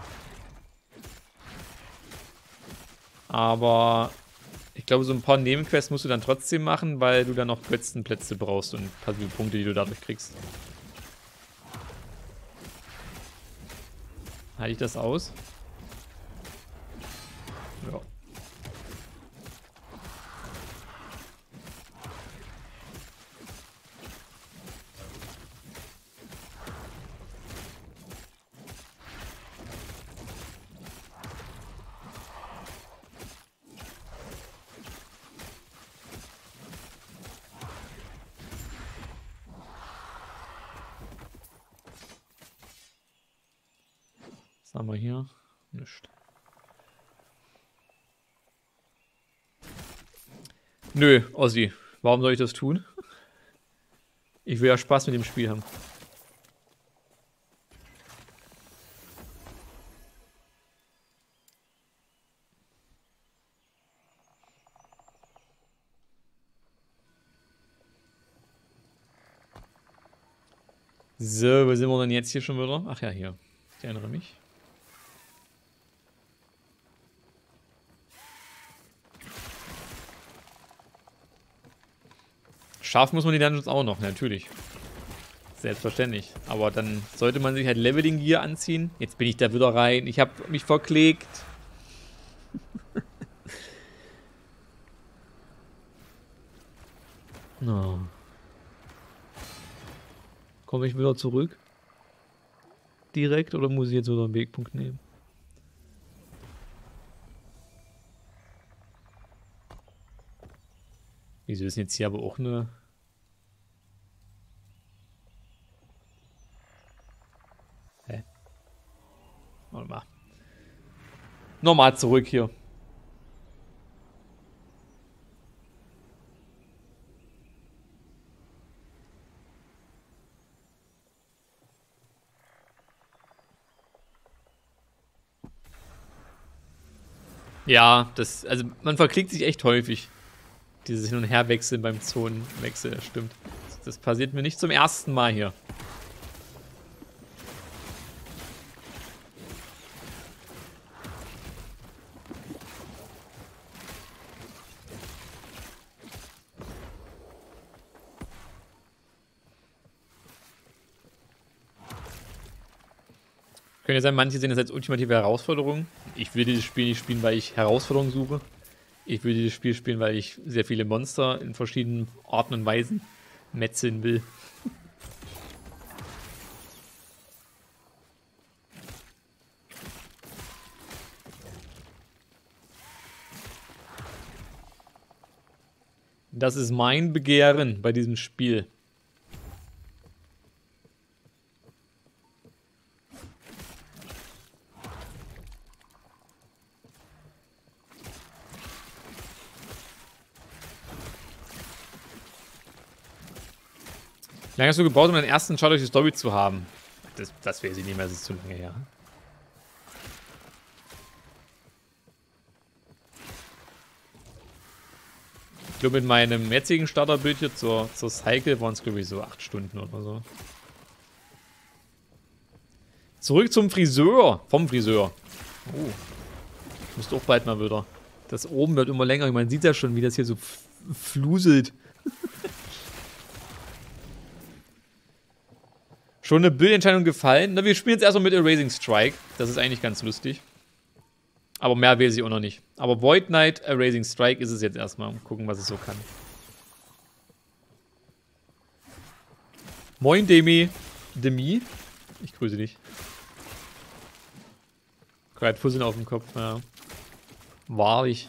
S1: Aber ich glaube, so ein paar Nebenquests musst du dann trotzdem machen, weil du dann noch Götzenplätze brauchst und ein paar Punkte, die du dadurch kriegst. Halte ich das aus? Ja. Was haben wir hier? Nichts. Nö, Ossi. Warum soll ich das tun? Ich will ja Spaß mit dem Spiel haben. So, wo sind wir denn jetzt hier schon wieder? Ach ja, hier. Ich erinnere mich. Scharf muss man die Dungeons auch noch, natürlich. Selbstverständlich. Aber dann sollte man sich halt Leveling Gear anziehen. Jetzt bin ich da wieder rein. Ich habe mich verklickt. No. Komme ich wieder zurück? Direkt oder muss ich jetzt wieder einen Wegpunkt nehmen? Wieso ist denn jetzt hier aber auch eine... Hä? Warte mal. Nochmal zurück hier. Ja, das, also man verklickt sich echt häufig. Dieses Hin- und Herwechseln beim Zonenwechsel, das stimmt. Das passiert mir nicht zum ersten Mal hier. Könnte ja sein, manche sehen das als ultimative Herausforderung. Ich will dieses Spiel nicht spielen, weil ich Herausforderungen suche. Ich will dieses Spiel spielen, weil ich sehr viele Monster in verschiedenen Arten und Weisen metzeln will. Das ist mein Begehren bei diesem Spiel. Wie lange hast du gebaut, um deinen ersten Shot durch die Story zu haben? Das weiß ich nicht mehr, das ist zu lange her. Ich glaube, mit meinem jetzigen Starterbild hier zur Cycle waren es, glaube ich, so 8 Stunden oder so. Zurück zum Friseur. Vom Friseur. Oh. Ich muss doch bald mal wieder. Das oben wird immer länger. Man sieht ja schon, wie das hier so fluselt. Schon eine Bildentscheidung gefallen? Na, wir spielen jetzt erstmal mit Erasing Strike. Das ist eigentlich ganz lustig. Aber mehr weiß ich auch noch nicht. Aber Void Knight, Erasing Strike ist es jetzt erstmal. Gucken, was es so kann. Moin, Demi. Ich grüße dich. Gerade Fusseln auf dem Kopf, ja. Wahrlich.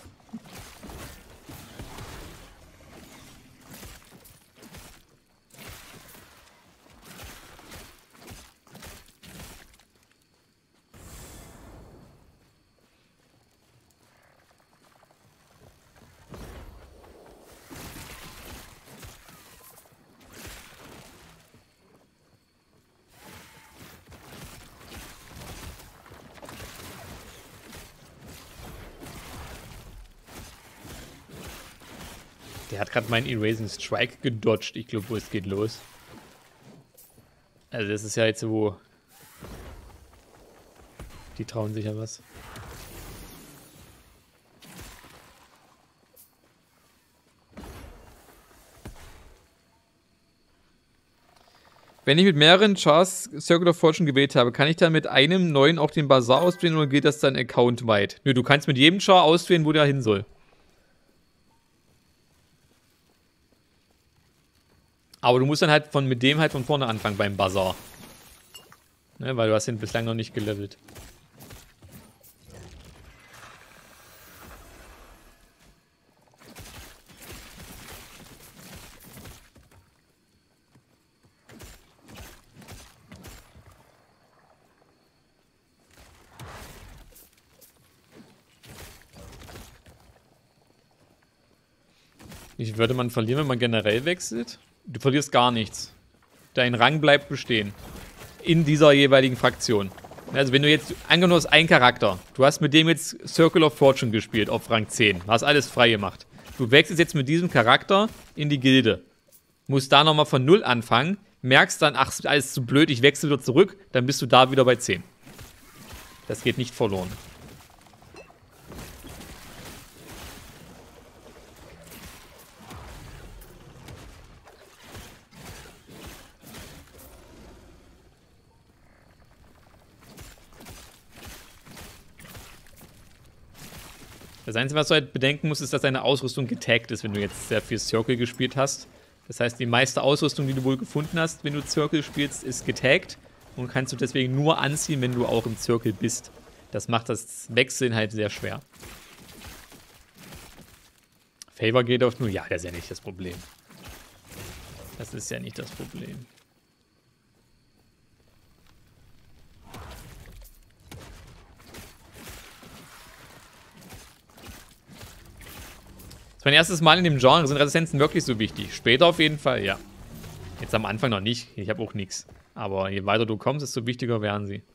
S1: Der hat gerade meinen Erasing Strike gedodged. Ich glaube, es geht los. Also das ist ja jetzt wo... Die trauen sich ja was. Wenn ich mit mehreren Chars Circle of Fortune gewählt habe, kann ich dann mit einem neuen auch den Bazaar auswählen oder geht das dann accountweit? Nö, du kannst mit jedem Char auswählen, wo der hin soll. Aber du musst dann halt mit dem halt von vorne anfangen beim Bazaar. Ne, weil du hast ihn bislang noch nicht gelevelt. Wie würde man verlieren, wenn man generell wechselt? Du verlierst gar nichts. Dein Rang bleibt bestehen. In dieser jeweiligen Fraktion. Also wenn du jetzt, angenommen hast einen Charakter, du hast mit dem jetzt Circle of Fortune gespielt auf Rang 10, hast alles frei gemacht. Du wechselst jetzt mit diesem Charakter in die Gilde. Musst da nochmal von 0 anfangen, merkst dann, ach, alles zu blöd, ich wechsle wieder zurück, dann bist du da wieder bei 10. Das geht nicht verloren. Das Einzige, was du halt bedenken musst, ist, dass deine Ausrüstung getaggt ist, wenn du jetzt sehr viel Circle gespielt hast. Das heißt, die meiste Ausrüstung, die du wohl gefunden hast, wenn du Circle spielst, ist getaggt und kannst du deswegen nur anziehen, wenn du auch im Circle bist. Das macht das Wechseln halt sehr schwer. Favor geht auf 0. Ja, das ist ja nicht das Problem. Das ist ja nicht das Problem. Mein erstes Mal in dem Genre, sind Resistenzen wirklich so wichtig? Später auf jeden Fall, ja. Jetzt am Anfang noch nicht, ich habe auch nichts. Aber je weiter du kommst, desto wichtiger werden sie.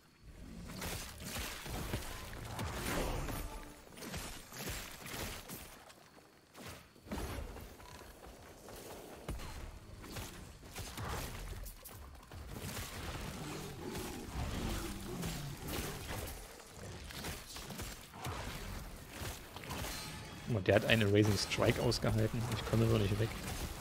S1: Und der hat einen Erasing Strike ausgehalten. Ich komme nur nicht weg.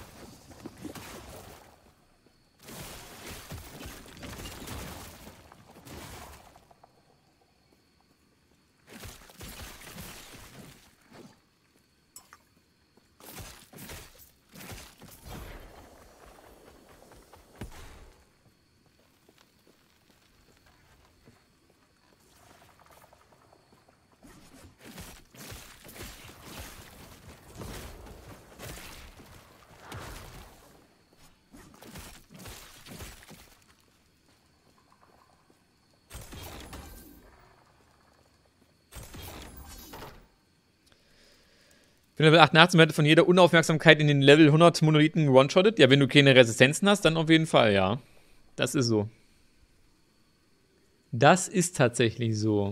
S1: Wenn Level 88 wird von jeder Unaufmerksamkeit in den Level 100 Monolithen one-shottet. Ja, wenn du keine Resistenzen hast, dann auf jeden Fall, ja. Das ist so. Das ist tatsächlich so.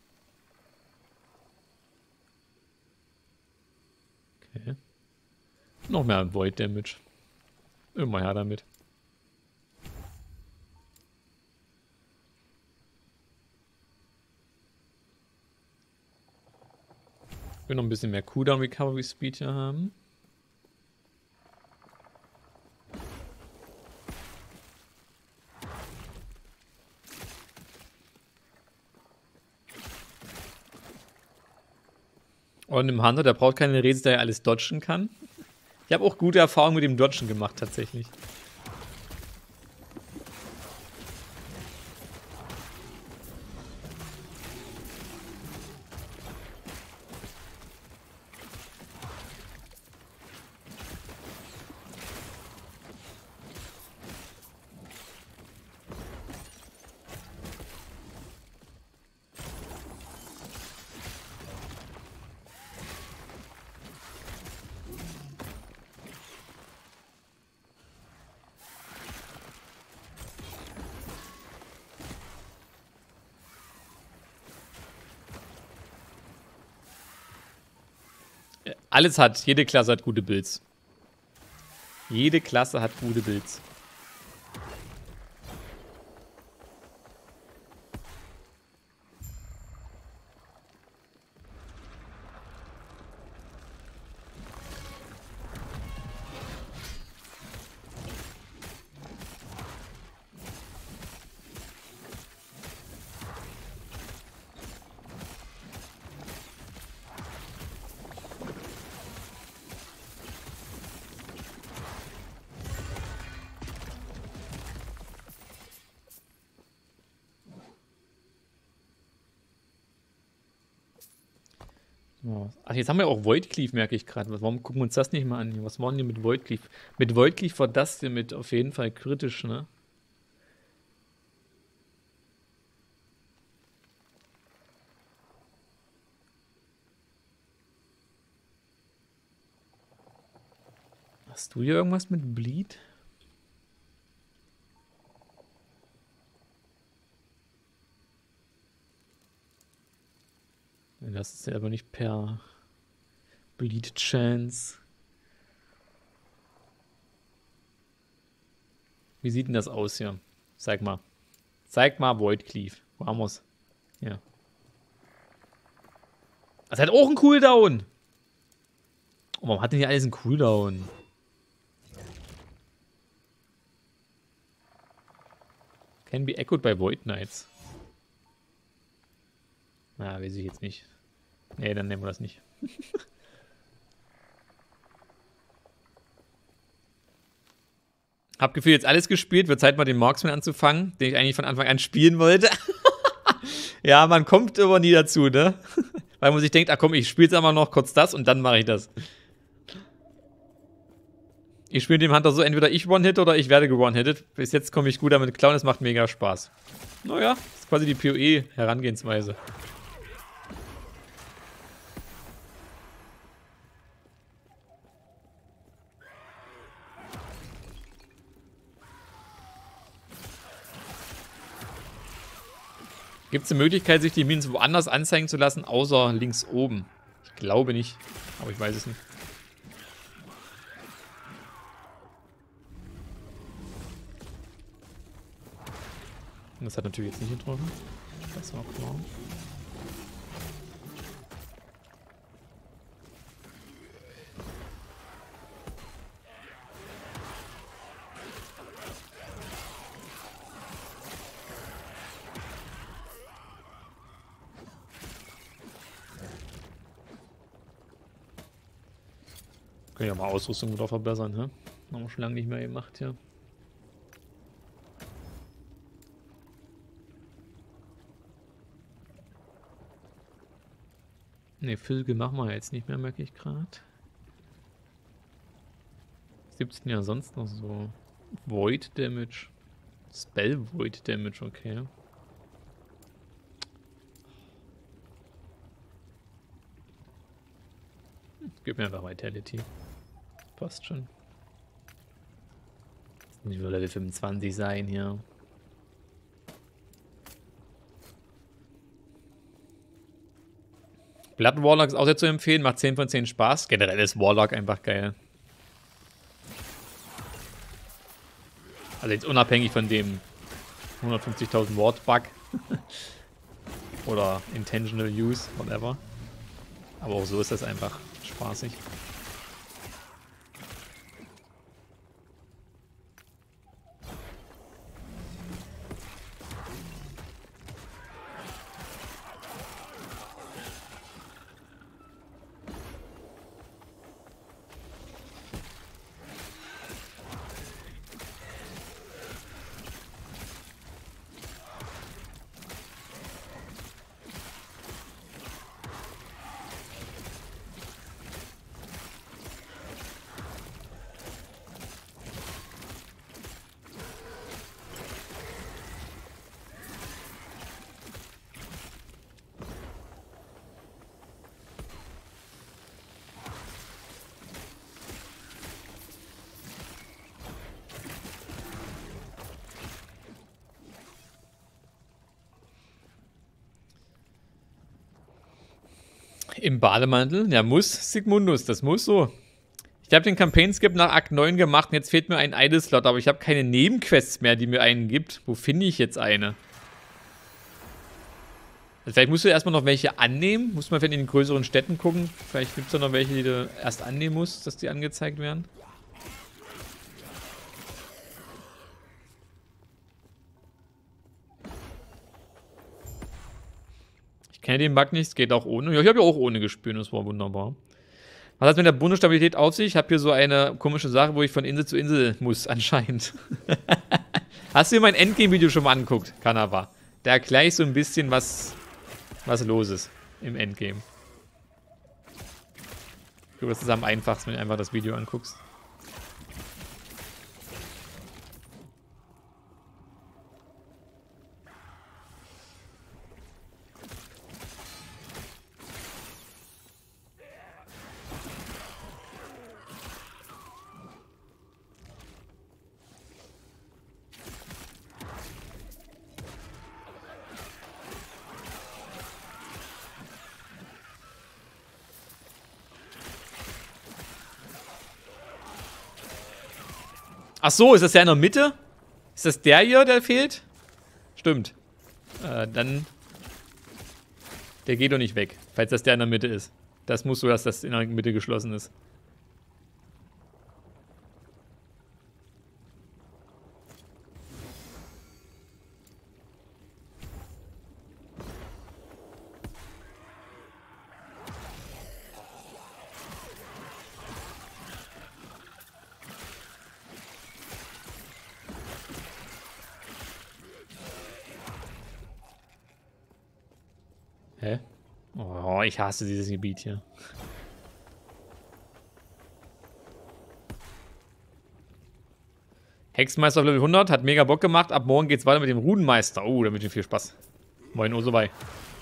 S1: Okay. Noch mehr Void Damage. Immer her damit. Ich will noch ein bisschen mehr Cooldown Recovery Speed hier haben. Und im Hunter, der braucht keine Resi, der ja alles dodgen kann. Ich habe auch gute Erfahrungen mit dem Dodgen gemacht, tatsächlich. Alles hat, jede Klasse hat gute Builds. Jede Klasse hat gute Builds. Ach, jetzt haben wir auch Void Cleave, merke ich gerade. Warum gucken wir uns das nicht mal an? Was machen die mit Void Cleave? Mit Void Cleave war das hier mit auf jeden Fall kritisch, ne? Hast du hier irgendwas mit Bleed? Das ist ja aber nicht per Bleed Chance. Wie sieht denn das aus hier? Zeig mal. Zeig mal Void Cleave. Vamos. Ja. Das hat auch einen Cooldown. Oh, warum hat denn hier alles einen Cooldown? Can be echoed by Void Knights. Na, weiß ich jetzt nicht. Nee, dann nehmen wir das nicht. Hab Gefühl, jetzt alles gespielt. Wird Zeit, mal den Marksman anzufangen, den ich eigentlich von Anfang an spielen wollte. Ja, man kommt aber nie dazu, ne? Weil man sich denkt, ach komm, ich spiele jetzt einmal noch kurz das und dann mache ich das. Ich spiele dem Hunter so, entweder ich one-hit oder ich werde ge-one-hitted. Bis jetzt komme ich gut damit klauen, es macht mega Spaß. Naja, das ist quasi die PoE-Herangehensweise. Gibt es eine Möglichkeit, sich die Minen woanders anzeigen zu lassen, außer links oben? Ich glaube nicht, aber ich weiß es nicht. Das hat natürlich jetzt nicht getroffen. Das war klar. Können ja mal Ausrüstung wieder verbessern, hä? Haben wir schon lange nicht mehr gemacht, ja. Ne, Filge machen wir jetzt nicht mehr, merke ich gerade. Was gibt's denn ja sonst noch so? Void Damage. Spell Void Damage, okay. Gib mir einfach Vitality. Passt schon. Das muss nur Level 25 sein hier. Blood Warlock ist auch sehr zu empfehlen, macht 10 von 10 Spaß. Generell ist Warlock einfach geil. Also jetzt unabhängig von dem 150.000 Ward Bug. Oder Intentional Use, whatever. Aber auch so ist das einfach spaßig. Im Bademantel? Ja, muss Sigmundus, das muss so. Ich habe den Campaign-Skip nach Akt 9 gemacht und jetzt fehlt mir ein Idle-Slot, aber ich habe keine Nebenquests mehr, die mir einen gibt. Wo finde ich jetzt eine? Also vielleicht musst du erstmal noch welche annehmen. Muss man vielleicht in den größeren Städten gucken. Vielleicht gibt es da noch welche, die du erst annehmen musst, dass die angezeigt werden. Ich kenne den Bug nicht, es geht auch ohne. Ja, ich habe ja auch ohne gespielt, das war wunderbar. Was hat es mit der Bundesstabilität auf sich? Ich habe hier so eine komische Sache, wo ich von Insel zu Insel muss, anscheinend. Hast du dir mein Endgame-Video schon mal angeguckt, Kanava? Da erkläre ich so ein bisschen, was los ist im Endgame. Ich glaube, das ist am einfachsten, wenn du einfach das Video anguckst. Ach so, ist das der in der Mitte? Ist das der hier, der fehlt? Stimmt. Dann... Der geht doch nicht weg, falls das der in der Mitte ist. Das muss so, dass das in der Mitte geschlossen ist. Hä? Oh, ich hasse dieses Gebiet hier. Hexenmeister auf Level 100, hat mega Bock gemacht. Ab morgen geht's weiter mit dem Runenmeister. Oh, da wünsche ich viel Spaß. Moin, oh so weit.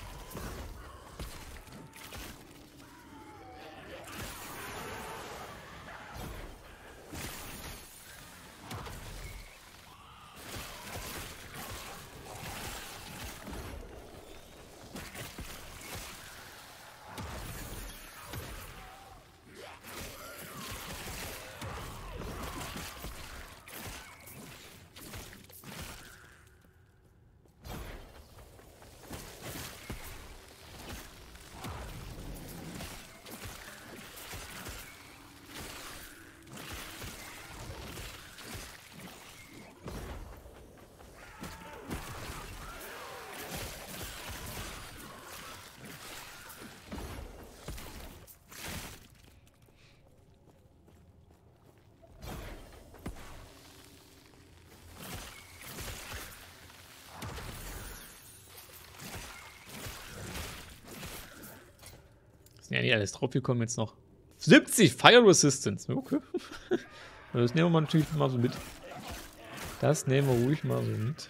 S1: Ist ja nicht alles drauf gekommen jetzt noch. 70 Fire Resistance. Okay. Das nehmen wir natürlich mal so mit. Das nehmen wir ruhig mal so mit.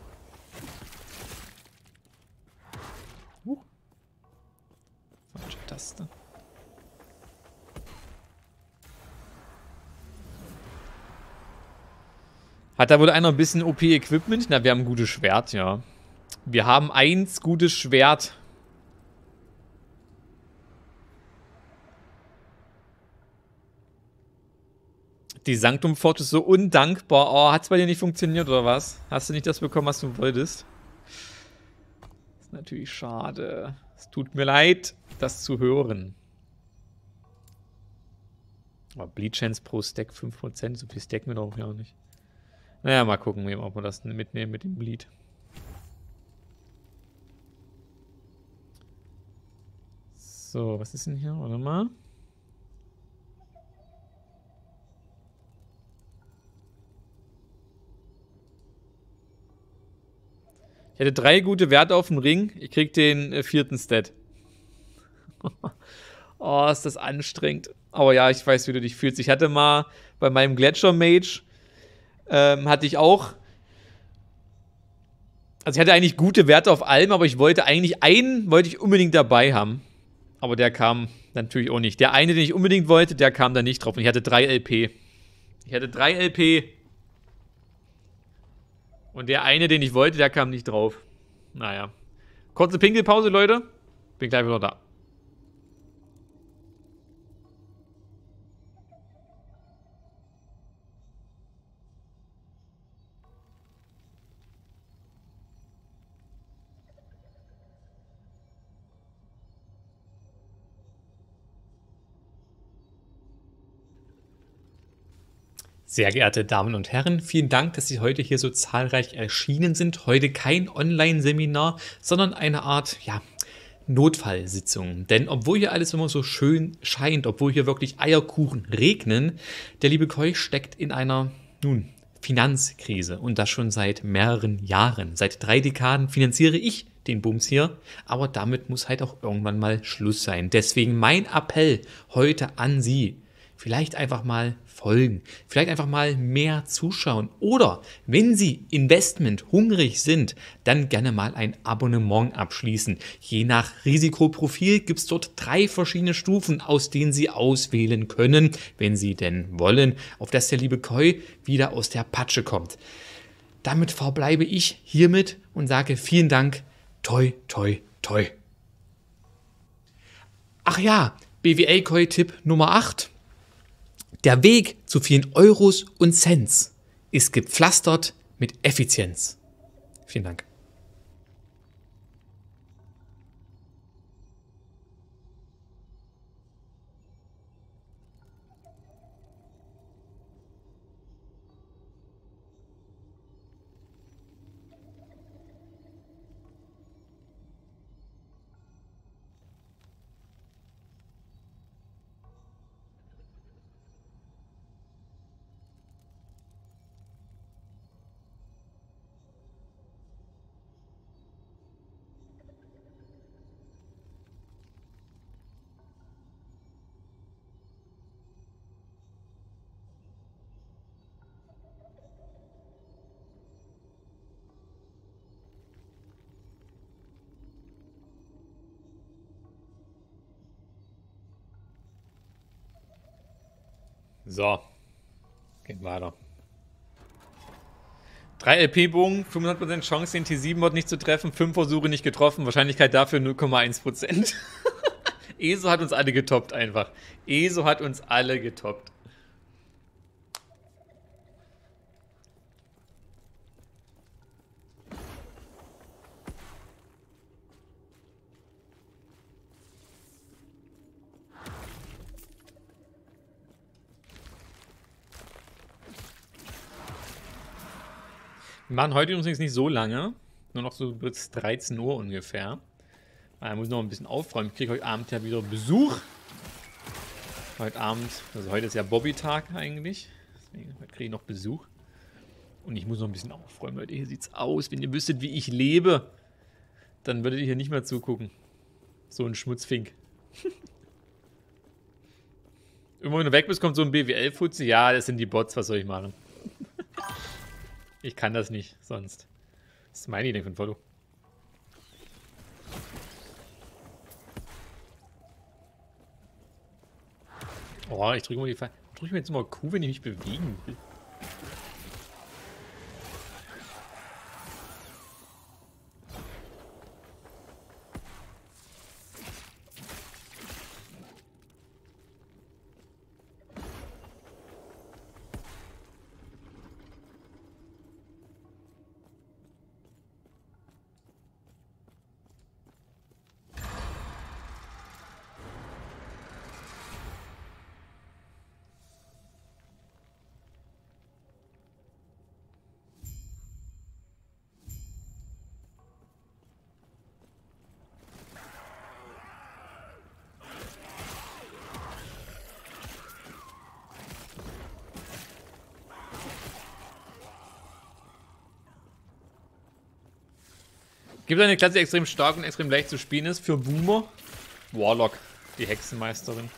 S1: Falsche Taste. Hat da wohl einer ein bisschen OP-Equipment? Na, wir haben ein gutes Schwert, ja. Wir haben 1 gutes Schwert. Die Sanctum Forge ist so undankbar. Oh, hat's bei dir nicht funktioniert, oder was? Hast du nicht das bekommen, was du wolltest? Das ist natürlich schade. Es tut mir leid, das zu hören. Aber Bleed Chance pro Stack 5%. So viel stacken wir doch ja auch nicht. Naja, mal gucken, ob wir das mitnehmen mit dem Bleed. So, was ist denn hier? Warte mal. Ich hätte 3 gute Werte auf dem Ring. Ich krieg den 4. Stat. Oh, ist das anstrengend. Aber ja, ich weiß, wie du dich fühlst. Ich hatte mal bei meinem Gletscher Mage, hatte ich auch. Also ich hatte eigentlich gute Werte auf allem, aber ich wollte eigentlich einen unbedingt dabei haben. Aber der kam natürlich auch nicht. Der eine, den ich unbedingt wollte, der kam da nicht drauf. Und ich hatte 3 LP. Und der eine, den ich wollte, der kam nicht drauf. Naja. Kurze Pinkelpause, Leute. Bin gleich wieder da.
S3: Sehr geehrte Damen und Herren, vielen Dank, dass Sie heute hier so zahlreich erschienen sind. Heute kein Online-Seminar, sondern eine Art, Notfallsitzung. Denn obwohl hier alles immer so schön scheint, obwohl hier wirklich Eierkuchen regnen, der liebe Koi steckt in einer, Finanzkrise. Und das schon seit mehreren Jahren. Seit 3 Dekaden finanziere ich den Bums hier, aber damit muss halt auch irgendwann mal Schluss sein. Deswegen mein Appell heute an Sie. Vielleicht einfach mal folgen, vielleicht einfach mal mehr zuschauen oder wenn Sie Investment hungrig sind, dann gerne mal ein Abonnement abschließen. Je nach Risikoprofil gibt es dort 3 verschiedene Stufen, aus denen Sie auswählen können, wenn Sie denn wollen, auf dass der liebe Koi wieder aus der Patsche kommt. Damit verbleibe ich hiermit und sage vielen Dank, toi, toi, toi. Ach ja, BWL-Koi-Tipp Nummer 8. Der Weg zu vielen Euros und Cents ist gepflastert mit Effizienz. Vielen Dank.
S1: So, geht weiter. 3 LP-Bogen, 500% Chance, den T7-Mod nicht zu treffen, 5 Versuche nicht getroffen, Wahrscheinlichkeit dafür 0,1%. ESO hat uns alle getoppt einfach. ESO hat uns alle getoppt. Wir machen heute übrigens nicht so lange. Nur noch so bis 13 Uhr ungefähr. Ich muss noch ein bisschen aufräumen. Ich kriege heute Abend ja wieder Besuch. Heute Abend, also heute ist ja Bobby-Tag eigentlich. Deswegen heute kriege ich noch Besuch. Und ich muss noch ein bisschen aufräumen, Leute. Hier sieht's aus. Wenn ihr wüsstet, wie ich lebe, dann würdet ihr hier nicht mehr zugucken. So ein Schmutzfink. Immer wenn du weg bist, kommt so ein BWL-Fuzzi. Ja, das sind die Bots. Was soll ich machen? Ich kann das nicht, sonst. Was ist meine Idee für ein Foto? Oh, ich drücke mir jetzt mal Q, wenn ich mich bewegen will. Gibt eine Klasse, die extrem stark und extrem leicht zu spielen ist für Boomer? Warlock, die Hexenmeisterin.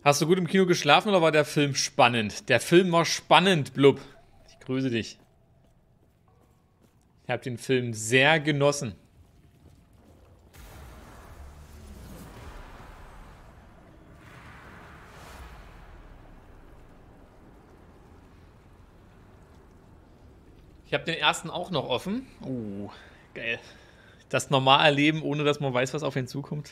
S1: Hast du gut im Kino geschlafen oder war der Film spannend? Der Film war spannend, Blub. Ich grüße dich. Ich habe den Film sehr genossen. Ich habe den ersten auch noch offen. Geil. Das normale Leben, ohne dass man weiß, was auf ihn zukommt.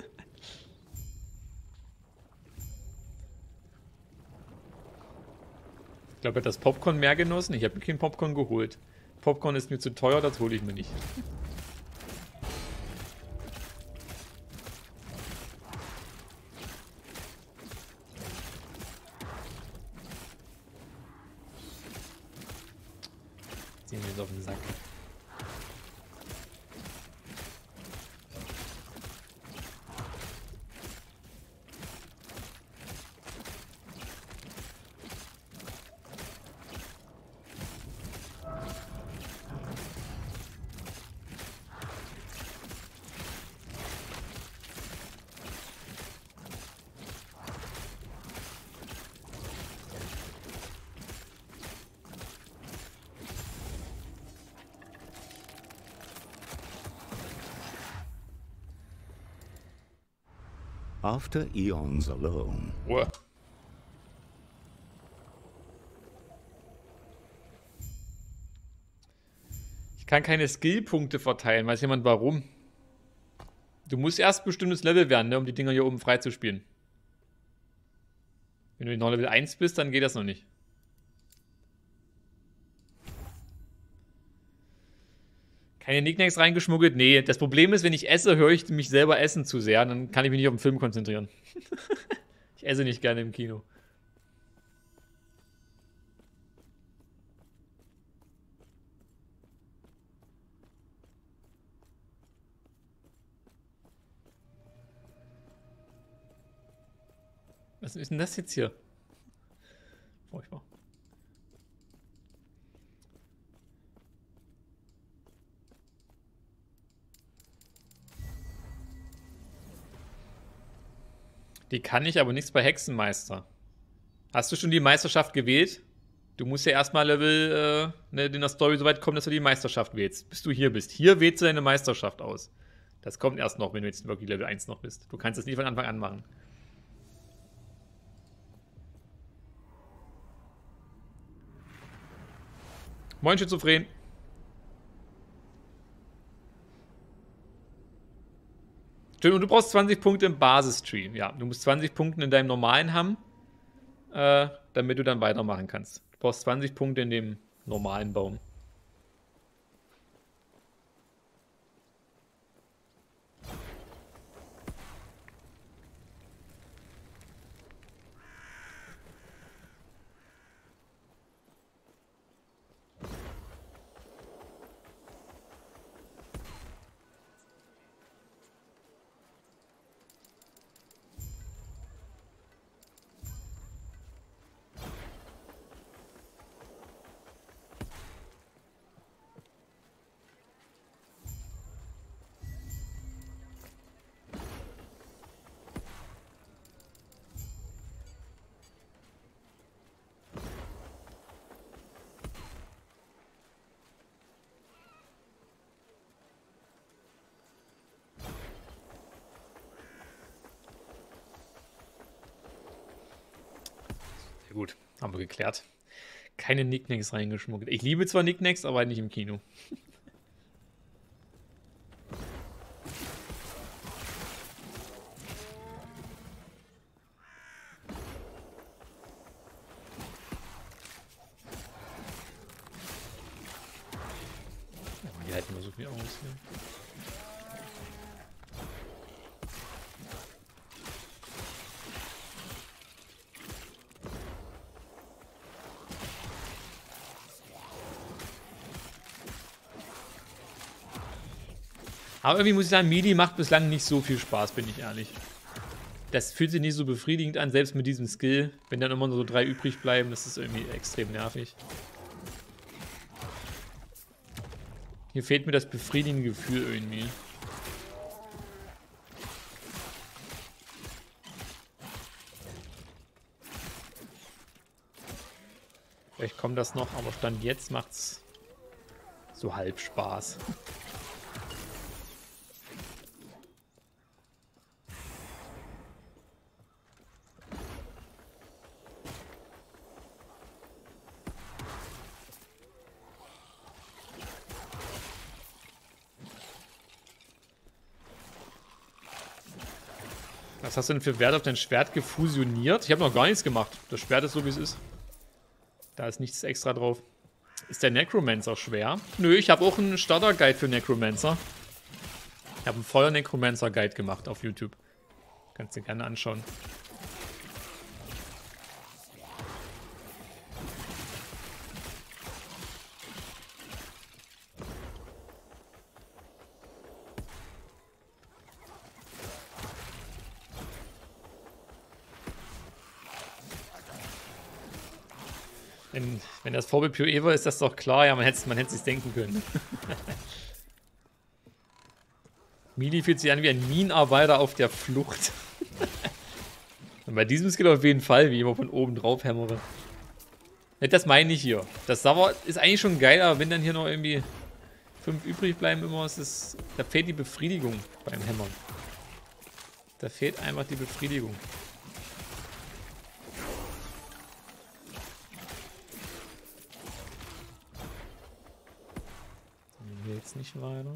S1: Ich glaube, er hat das Popcorn mehr genossen. Ich habe mir kein Popcorn geholt. Popcorn ist mir zu teuer, das hole ich mir nicht. Ziehen wir jetzt auf den Sack.
S2: After eons alone,
S1: Ruhe. Ich kann keine Skillpunkte verteilen. Weiß jemand warum? Du musst erst bestimmtes Level werden, ne, um die Dinger hier oben freizuspielen. Wenn du noch Level 1 bist, dann geht das noch nicht. Keine Nicknacks reingeschmuggelt? Nee, das Problem ist, wenn ich esse, höre ich mich selber essen zu sehr. Dann kann ich mich nicht auf den Film konzentrieren. Ich esse nicht gerne im Kino. Was ist denn das jetzt hier? Furchtbar. Die kann ich, aber nichts bei Hexenmeister. Hast du schon die Meisterschaft gewählt? Du musst ja erstmal Level, in der Story so weit kommen, dass du die Meisterschaft wählst. Bis du hier bist. Hier wählst du deine Meisterschaft aus. Das kommt erst noch, wenn du jetzt wirklich Level 1 noch bist. Du kannst das nie von Anfang an machen. Moin, Schizophren. Stimmt, und du brauchst 20 Punkte im Basistree. Ja, du musst 20 Punkte in deinem normalen haben, damit du dann weitermachen kannst. Du brauchst 20 Punkte in dem normalen Baum. Sehr gut, haben wir geklärt. Keine Nicknacks reingeschmuggelt. Ich liebe zwar Nicknacks, aber nicht im Kino. Die halten nur so viel aus hier. Aber irgendwie muss ich sagen, Melee macht bislang nicht so viel Spaß, bin ich ehrlich. Das fühlt sich nicht so befriedigend an, selbst mit diesem Skill. Wenn dann immer nur so 3 übrig bleiben, das ist irgendwie extrem nervig. Hier fehlt mir das befriedigende Gefühl irgendwie. Vielleicht kommt das noch, aber Stand jetzt macht's so halb Spaß. Was hast du denn für Wert auf dein Schwert gefusioniert? Ich habe noch gar nichts gemacht. Das Schwert ist so, wie es ist. Da ist nichts extra drauf. Ist der Necromancer schwer? Nö, ich habe auch einen Starter-Guide für Necromancer. Ich habe einen Feuer-Necromancer-Guide gemacht auf YouTube. Kannst du dir gerne anschauen. Wenn das Vorbild Pure Ever ist, das doch klar. Ja, man hätte es sich denken können. Mili fühlt sich an wie ein Minenarbeiter auf der Flucht. Und bei diesem Skill auf jeden Fall, wie ich immer von oben drauf hämmere. Das meine ich hier. Das Sauer ist eigentlich schon geil, aber wenn dann hier noch irgendwie 5 übrig bleiben immer, da fehlt die Befriedigung beim Hämmern. Da fehlt einfach die Befriedigung. Hier jetzt nicht weiter.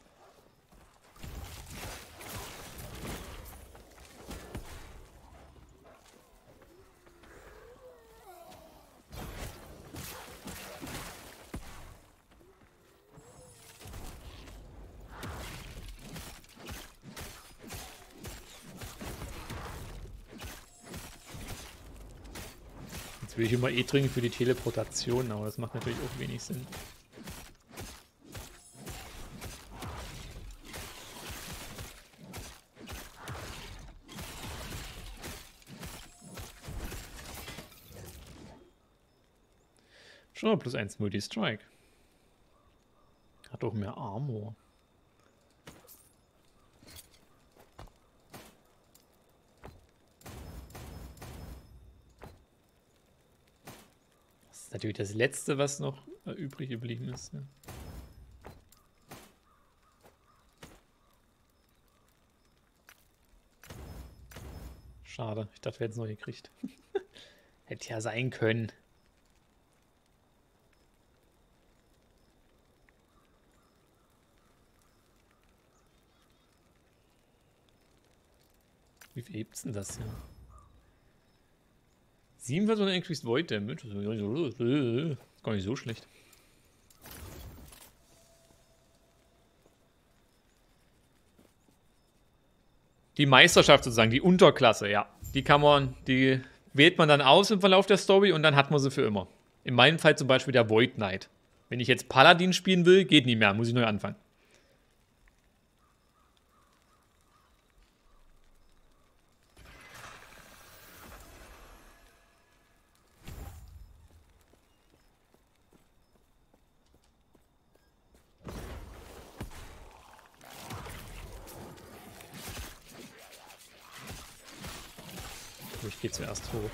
S1: Jetzt will ich immer trinken für die Teleportation, aber das macht natürlich auch wenig Sinn. Schon mal +1 Multi-Strike. Hat auch mehr Armor. Das ist natürlich das Letzte, was noch übrig geblieben ist. Ne? Schade, ich dachte, wir hätten es noch gekriegt. Hätte ja sein können. Wie viel hebt's denn das hier? 47 Increased Void Damage. Das ist gar nicht so schlecht. Die Meisterschaft sozusagen, die Unterklasse, ja. Die wählt man dann aus im Verlauf der Story und dann hat man sie für immer. In meinem Fall zum Beispiel der Void Knight. Wenn ich jetzt Paladin spielen will, geht nicht mehr, muss ich neu anfangen. Ich gehe zuerst hoch.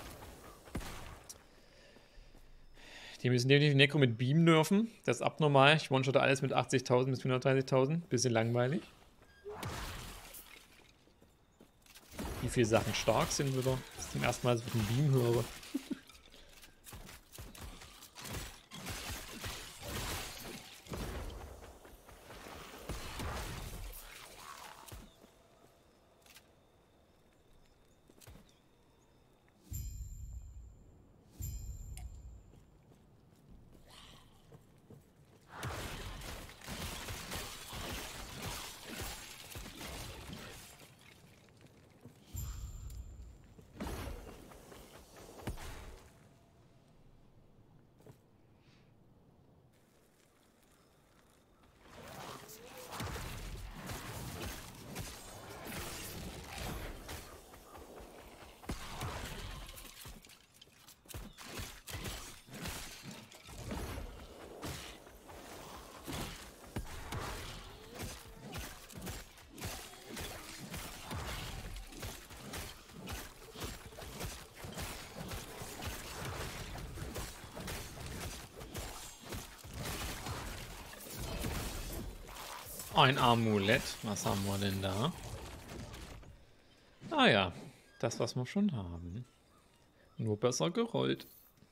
S1: Die müssen definitiv Necro mit Beam nerven. Das ist abnormal. Ich one-shotte alles mit 80.000 bis 130.000. Bisschen langweilig. Wie viele Sachen stark sind wieder. Das ist zum ersten Mal, dass ich einen Beam höre. Ein Amulett. Was haben wir denn da? Ah ja, das, was wir schon haben. Nur besser gerollt.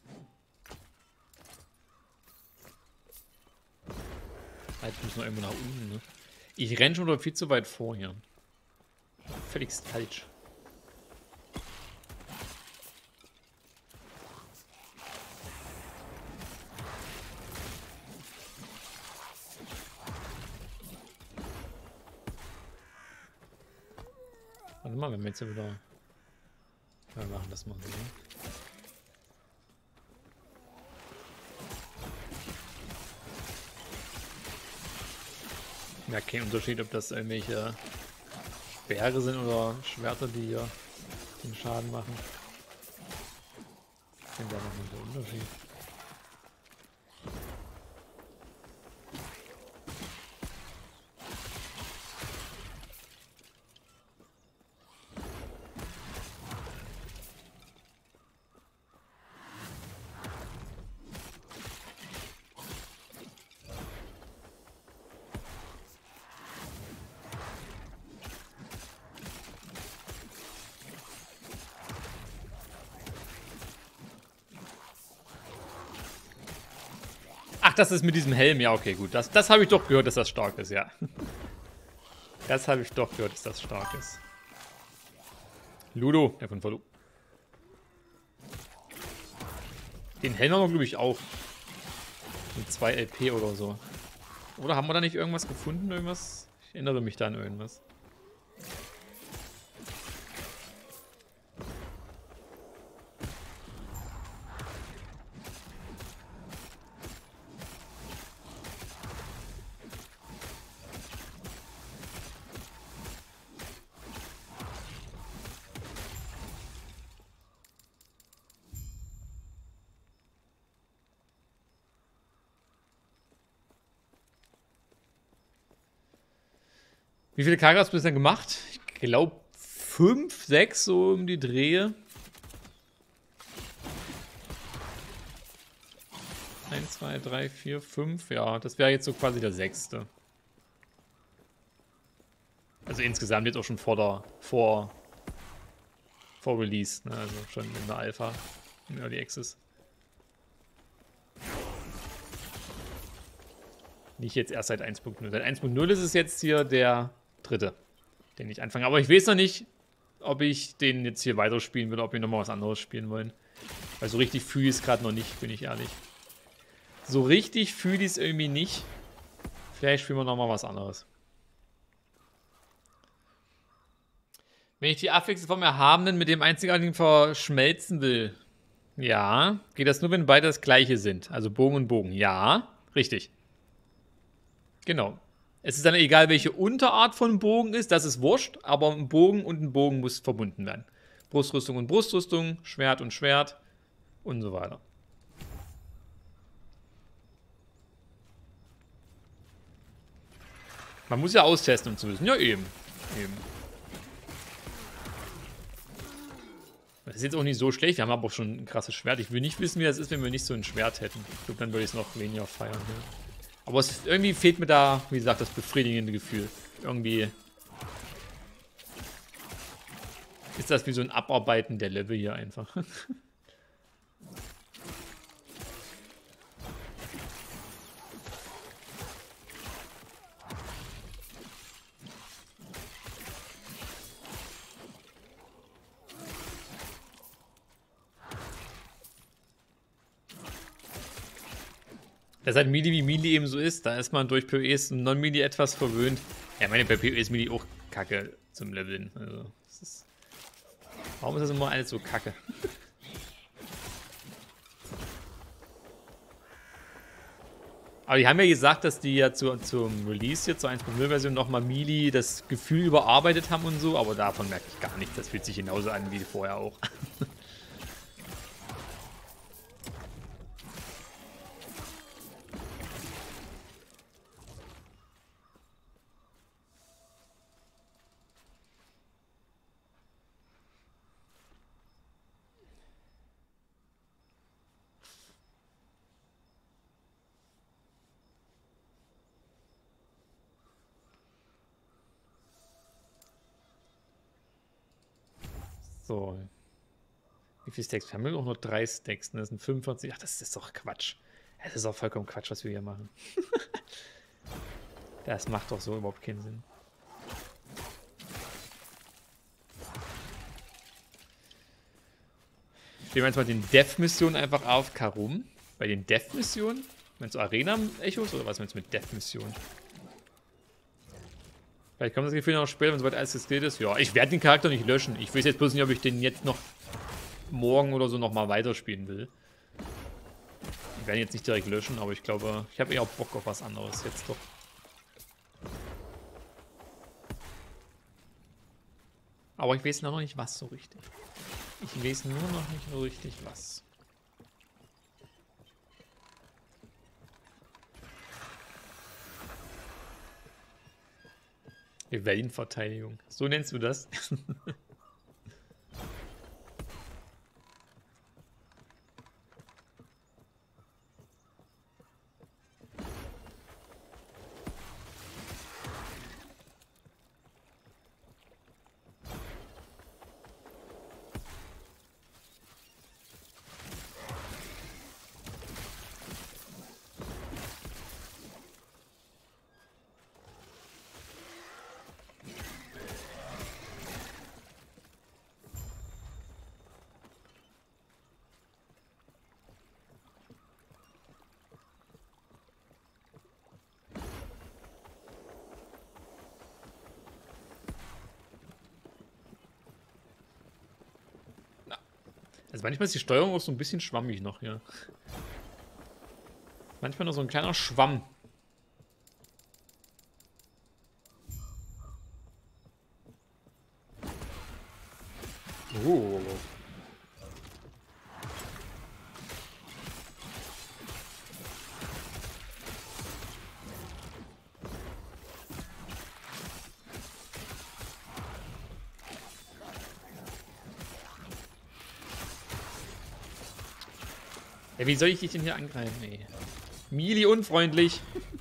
S1: Jetzt müssen wir irgendwo nach unten, ne? Ich renne schon wieder viel zu weit vor hier. Völligst falsch. Warte mal, wenn wir jetzt hier wieder... Wir machen das mal so. Ja, kein Unterschied, ob das irgendwelche Speere sind oder Schwerter, die hier den Schaden machen. Ich finde da noch nicht der Unterschied. Ach, das ist mit diesem Helm. Ja, okay, gut. Das habe ich doch gehört, dass das stark ist, ja. Das habe ich doch gehört, dass das stark ist. Ludo, der von Verlu. Den Helm haben wir, glaube ich, auch. Mit 2 LP oder so. Oder haben wir da nicht irgendwas gefunden? Irgendwas? Ich erinnere mich da an irgendwas. Wie viele Charakter hast du bisher gemacht? Ich glaube 5, 6 so um die Drehe. 1, 2, 3, 4, 5. Ja, das wäre jetzt so quasi der 6. Also insgesamt jetzt auch schon vor Release, ne? Also schon in der Alpha, in Early Access. Nicht jetzt erst seit 1.0. Seit 1.0 ist es jetzt hier der 3., den ich anfange. Aber ich weiß noch nicht, ob ich den jetzt hier weiterspielen will, ob wir nochmal was anderes spielen wollen. Weil so richtig fühle ich es gerade noch nicht, bin ich ehrlich. So richtig fühle ich es irgendwie nicht. Vielleicht spielen wir nochmal was anderes. Wenn ich die Abwechslung vom Erhabenen mit dem Einzigartigen verschmelzen will. Ja. Geht das nur, wenn beide das gleiche sind? Also Bogen und Bogen. Ja. Richtig. Genau. Es ist dann egal, welche Unterart von Bogen ist, das ist wurscht, aber ein Bogen und ein Bogen muss verbunden werden. Brustrüstung und Brustrüstung, Schwert und Schwert und so weiter. Man muss ja austesten, um zu wissen. Ja, eben. Das ist jetzt auch nicht so schlecht, wir haben aber auch schon ein krasses Schwert. Ich will nicht wissen, wie das ist, wenn wir nicht so ein Schwert hätten. Ich glaube, dann würde ich es noch weniger feiern. Ja. Aber irgendwie fehlt mir da, wie gesagt, das befriedigende Gefühl. Irgendwie ist das wie so ein Abarbeiten der Level hier einfach. Das ist halt Melee, wie Melee eben so ist. Da ist man durch PoEs und Non-Melee etwas verwöhnt. Ja, meine bei PoE ist Melee auch kacke zum Leveln. Also, warum ist das immer alles so kacke? Aber die haben ja gesagt, dass die ja zum Release hier zur 1.0-Version nochmal Melee das Gefühl überarbeitet haben und so. Aber davon merke ich gar nichts. Das fühlt sich genauso an wie vorher auch. So. Wie viele Stacks? Wir haben auch nur 3 Stacks. Ne? Das sind 45. Ach, das ist doch Quatsch. Das ist auch vollkommen Quatsch, was wir hier machen. Das macht doch so überhaupt keinen Sinn. Spielen wir jetzt mal den Dev-Missionen einfach auf Karum. Bei den Dev-Missionen? Meinst du Arena-Echos oder was meinst du mit Dev-Missionen? Vielleicht kommt das Gefühl noch später, wenn soweit alles geskillt ist. Ja, ich werde den Charakter nicht löschen. Ich weiß jetzt bloß nicht, ob ich den jetzt noch morgen oder so nochmal weiterspielen will. Ich werde ihn jetzt nicht direkt löschen, aber ich glaube, ich habe eher Bock auf was anderes jetzt doch. Aber ich weiß noch nicht, was so richtig. Ich weiß nur noch nicht so richtig, was. Wellenverteidigung. So nennst du das? Also manchmal ist die Steuerung auch so ein bisschen schwammig noch hier. Manchmal nur so ein kleiner Schwamm. Oh. Ja, wie soll ich dich denn hier angreifen, ey? Mili unfreundlich.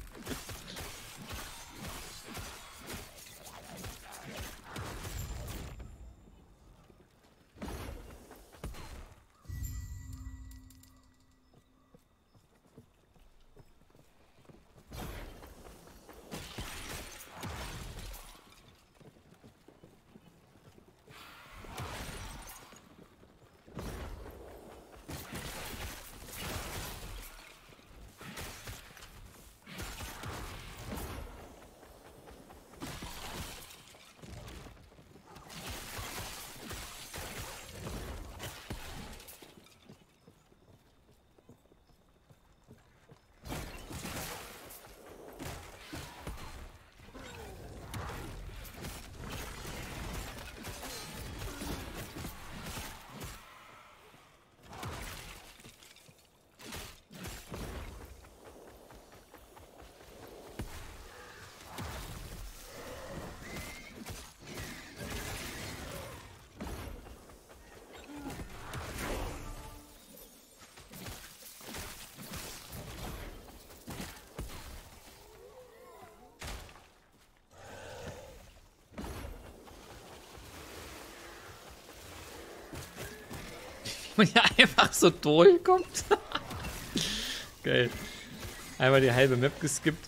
S1: Und ja einfach so durchkommt. Geil. Einmal die halbe Map geskippt.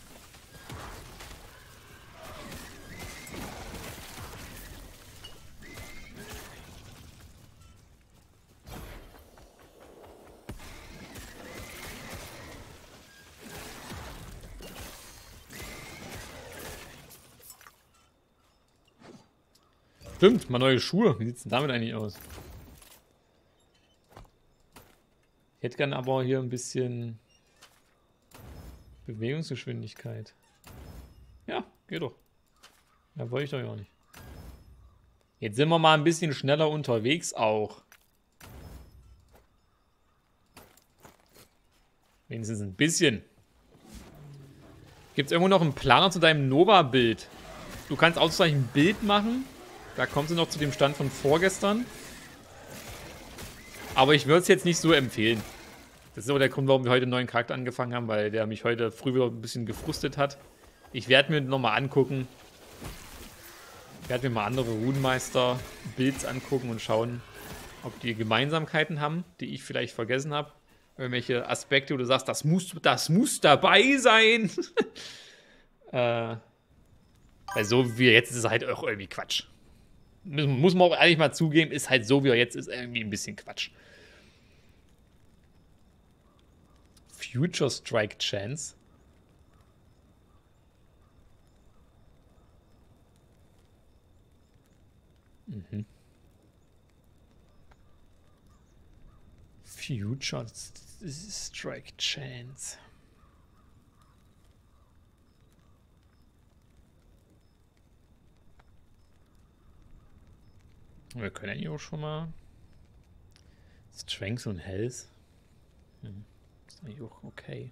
S1: Stimmt, mal neue Schuhe. Wie sieht's denn damit eigentlich aus? Ich hätte gern aber hier ein bisschen Bewegungsgeschwindigkeit. Ja, geht doch. Ja, wollte ich doch ja nicht. Jetzt sind wir mal ein bisschen schneller unterwegs auch. Wenigstens ein bisschen. Gibt es irgendwo noch einen Planer zu deinem Nova-Bild? Du kannst ausreichend ein Bild machen. Da kommst du noch zu dem Stand von vorgestern. Aber ich würde es jetzt nicht so empfehlen. Das ist auch der Grund, warum wir heute einen neuen Charakter angefangen haben, weil der mich heute früh wieder ein bisschen gefrustet hat. Ich werde mir nochmal angucken. Ich werde mir mal andere Runenmeister-Builds angucken und schauen, ob die Gemeinsamkeiten haben, die ich vielleicht vergessen habe. Irgendwelche Aspekte, wo du sagst, das muss dabei sein. Weil so wie jetzt ist es halt auch irgendwie Quatsch. Muss man auch ehrlich mal zugeben, ist halt so wie er jetzt ist irgendwie ein bisschen Quatsch. Future Strike Chance. Mhm. Future Strike Chance. Wir können eigentlich auch schon mal Strength und Health. Ist eigentlich auch okay.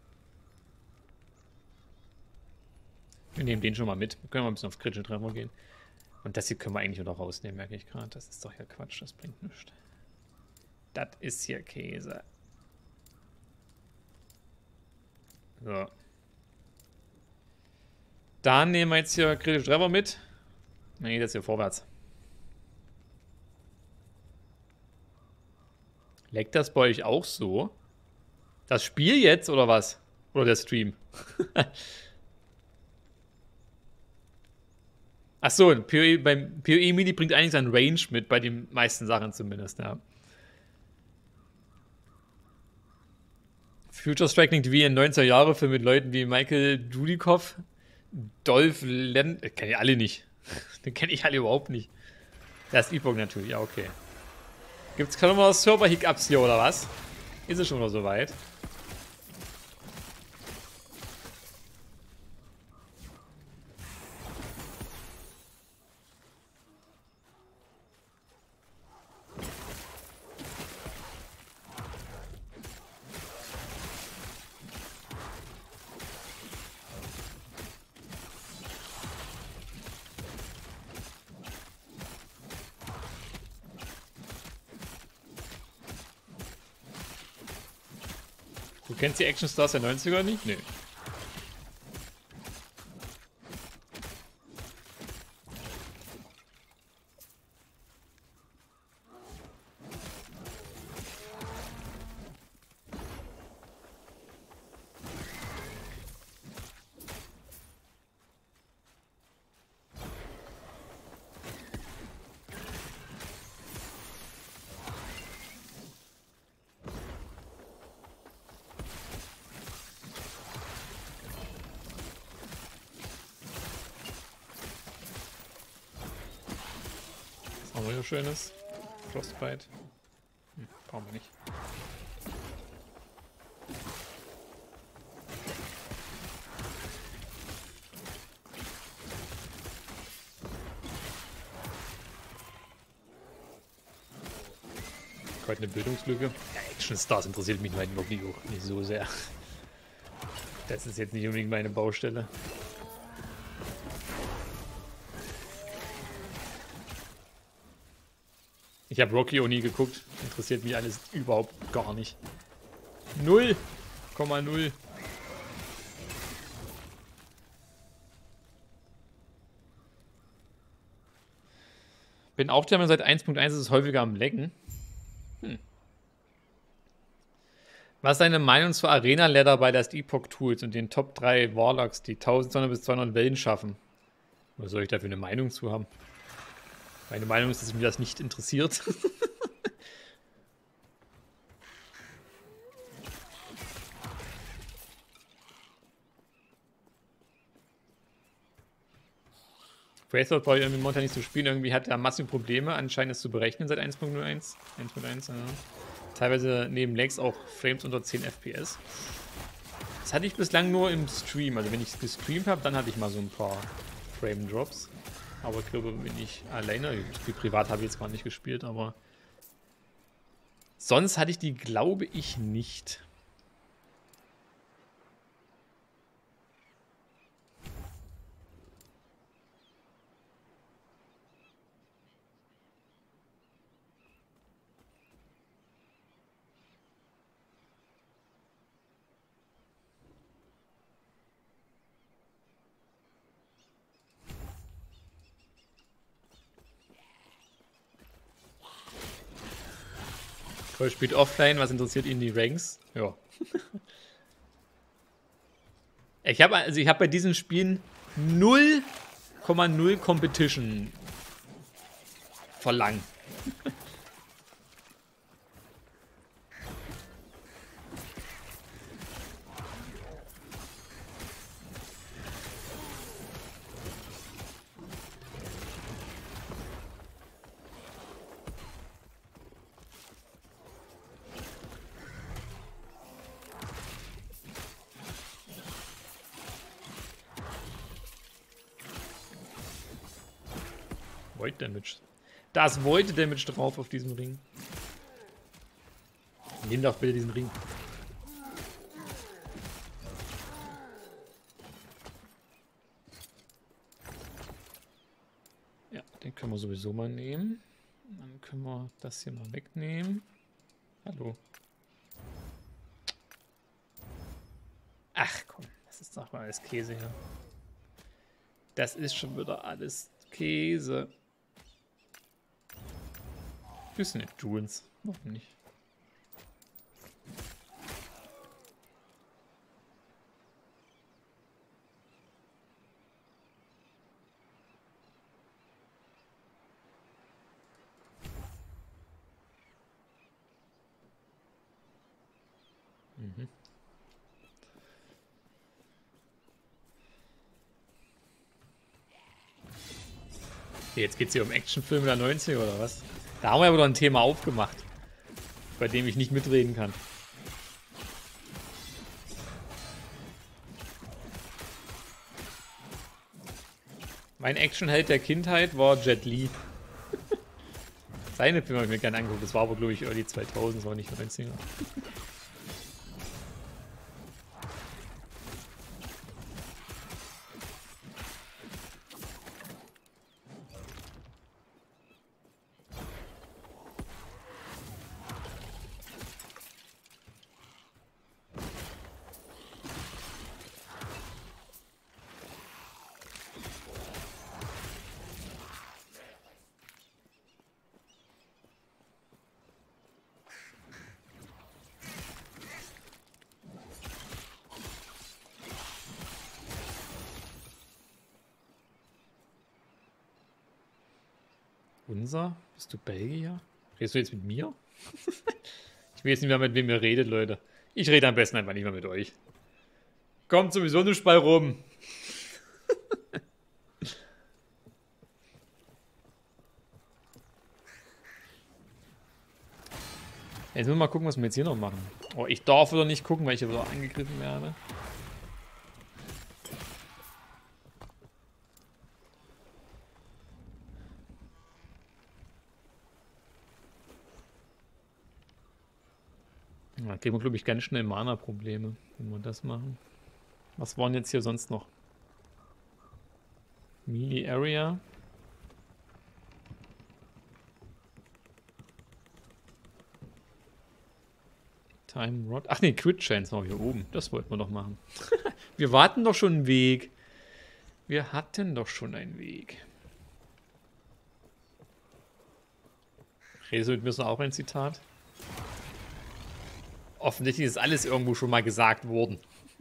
S1: Wir nehmen den schon mal mit. Wir können mal ein bisschen auf kritische Treffer gehen. Und das hier können wir eigentlich wieder rausnehmen, merke ich gerade. Das ist doch ja Quatsch, das bringt nichts. Das ist hier Käse. So. Dann nehmen wir jetzt hier kritische Treffer mit. Dann geht das hier vorwärts. Leckt das bei euch auch so? Das Spiel jetzt oder was? Oder der Stream? Achso, beim PoE Mini bringt eigentlich sein Range mit, bei den meisten Sachen zumindest, ja. Future Strike klingt wie ein 90er-Jahre-Film mit Leuten wie Michael Dudikoff, Dolph Lundgren, kenne ich alle nicht. Den kenne ich alle überhaupt nicht. Das ist Epoch natürlich, ja, okay. Gibt's gerade mal Server-Hiccups hier, oder was? Ist es schon noch soweit? Du kennst die Actionstars der 90er nicht? Nee. Was haben wir hier Schönes? Frostbite. Brauchen wir nicht. Heute eine Bildungslücke. Ja, Action Stars interessiert mich halt wirklich auch nicht so sehr. Das ist jetzt nicht unbedingt meine Baustelle. Ich habe Rocky auch nie geguckt. Interessiert mich alles überhaupt gar nicht. 0,0. Bin auch der Meinung, seit 1.1 ist es häufiger am Lecken. Was ist deine Meinung zur Arena-Ladder bei Last Epoch Tools und den Top 3 Warlocks, die 1200 bis 200 Wellen schaffen? Was soll ich dafür eine Meinung zu haben? Meine Meinung ist, dass mich das nicht interessiert. Wraithlord brauche ich irgendwie momentan nicht zu spielen. Irgendwie hat er massive Probleme, anscheinend es zu berechnen seit 1.01. 1.1, ja. Teilweise neben Lags auch Frames unter 10 FPS. Das hatte ich bislang nur im Stream. Also wenn ich es gestreamt habe, dann hatte ich mal so ein paar Frame-Drops. Aber ich glaube, bin ich alleine. Wie privat habe ich jetzt gar nicht gespielt, aber sonst hatte ich die, glaube ich, nicht. Cole spielt offline, was interessiert ihn die Ranks? Ja. Ich habe bei diesen Spielen 0,0 Competition verlangt. Void Damage. Das Void Damage drauf auf diesem Ring. Nimm doch bitte diesen Ring. Ja, den können wir sowieso mal nehmen. Dann können wir das hier mal wegnehmen. Hallo. Ach komm, das ist doch mal alles Käse hier. Das ist schon wieder alles Käse. Das sind nicht Jules. Noch nicht. Mhm. Jetzt geht es hier um Actionfilme der 90er oder was? Da haben wir aber doch ein Thema aufgemacht, bei dem ich nicht mitreden kann. Mein Actionheld der Kindheit war Jet Li. Seine Filme habe ich mir gerne angeguckt. Das war aber, glaube ich, Early 2000, das war nicht 90er. Unser? Bist du Belgier? Redest du jetzt mit mir? Ich will jetzt nicht mehr, mit wem ihr redet, Leute. Ich rede am besten einfach nicht mehr mit euch. Kommt sowieso nicht bei rum. Jetzt müssen wir mal gucken, was wir jetzt hier noch machen. Oh, ich darf wieder nicht gucken, weil ich hier wieder angegriffen werde. Da kriegen wir, glaube ich, ganz schnell Mana-Probleme, wenn wir das machen. Was waren jetzt hier sonst noch? Melee Area. Time Rod. Ach nee, Crit Chance noch hier oben. Das wollten wir doch machen. Wir warten doch schon einen Weg. Wir hatten doch schon einen Weg. Redest du mit mir so auch ein Zitat? Offensichtlich ist alles irgendwo schon mal gesagt worden.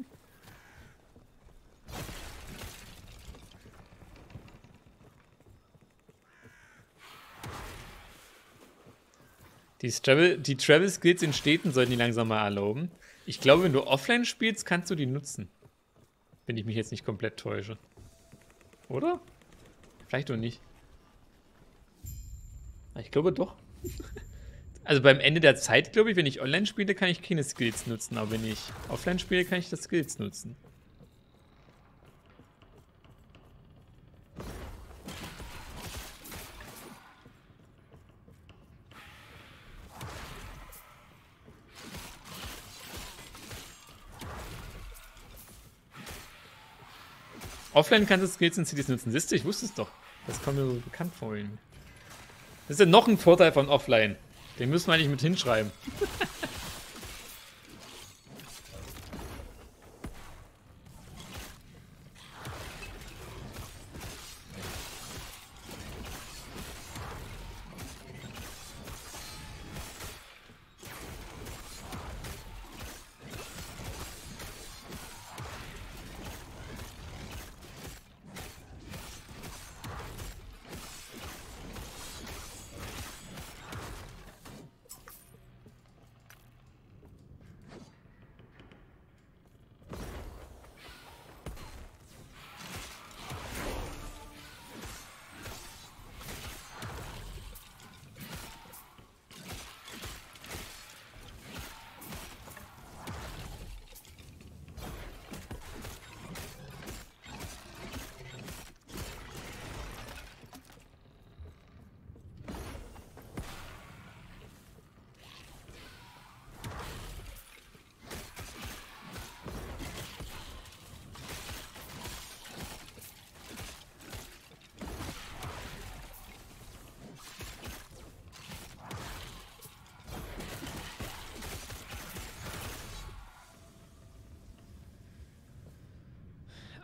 S1: Die Travel-Skills in Städten sollten die langsam mal erlauben. Ich glaube, wenn du offline spielst, kannst du die nutzen. Wenn ich mich jetzt nicht komplett täusche. Oder? Vielleicht auch nicht. Ich glaube doch. Also beim Ende der Zeit, glaube ich, wenn ich online spiele, kann ich keine Skills nutzen. Aber wenn ich offline spiele, kann ich das Skills nutzen. Offline kannst du Skills in Cities nutzen. Siehst du, ich wusste es doch. Das kommt mir so bekannt vor. Das ist ja noch ein Vorteil von Offline. Den müssen wir eigentlich mit hinschreiben.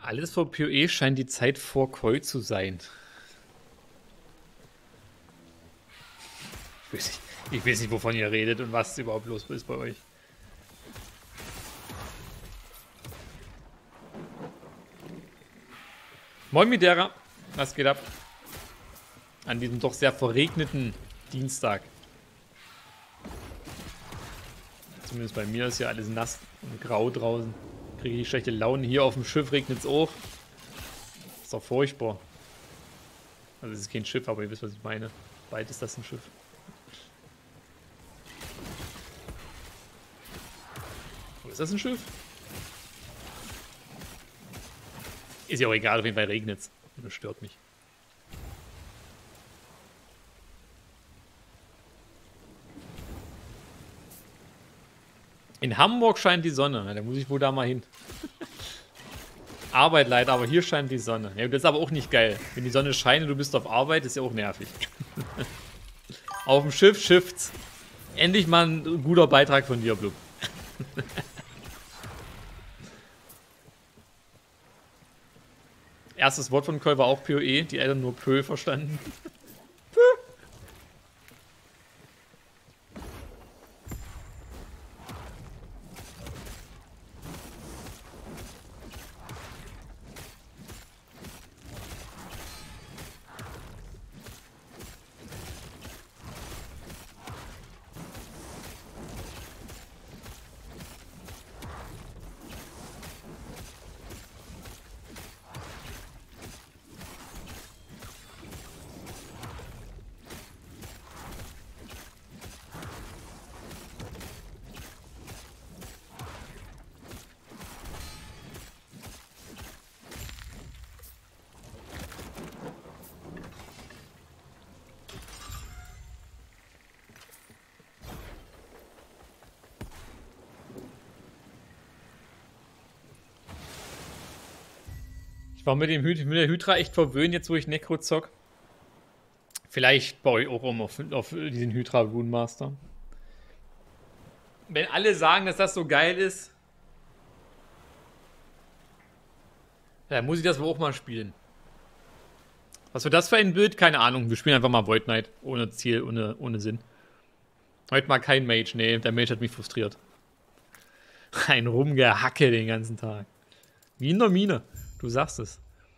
S1: Alles vor PoE scheint die Zeit vor Koi zu sein. Ich weiß nicht, wovon ihr redet und was überhaupt los ist bei euch. Moin Midera, was geht ab? An diesem doch sehr verregneten Dienstag. Zumindest bei mir ist ja alles nass und grau draußen. Kriege ich schlechte Laune. Hier auf dem Schiff regnet es auch. Ist doch furchtbar. Also es ist kein Schiff, aber ihr wisst, was ich meine. Weit ist das ein Schiff. Ist das ein Schiff? Ist ja auch egal, auf jeden Fall regnet es. Das stört mich. In Hamburg scheint die Sonne. Na, da muss ich wohl da mal hin. Arbeit leider, aber hier scheint die Sonne. Ja, das ist aber auch nicht geil. Wenn die Sonne scheint und du bist auf Arbeit, ist ja auch nervig. Auf dem Schiff shifts. Endlich mal ein guter Beitrag von dir, Blub. Erstes Wort von Koi war auch PoE, die Eltern nur Pö verstanden. Pö. Ich war mit der Hydra echt verwöhnt, jetzt wo ich Necro zock. Vielleicht baue ich auch auf diesen Hydra Runemaster. Wenn alle sagen, dass das so geil ist, dann muss ich das wohl auch mal spielen. Was für das für ein Bild? Keine Ahnung. Wir spielen einfach mal Void Knight. Ohne Ziel, ohne Sinn. Heute mal kein Mage. Nee, der Mage hat mich frustriert. Ein Rumgehacke den ganzen Tag. Wie in der Mine. Du sagst es.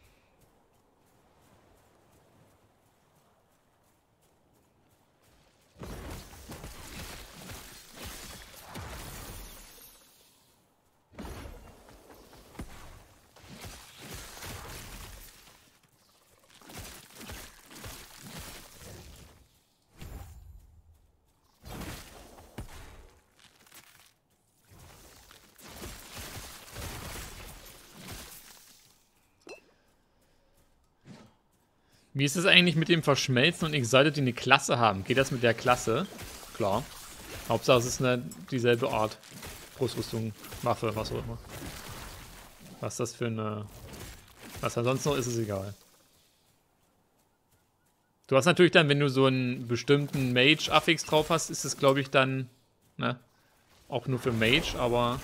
S1: Wie ist es eigentlich mit dem Verschmelzen und Exalted, die eine Klasse haben? Geht das mit der Klasse? Klar. Hauptsache es ist dieselbe Art. Brüstrüstung, Waffe, was auch immer. Was das für eine... Was ansonsten noch ist, ist egal. Du hast natürlich dann, wenn du so einen bestimmten Mage-Affix drauf hast, ist es glaube ich dann, ne, auch nur für Mage, aber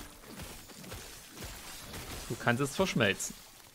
S1: du kannst es verschmelzen.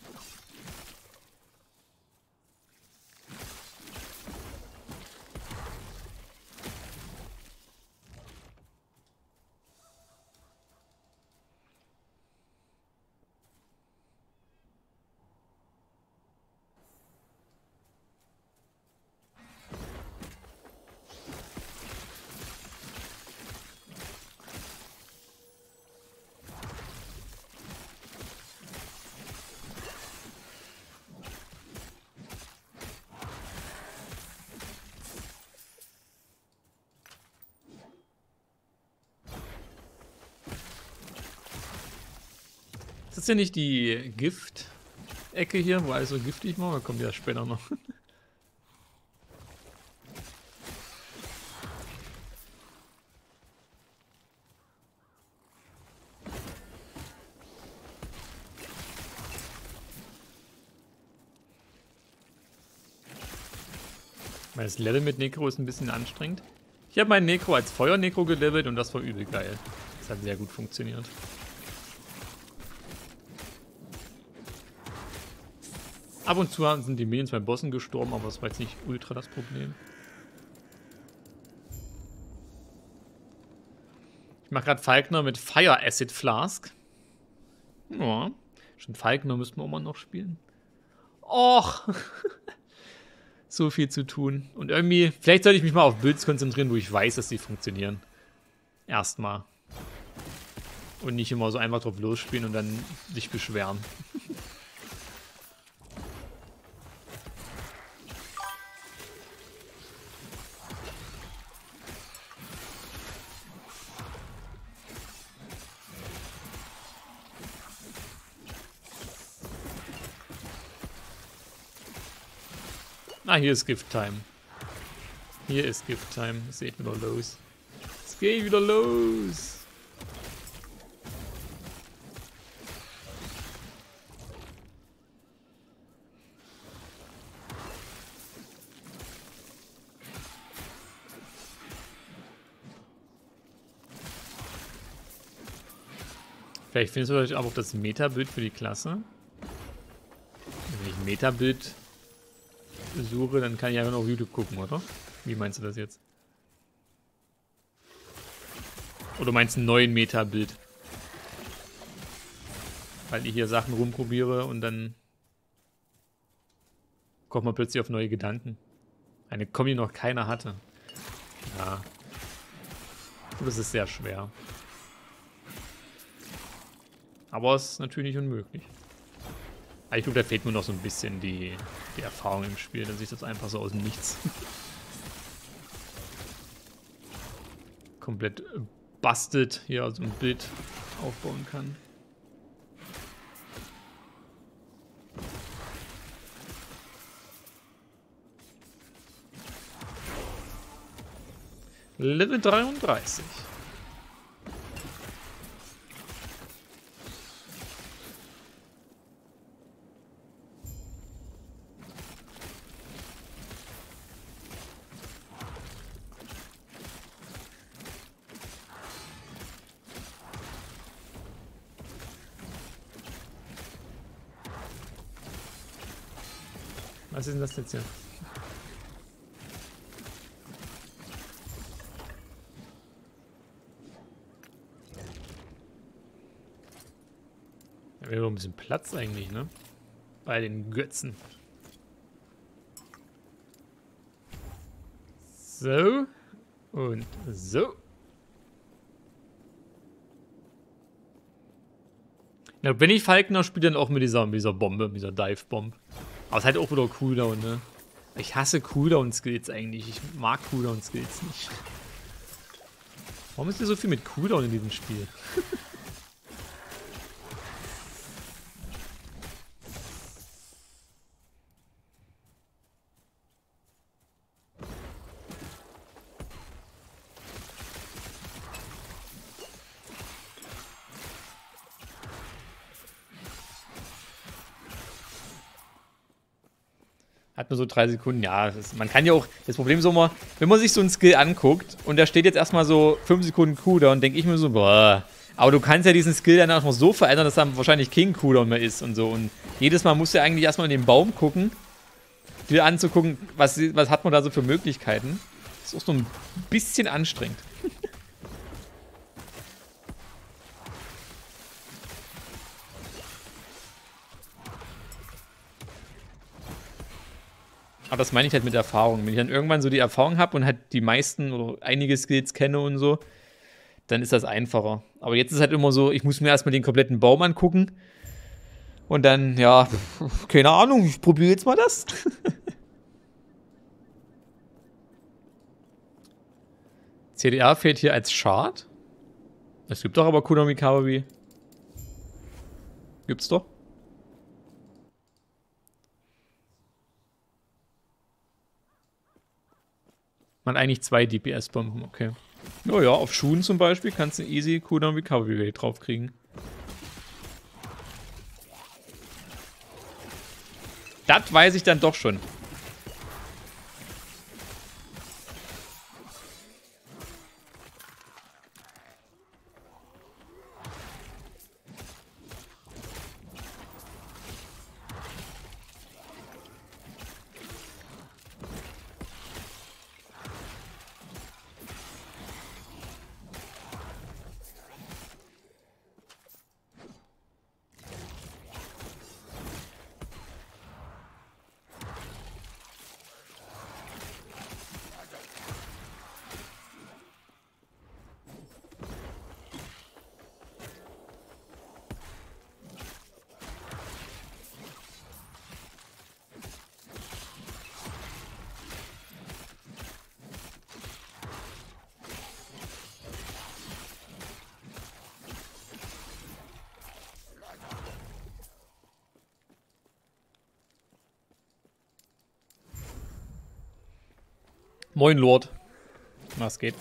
S1: Ist das ja nicht die Gift-Ecke hier, wo alles so giftig war? Oder kommt ja später noch? Das Level mit Necro ist ein bisschen anstrengend. Ich habe meinen Necro als Feuer-Necro gelevelt und das war übel geil. Das hat sehr gut funktioniert. Ab und zu sind die Minions bei Bossen gestorben, aber das war jetzt nicht ultra das Problem. Ich mache gerade Falkner mit Fire Acid Flask. Ja, schon Falkner müssten wir auch mal noch spielen. Och, so viel zu tun. Und irgendwie, vielleicht sollte ich mich mal auf Builds konzentrieren, wo ich weiß, dass die funktionieren. Erstmal. Und nicht immer so einfach drauf losspielen und dann sich beschweren. Ah, hier ist Gift Time. Hier ist Gift Time. Es geht wieder los. Es geht wieder los. Vielleicht findest du euch aber auch das Meta-Bild für die Klasse. Wenn ich Meta-Bild suche, dann kann ich einfach nur auf YouTube gucken, oder? Wie meinst du das jetzt? Oder meinst du einen neuen Meta-Bild? Weil ich hier Sachen rumprobiere und dann kommt man plötzlich auf neue Gedanken. Eine Kombi, die noch keiner hatte. Ja. Das ist sehr schwer. Aber es ist natürlich nicht unmöglich. Aber ich glaube, da fehlt mir noch so ein bisschen die Erfahrung im Spiel, dass ich das einfach so aus dem Nichts komplett busted hier so ein Bild aufbauen kann. Level 33. Was ist denn das jetzt hier? Da wäre doch ein bisschen Platz eigentlich, ne? Bei den Götzen. So. Und so. Ja, wenn ich Falkner spiele, dann auch mit dieser Bombe, mit dieser Dive-Bomb. Aber es ist halt auch wieder Cooldown, ne? Ich hasse Cooldown-Skills eigentlich. Ich mag Cooldown-Skills nicht. Warum ist hier so viel mit Cooldown in diesem Spiel? Hat nur so 3 Sekunden, ja. Man kann ja auch, das Problem ist immer, wenn man sich so einen Skill anguckt und da steht jetzt erstmal so 5 Sekunden Cooldown, denke ich mir so, boah. Aber du kannst ja diesen Skill dann auch noch so verändern, dass dann wahrscheinlich kein Cooldown mehr ist und so. Und jedes Mal musst du ja eigentlich erstmal in den Baum gucken, dir anzugucken, was hat man da so für Möglichkeiten. Das ist auch so ein bisschen anstrengend. Aber das meine ich halt mit Erfahrung. Wenn ich dann irgendwann so die Erfahrung habe und halt die meisten oder einige Skills kenne und so, dann ist das einfacher. Aber jetzt ist halt immer so, ich muss mir erstmal den kompletten Baum angucken und dann, ja, keine Ahnung, ich probiere jetzt mal das. CDR fehlt hier als Chart. Es gibt doch aber Konami Kawaii. Gibt's doch. Man eigentlich 2 DPS-Bomben, okay. Naja, auf Schuhen zum Beispiel kannst du easy Cooldown Recovery Rate draufkriegen. Das weiß ich dann doch schon. Moin, Lord. Was geht?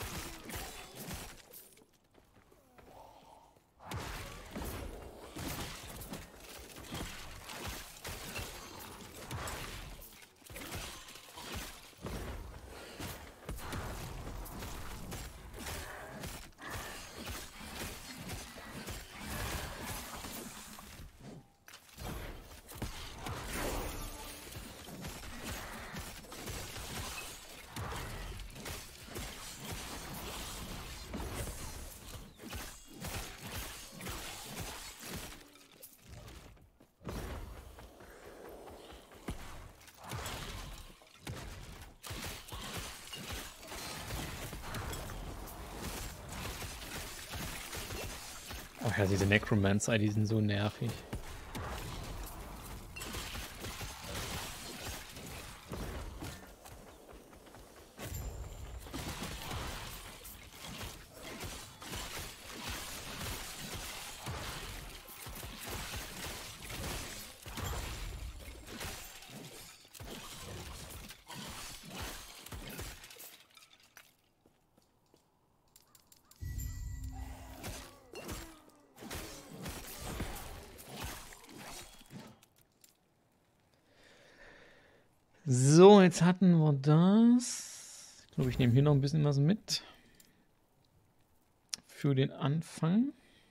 S1: Oh ja, diese Necromancer, die sind so nervig. So, jetzt hatten wir das. Ich glaube, ich nehme hier noch ein bisschen was mit. Für den Anfang.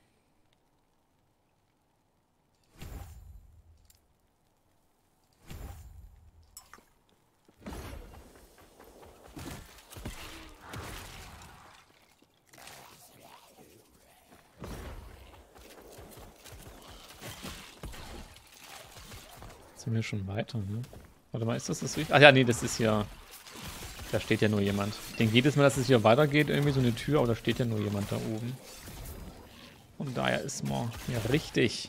S1: Jetzt sind wir schon weiter, ne? Warte mal, ist das richtig? Ach ja, nee, das ist ja... Da steht ja nur jemand. Ich denke jedes Mal, dass es hier weitergeht, irgendwie so eine Tür, aber da steht ja nur jemand da oben. Und daher ist man ja richtig.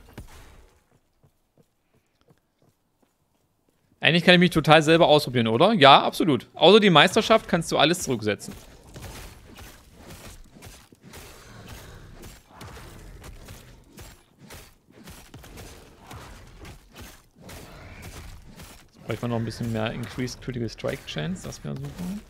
S1: Eigentlich kann ich mich total selber ausprobieren, oder? Ja, absolut. Außer die Meisterschaft kannst du alles zurücksetzen. Bräuchte man noch ein bisschen mehr Increased Critical Strike Chance, das wäre super.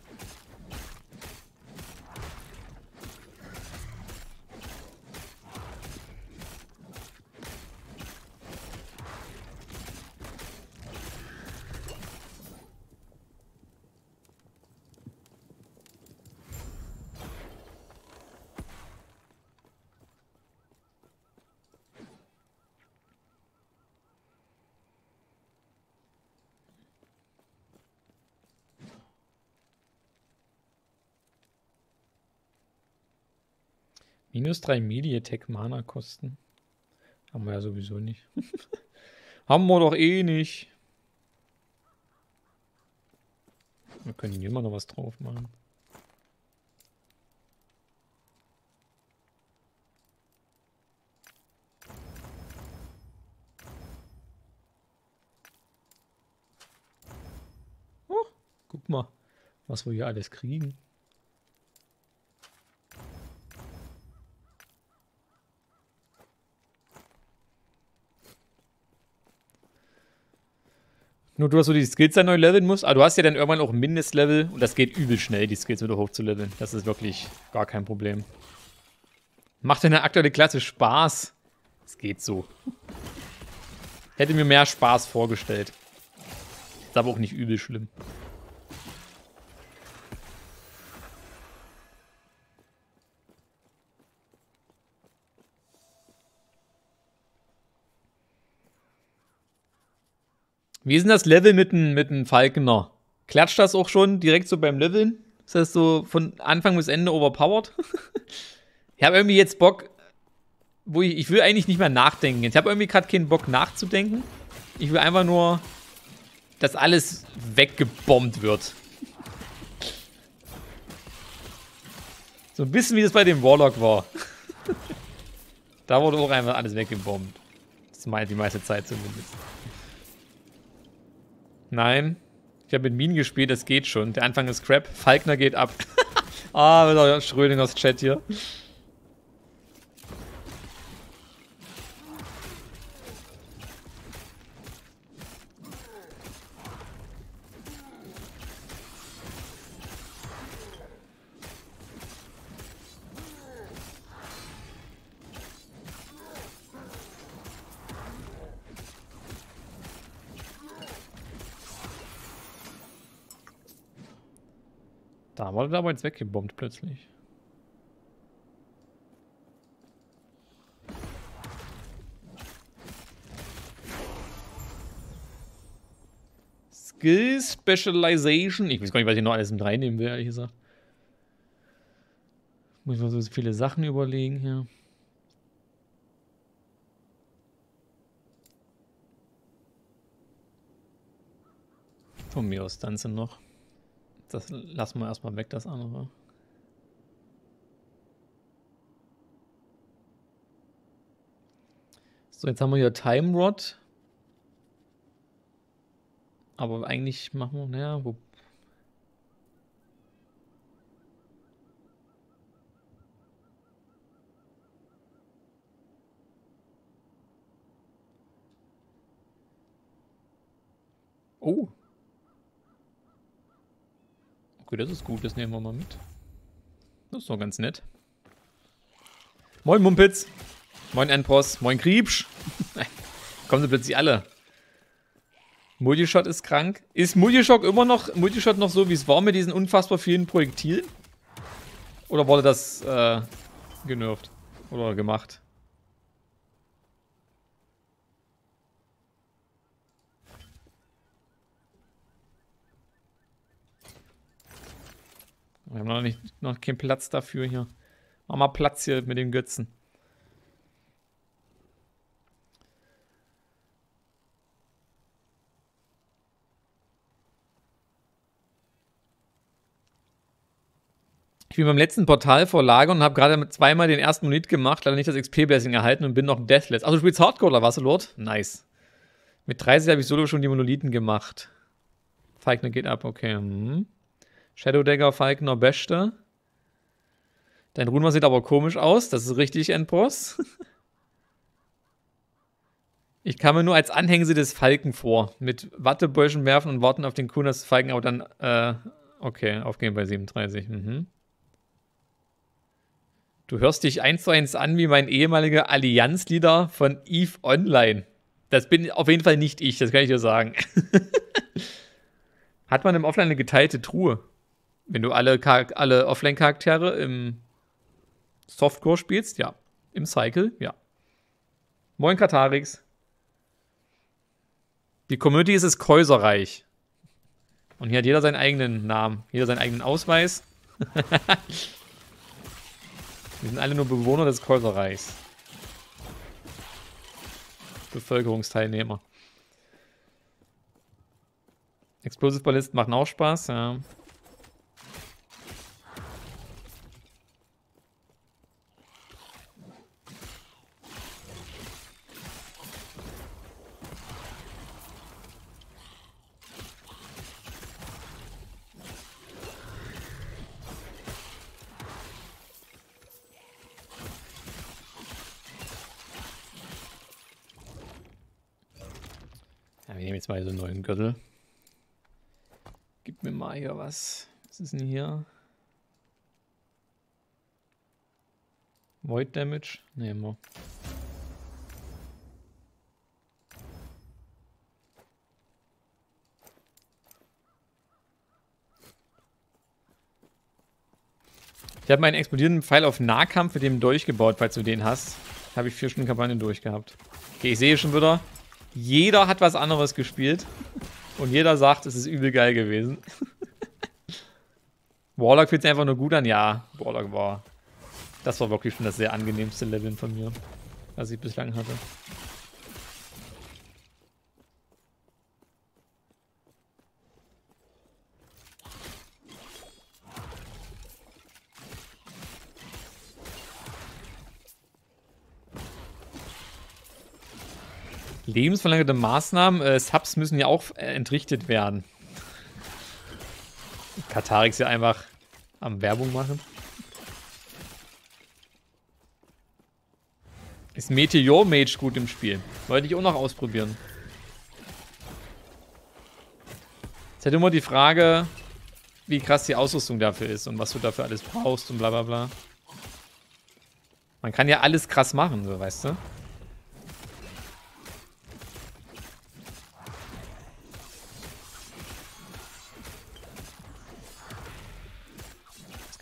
S1: Minus 3 Melee-Attack Mana kosten. Haben wir ja sowieso nicht. Haben wir doch eh nicht. Wir können hier immer noch was drauf machen. Oh, guck mal, was wir hier alles kriegen. Nur du hast so die Skills dann neu leveln musst, aber du hast ja dann irgendwann auch ein Mindestlevel und das geht übel schnell, die Skills wieder hochzuleveln. Das ist wirklich gar kein Problem. Macht deine aktuelle Klasse Spaß? Es geht so. Hätte mir mehr Spaß vorgestellt. Ist aber auch nicht übel schlimm. Wie ist denn das Level mit dem Falkener? Klatscht das auch schon direkt so beim Leveln? Ist das so von Anfang bis Ende overpowered? Ich habe irgendwie jetzt Bock, ich will eigentlich nicht mehr nachdenken. Ich habe irgendwie gerade keinen Bock nachzudenken. Ich will einfach nur, dass alles weggebombt wird. So ein bisschen wie das bei dem Warlock war. Da wurde auch einfach alles weggebombt. Das meint die meiste Zeit zumindest. Nein. Ich habe mit Minen gespielt, das geht schon. Der Anfang ist Crap. Falkner geht ab. Ah, wieder Schrödingers Chat hier. Da wurde er aber jetzt weggebombt plötzlich. Skill Specialization. Ich weiß gar nicht, was ich noch alles mit reinnehmen will, ehrlich gesagt. Muss ich mal so viele Sachen überlegen hier. Von mir aus dann sind noch. Das lassen wir erstmal weg, das andere. So, jetzt haben wir hier Time Rod. Aber eigentlich machen wir, naja, wo. Oh. Okay, das ist gut, das nehmen wir mal mit. Das ist doch ganz nett. Moin Mumpitz. Moin Endboss. Moin Kriebsch. Kommen sie plötzlich alle. Multishot ist krank. Ist Multishot noch so, wie es war mit diesen unfassbar vielen Projektilen? Oder wurde das genervt? Oder gemacht? Wir haben noch keinen Platz dafür hier. Mach mal Platz hier mit den Götzen. Ich bin beim letzten Portal vor Lager und habe gerade zweimal den ersten Monit gemacht, leider nicht das XP-Blessing erhalten und bin noch Deathless. Ach, du spielst Hardcore oder was, Lord? Nice. Mit 30 habe ich solo schon die Monolithen gemacht. Falkner geht ab, okay. Shadow Dagger, Falkner, Beste. Dein Runenmann sieht aber komisch aus. Das ist richtig, Endboss. Ich kam mir nur als Anhängsel des Falken vor. Mit Wattebäuschen werfen und warten auf den Kuhn des Falken, aber dann, okay, aufgehen bei 37. Du hörst dich 1:1 an wie mein ehemaliger Allianzleader von EVE Online. Das bin auf jeden Fall nicht ich, das kann ich dir sagen. Hat man im Offline eine geteilte Truhe? Wenn du alle Offline-Charaktere im Softcore spielst, ja. Im Cycle, ja. Moin Katarix. Die Community ist das Käuserreich. Und hier hat jeder seinen eigenen Namen, jeder seinen eigenen Ausweis. Wir sind alle nur Bewohner des Käuserreichs. Bevölkerungsteilnehmer. Explosive Ballisten machen auch Spaß, ja. Ja, wir nehmen jetzt mal so einen neuen Gürtel. Gib mir mal hier was. Was ist denn hier? Void Damage? Nehmen wir. Ich habe meinen explodierenden Pfeil auf Nahkampf mit dem Dolch gebaut, falls du den hast. Habe ich 4 Stunden Kampagne durchgehabt. Okay, ich sehe schon wieder. Jeder hat was anderes gespielt. Und jeder sagt, es ist übel geil gewesen. Warlock fühlt sich einfach nur gut an. Ja, Warlock war... Das war wirklich schon das sehr angenehmste Leveln von mir, was ich bislang hatte. Lebensverlängerte Maßnahmen, Subs müssen ja auch entrichtet werden. Katarix ja einfach am Werbung machen. Ist Meteor Mage gut im Spiel? Wollte ich auch noch ausprobieren. Jetzt hätte immer die Frage, wie krass die Ausrüstung dafür ist und was du dafür alles brauchst und bla bla bla. Man kann ja alles krass machen, so, weißt du?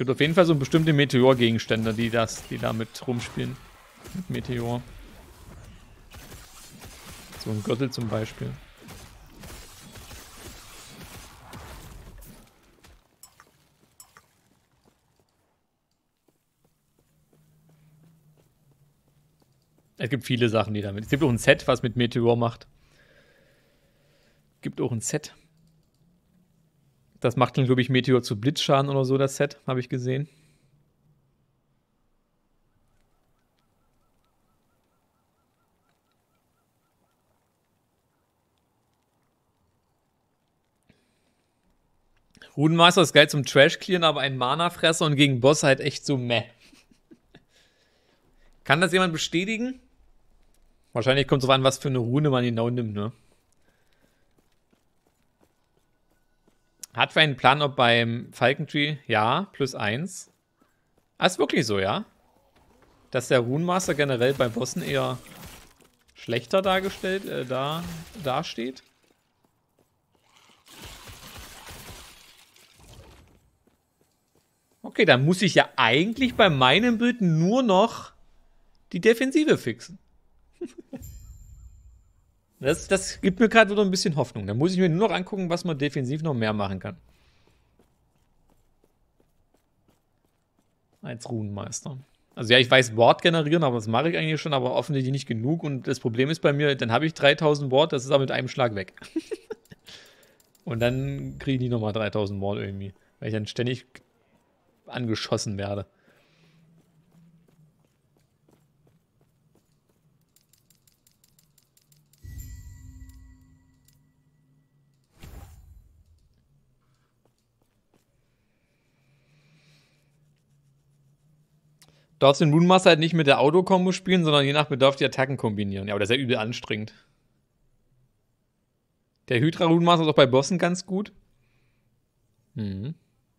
S1: gibt auf jeden Fall so bestimmte Meteor-Gegenstände, die damit rumspielen. Mit Meteor. So ein Gürtel zum Beispiel. Es gibt viele Sachen, die damit. Es gibt auch ein Set, was mit Meteor macht. Gibt auch ein Set. Das macht dann, glaube ich, Meteor zu Blitzschaden oder so, das Set, habe ich gesehen. Runenmeister ist geil zum Trash-Clearen, aber ein Mana-Fresser und gegen Boss halt echt so meh. Kann das jemand bestätigen? Wahrscheinlich kommt es drauf an, was für eine Rune man genau nimmt, ne? Hat für einen Plan, ob beim Falkentree, ja, +1. Ah, ist wirklich so, ja? Dass der Runenmaster generell bei Bossen eher schlechter dargestellt, dasteht? Okay, dann muss ich ja eigentlich bei meinem Bild nur noch die Defensive fixen. Das gibt mir gerade wieder ein bisschen Hoffnung. Da muss ich mir nur noch angucken, was man defensiv noch mehr machen kann. Als Runenmeister. Also ja, ich weiß Ward generieren, aber das mache ich eigentlich schon, aber offensichtlich nicht genug. Und das Problem ist bei mir, dann habe ich 3000 Ward, das ist aber mit einem Schlag weg. Und dann kriege ich die nochmal 3000 Ward irgendwie. Weil ich dann ständig angeschossen werde. Du darfst den Runenmaster halt nicht mit der Auto-Kombo spielen, sondern je nach Bedarf die Attacken kombinieren. Ja, aber das ist ja übel anstrengend. Der Hydra-Runenmaster ist auch bei Bossen ganz gut. Mhm.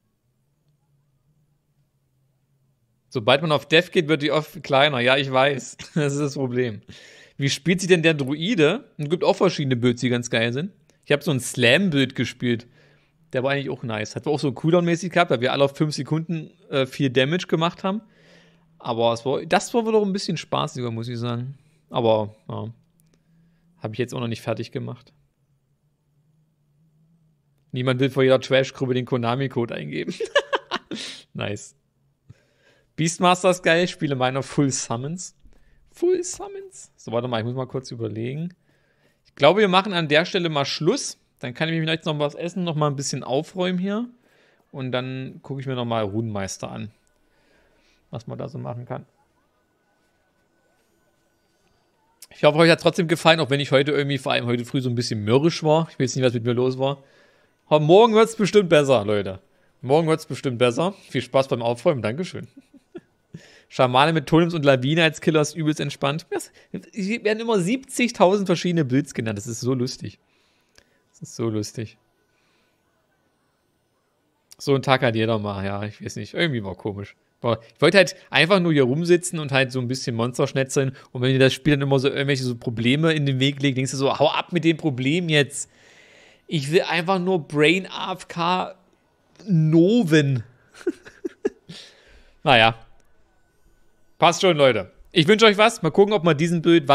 S1: Sobald man auf Death geht, wird die oft kleiner. Ja, ich weiß. Das ist das Problem. Wie spielt sich denn der Druide? Es gibt auch verschiedene Builds, die ganz geil sind. Ich habe so ein Slam-Build gespielt. Der war eigentlich auch nice. Hat auch so Cooldown-mäßig gehabt, weil wir alle auf 5 Sekunden 4 Damage gemacht haben. Aber das war doch ein bisschen spaßiger, muss ich sagen. Aber, ja. Habe ich jetzt auch noch nicht fertig gemacht. Niemand will vor jeder Trash-Gruppe den Konami-Code eingeben. Nice. Beastmaster ist geil, ich spiele meiner Full Summons. Full Summons? So, warte mal, ich muss mal kurz überlegen. Ich glaube, wir machen an der Stelle mal Schluss. Dann kann ich mir vielleicht noch was essen, noch mal ein bisschen aufräumen hier. Und dann gucke ich mir noch mal Runenmeister an. Was man da so machen kann. Ich hoffe, euch hat trotzdem gefallen, auch wenn ich heute irgendwie, vor allem heute früh, so ein bisschen mürrisch war. Ich weiß nicht, was mit mir los war. Aber morgen wird es bestimmt besser, Leute. Morgen wird es bestimmt besser. Viel Spaß beim Aufräumen. Dankeschön. Schamane mit Totems und Lawine als Killer ist übelst entspannt. Es werden immer 70.000 verschiedene Builds genannt. Das ist so lustig. Das ist so lustig. So einen Tag hat jeder mal. Ja, ich weiß nicht. Irgendwie war komisch. Ich wollte halt einfach nur hier rumsitzen und halt so ein bisschen Monster schnetzeln. Und wenn dir das Spiel dann immer so irgendwelche so Probleme in den Weg legt, denkst du so, hau ab mit dem Problem jetzt. Ich will einfach nur Brain AFK Noven. Naja. Passt schon, Leute. Ich wünsche euch was. Mal gucken, ob man diesen Bild